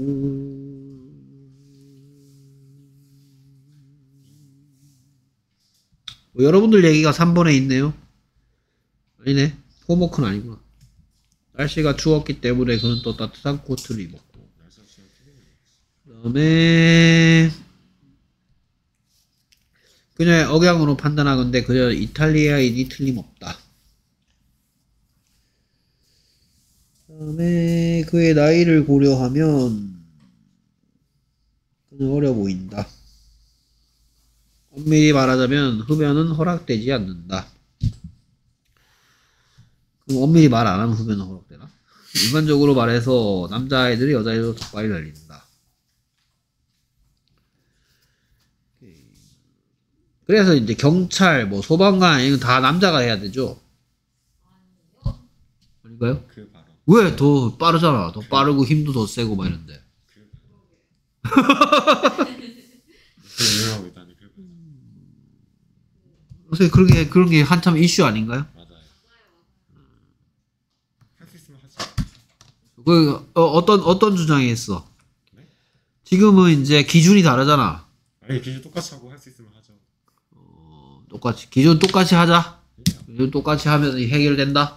뭐 여러분들 얘기가 삼 번에 있네요. 아니네. 홈워크는 아니구나. 날씨가 추웠기 때문에 그는 또 따뜻한 코트를 입었고. 그 다음에 그녀의 억양으로 판단하건대 그녀 이탈리아인이 틀림없다. 그 다음에 그의 나이를 고려하면 그는 어려 보인다. 엄밀히 말하자면 흡연은 허락되지 않는다. 그럼 엄밀히 말 안 하면 흡연은 허락되나? 일반적으로 말해서 남자아이들이 여자아이들도 더 빨리 달린다. 그래서 이제 경찰, 뭐 소방관 이건 다 남자가 해야 되죠? 아닌가요? 그 바로. 왜? 더 빠르잖아. 더 빠르고 힘도 더 세고 막 이런데. 그 유명하고 있다니 그. 그래서 그런 그런 게 한참 이슈 아닌가요? 맞아요. 할 수 있으면 하지. 그 어, 어떤 어떤 주장이 있어? 네? 지금은 이제 기준이 다르잖아. 아니 기준 똑같이 하고 할 수 있으면 하죠. 어, 똑같이 기준 똑같이 하자. 기준 똑같이 하면 해결된다.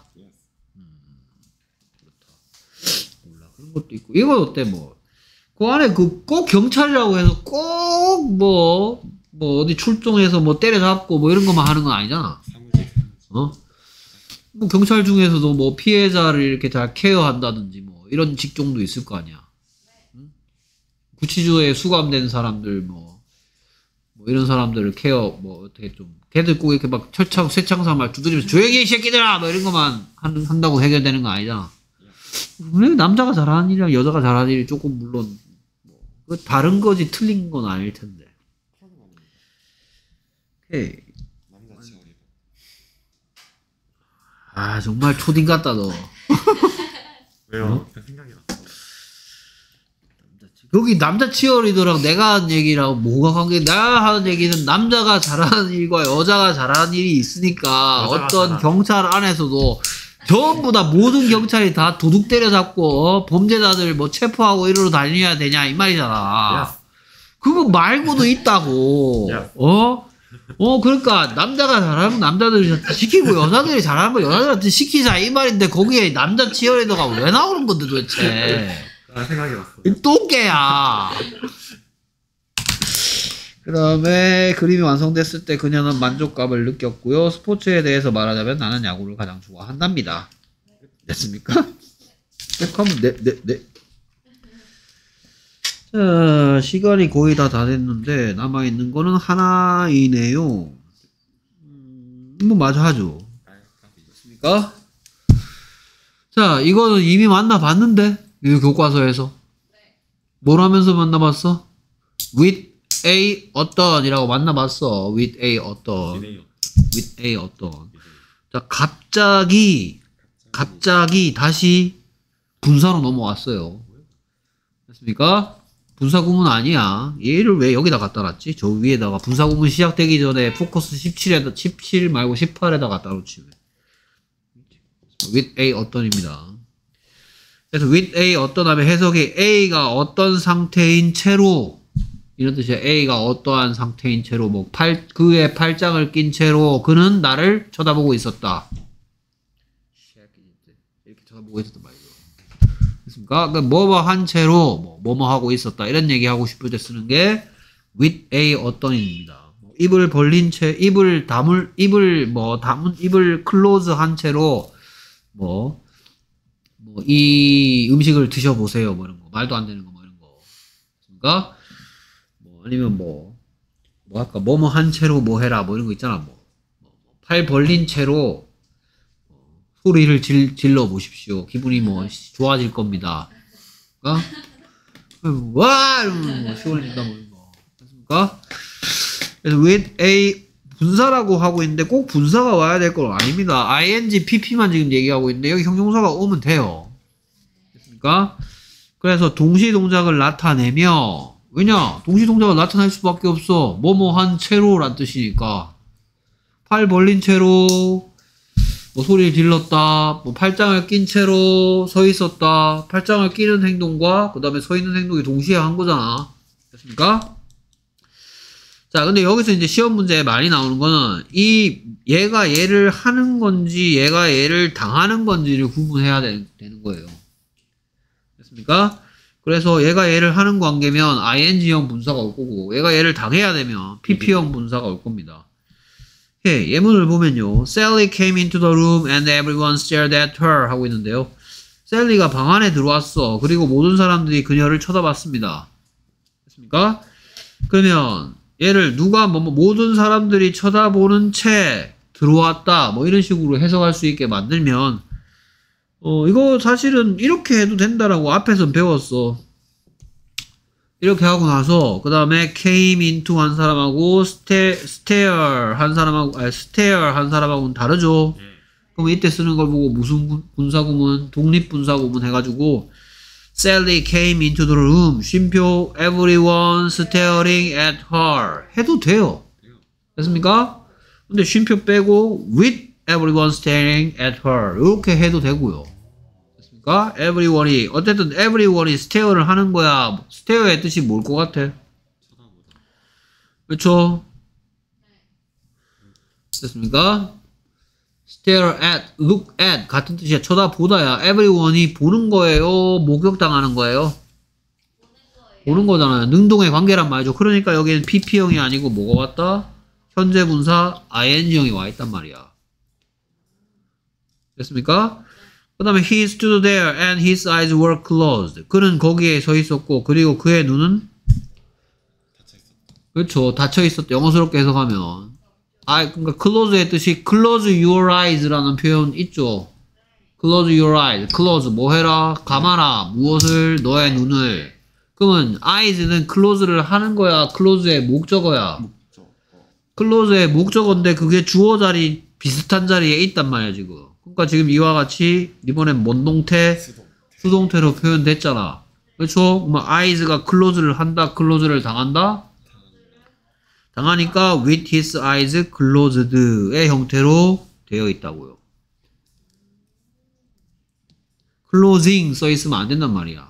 몰라 그런 것도 있고 이건 어때 뭐 그 안에 그 꼭 경찰이라고 해서 꼭 뭐 뭐 어디 출동해서 뭐 때려잡고 뭐 이런 것만 하는 건 아니잖아. 사무직. 어? 뭐 경찰 중에서도 뭐 피해자를 이렇게 잘 케어한다든지 뭐 이런 직종도 있을 거 아니야. 응? 구치소에 수감된 사람들 뭐, 뭐 이런 사람들을 케어 뭐 어떻게 좀 걔들 꼭 이렇게 막 철창 쇠창살 말 두드리면서 조용히 해, 이 새끼들아 뭐 이런 것만 한, 한다고 해결되는 거 아니잖아. 왜 남자가 잘하는 일이랑 여자가 잘하는 일이 조금 물론 뭐 다른 거지 틀린 건 아닐 텐데. 오케이. 남자 치어리더. 아 정말 초딩 같다 너. 왜요? 어? 그냥 생각이 났어. 여기 남자 치어리더랑 내가 하는 얘기랑 뭐가 관계? 내가 하는 얘기는 남자가 잘하는 일과 여자가 잘하는 일이 있으니까 여자가 어떤 잘하는 경찰 안에서도 전부 다 모든 경찰이 다 도둑 때려잡고 어? 범죄자들 뭐 체포하고 이러러 다녀야 되냐 이 말이잖아. Yes. 그거 말고도 있다고. Yes. 어? 어 그러니까 남자가 잘하면 남자들이 시키고 여자들이 잘하면 여자들한테 시키자 이 말인데 거기에 남자 치어리더가 왜 나오는 건데 도대체. 아 생각이 났어. 이 똥개야. 그 다음에 그림이 완성됐을 때 그녀는 만족감을 느꼈고요. 스포츠에 대해서 말하자면 나는 야구를 가장 좋아한답니다. 됐습니까? 네, 그러면 네, 네, 네. 자, 시간이 거의 다 다 됐는데 남아있는 거는 하나이네요. 음, 뭐 마저 하죠. 됐습니까? 자, 이거는 이미 만나봤는데 이 교과서에서 뭘 하면서 만나봤어? with a 어떤 이라고 만나봤어. with a 어떤 이래요. with a 어떤 자 갑자기 갑자기 다시 분사로 넘어왔어요. 됐습니까? 분사구문 아니야. 얘를 왜 여기다 갖다 놨지? 저 위에다가 분사구문 시작되기 전에 포커스 십칠에다 십칠 말고 십팔에다 갖다 놓지. with A 어떤입니다. 그래서 with A 어떤 하면 해석이 A가 어떤 상태인 채로 이런 뜻이야. A가 어떠한 상태인 채로 뭐 팔, 그의 팔짱을 낀 채로 그는 나를 쳐다보고 있었다. 이렇게 쳐다보고 있었단 말이죠. 됐습니까? 그러니까 뭐뭐 한 채로 뭐 뭐뭐 하고 있었다. 이런 얘기 하고 싶을 때 쓰는 게 with A 어떤입니다. 뭐 입을 벌린 채, 입을 다물, 입을 뭐 다문, 입을 클로즈 한 채로 뭐 뭐 이 음식을 드셔보세요. 뭐 이런 거 말도 안 되는 거 뭐 이런 거. 그러니까 뭐 아니면 뭐 뭐 아까 뭐뭐 한 채로 뭐 해라 뭐 이런 거 있잖아. 뭐 팔 벌린 채로 소리를 질, 질러 보십시오. 기분이 뭐 좋아질 겁니다. 어? 와! 이러면 뭐 시원해진다 뭐 이런 거. 됐습니까? 그래서 with A 분사라고 하고 있는데 꼭 분사가 와야 될 건 아닙니다. ing, pp만 지금 얘기하고 있는데 여기 형용사가 오면 돼요. 됐습니까? 그래서 동시 동작을 나타내며 왜냐? 동시 동작을 나타낼 수밖에 없어. 뭐뭐 한 채로 란 뜻이니까 팔 벌린 채로 뭐 소리를 질렀다, 뭐 팔짱을 낀 채로 서 있었다, 팔짱을 끼는 행동과 그 다음에 서 있는 행동이 동시에 한 거잖아. 됐습니까? 자, 근데 여기서 이제 시험 문제에 많이 나오는 거는 이 얘가 얘를 하는 건지 얘가 얘를 당하는 건지를 구분해야 되, 되는 거예요. 됐습니까? 그래서 얘가 얘를 하는 관계면 ing형 분사가 올 거고 얘가 얘를 당해야 되면 pp형 분사가 올 겁니다. 예, 예문을 보면요. Sally came into the room and everyone stared at her 하고 있는데요. 셀리가 방 안에 들어왔어. 그리고 모든 사람들이 그녀를 쳐다봤습니다. 됐습니까? 그러면 얘를 누가 뭐, 뭐 모든 사람들이 쳐다보는 채 들어왔다. 뭐 이런 식으로 해석할 수 있게 만들면 어 이거 사실은 이렇게 해도 된다라고 앞에서 배웠어. 이렇게 하고 나서 그 다음에 came into 한 사람하고 stare, stare 한 사람하고 아니 stare 한 사람하고는 다르죠. 네. 그럼 이때 쓰는 걸 보고 무슨 분사구문 독립분사구문 해가지고 Sally came into the room 쉼표 everyone staring at her 해도 돼요. 됐습니까? 근데 쉼표 빼고 with everyone staring at her 이렇게 해도 되고요. everyone이 어쨌든 everyone이 stare를 하는 거야. stare의 뜻이 뭘 것 같아? 그렇죠? 됐습니까? stare at, look at 같은 뜻이야. 쳐다보다야. everyone이 보는 거예요? 목격당하는 거예요? 보는 거잖아요. 능동의 관계란 말이죠. 그러니까 여기는 pp형이 아니고 뭐가 왔다? 현재 분사 ing형이 와 있단 말이야. 됐습니까? 그 다음에 he stood there and his eyes were closed. 그는 거기에 서 있었고 그리고 그의 눈은 닫혀 있었다. 그렇죠. 닫혀 있었다. 영어스럽게 해석하면 아 그러니까 close의 뜻이 close your eyes라는 표현 있죠. close your eyes. close 뭐 해라? 감아라. 무엇을? 너의 눈을. 그러면 eyes는 close를 하는 거야. close의 목적어야. 목적어. close의 목적어인데 그게 주어 자리 비슷한 자리에 있단 말이야 지금. 그러니까 지금 이와 같이 이번엔 뭔 동태? 수동태. 수동태로 표현됐잖아. 그렇죠? 뭐 eyes가 close를 한다, close를 당한다? 당하니까 with his eyes closed의 형태로 되어 있다고요. closing 써 있으면 안 된단 말이야.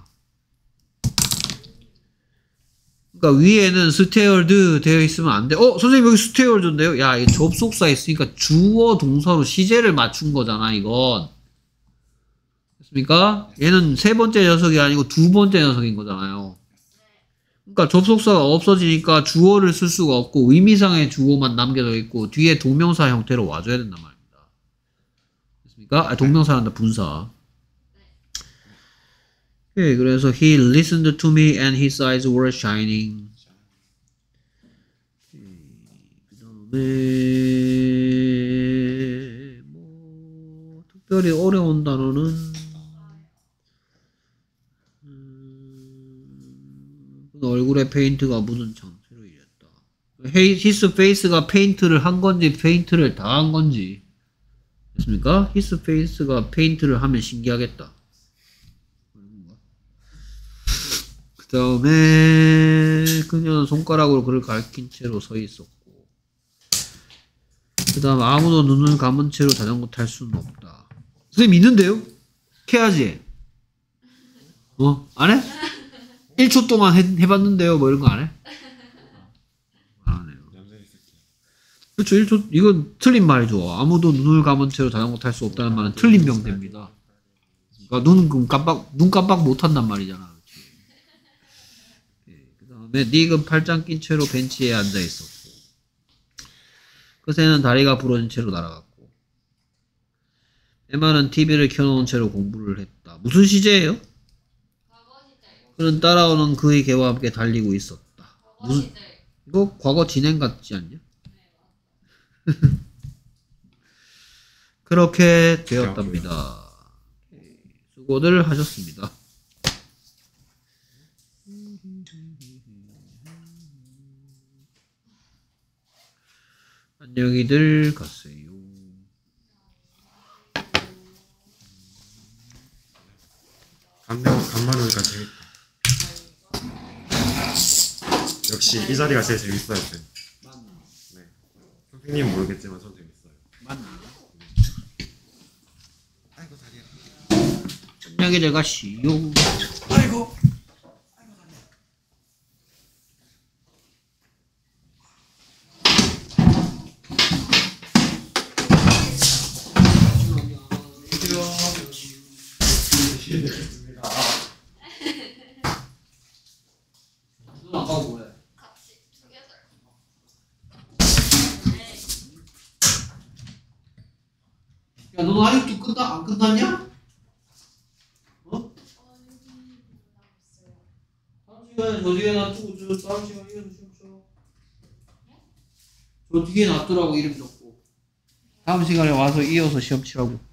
그러니까 위에는 stared 되어 있으면 안 돼. 어, 선생님 여기 stared인데요? 야, 이 접속사 있으니까 주어 동사로 시제를 맞춘 거잖아, 이건. 됐습니까? 얘는 세 번째 녀석이 아니고 두 번째 녀석인 거잖아요. 그러니까 접속사가 없어지니까 주어를 쓸 수가 없고 의미상의 주어만 남겨져 있고 뒤에 동명사 형태로 와줘야 된단 말입니다. 됐습니까? 아, 동명사란다, 분사. 예, 그래서 he listened to me and his eyes were shining. 그 다음에 뭐 특별히 어려운 단어는 음, 얼굴에 페인트가 묻은 상태로 이랬다. his face가 페인트를 한 건지 페인트를 당한 건지 됐습니까? his face가 페인트를 하면 신기하겠다. 그 다음에 그녀는 손가락으로 그를 가리킨 채로 서 있었고, 그 다음 아무도 눈을 감은 채로 자전거 탈 수는 없다. 선생님 있는데요? 해야지. 어? 안 해? 일 초 동안 해, 해봤는데요. 뭐 이런 거 안 해? 안 하네요. 얌전히 쓸게요. 그렇죠. 일 초, 이건 틀린 말이죠. 아무도 눈을 감은 채로 자전거 탈 수 없다는 말은 틀린 명대입니다. 그러니까 눈 깜빡, 눈 깜빡 못 한단 말이잖아. 네, 그 다음에 닉은 팔짱 낀 채로 벤치에 앉아 있었고, 그 새는 다리가 부러진 채로 날아갔고, 에마는 티비를 켜놓은 채로 공부를 했다. 무슨 시제예요? 그는 따라오는 그의 개와 함께 달리고 있었다. 무슨, 이거 과거 진행 같지 않냐? 그렇게 되었답니다. 수고들 하셨습니다. 안녕히들 가세요. 간대 간만에 오니까 재밌다. 역시 이 자리가 제일 재밌어요. 쌤. 네. 선생님 모르겠지만 전 재밌어요. 아이고 다리야. 안녕히들 가시오. 아이고. 눈 아까 뭐래? 야, 너 아직도 끝나 안 끝났냐? 어? 다음 시간에 저 뒤에 놔두고 저 다음 시간에 이어서 시험 쳐. 저 뒤에 놔두라고 이름 적고. 다음 시간에 와서 이어서 시험 치라고.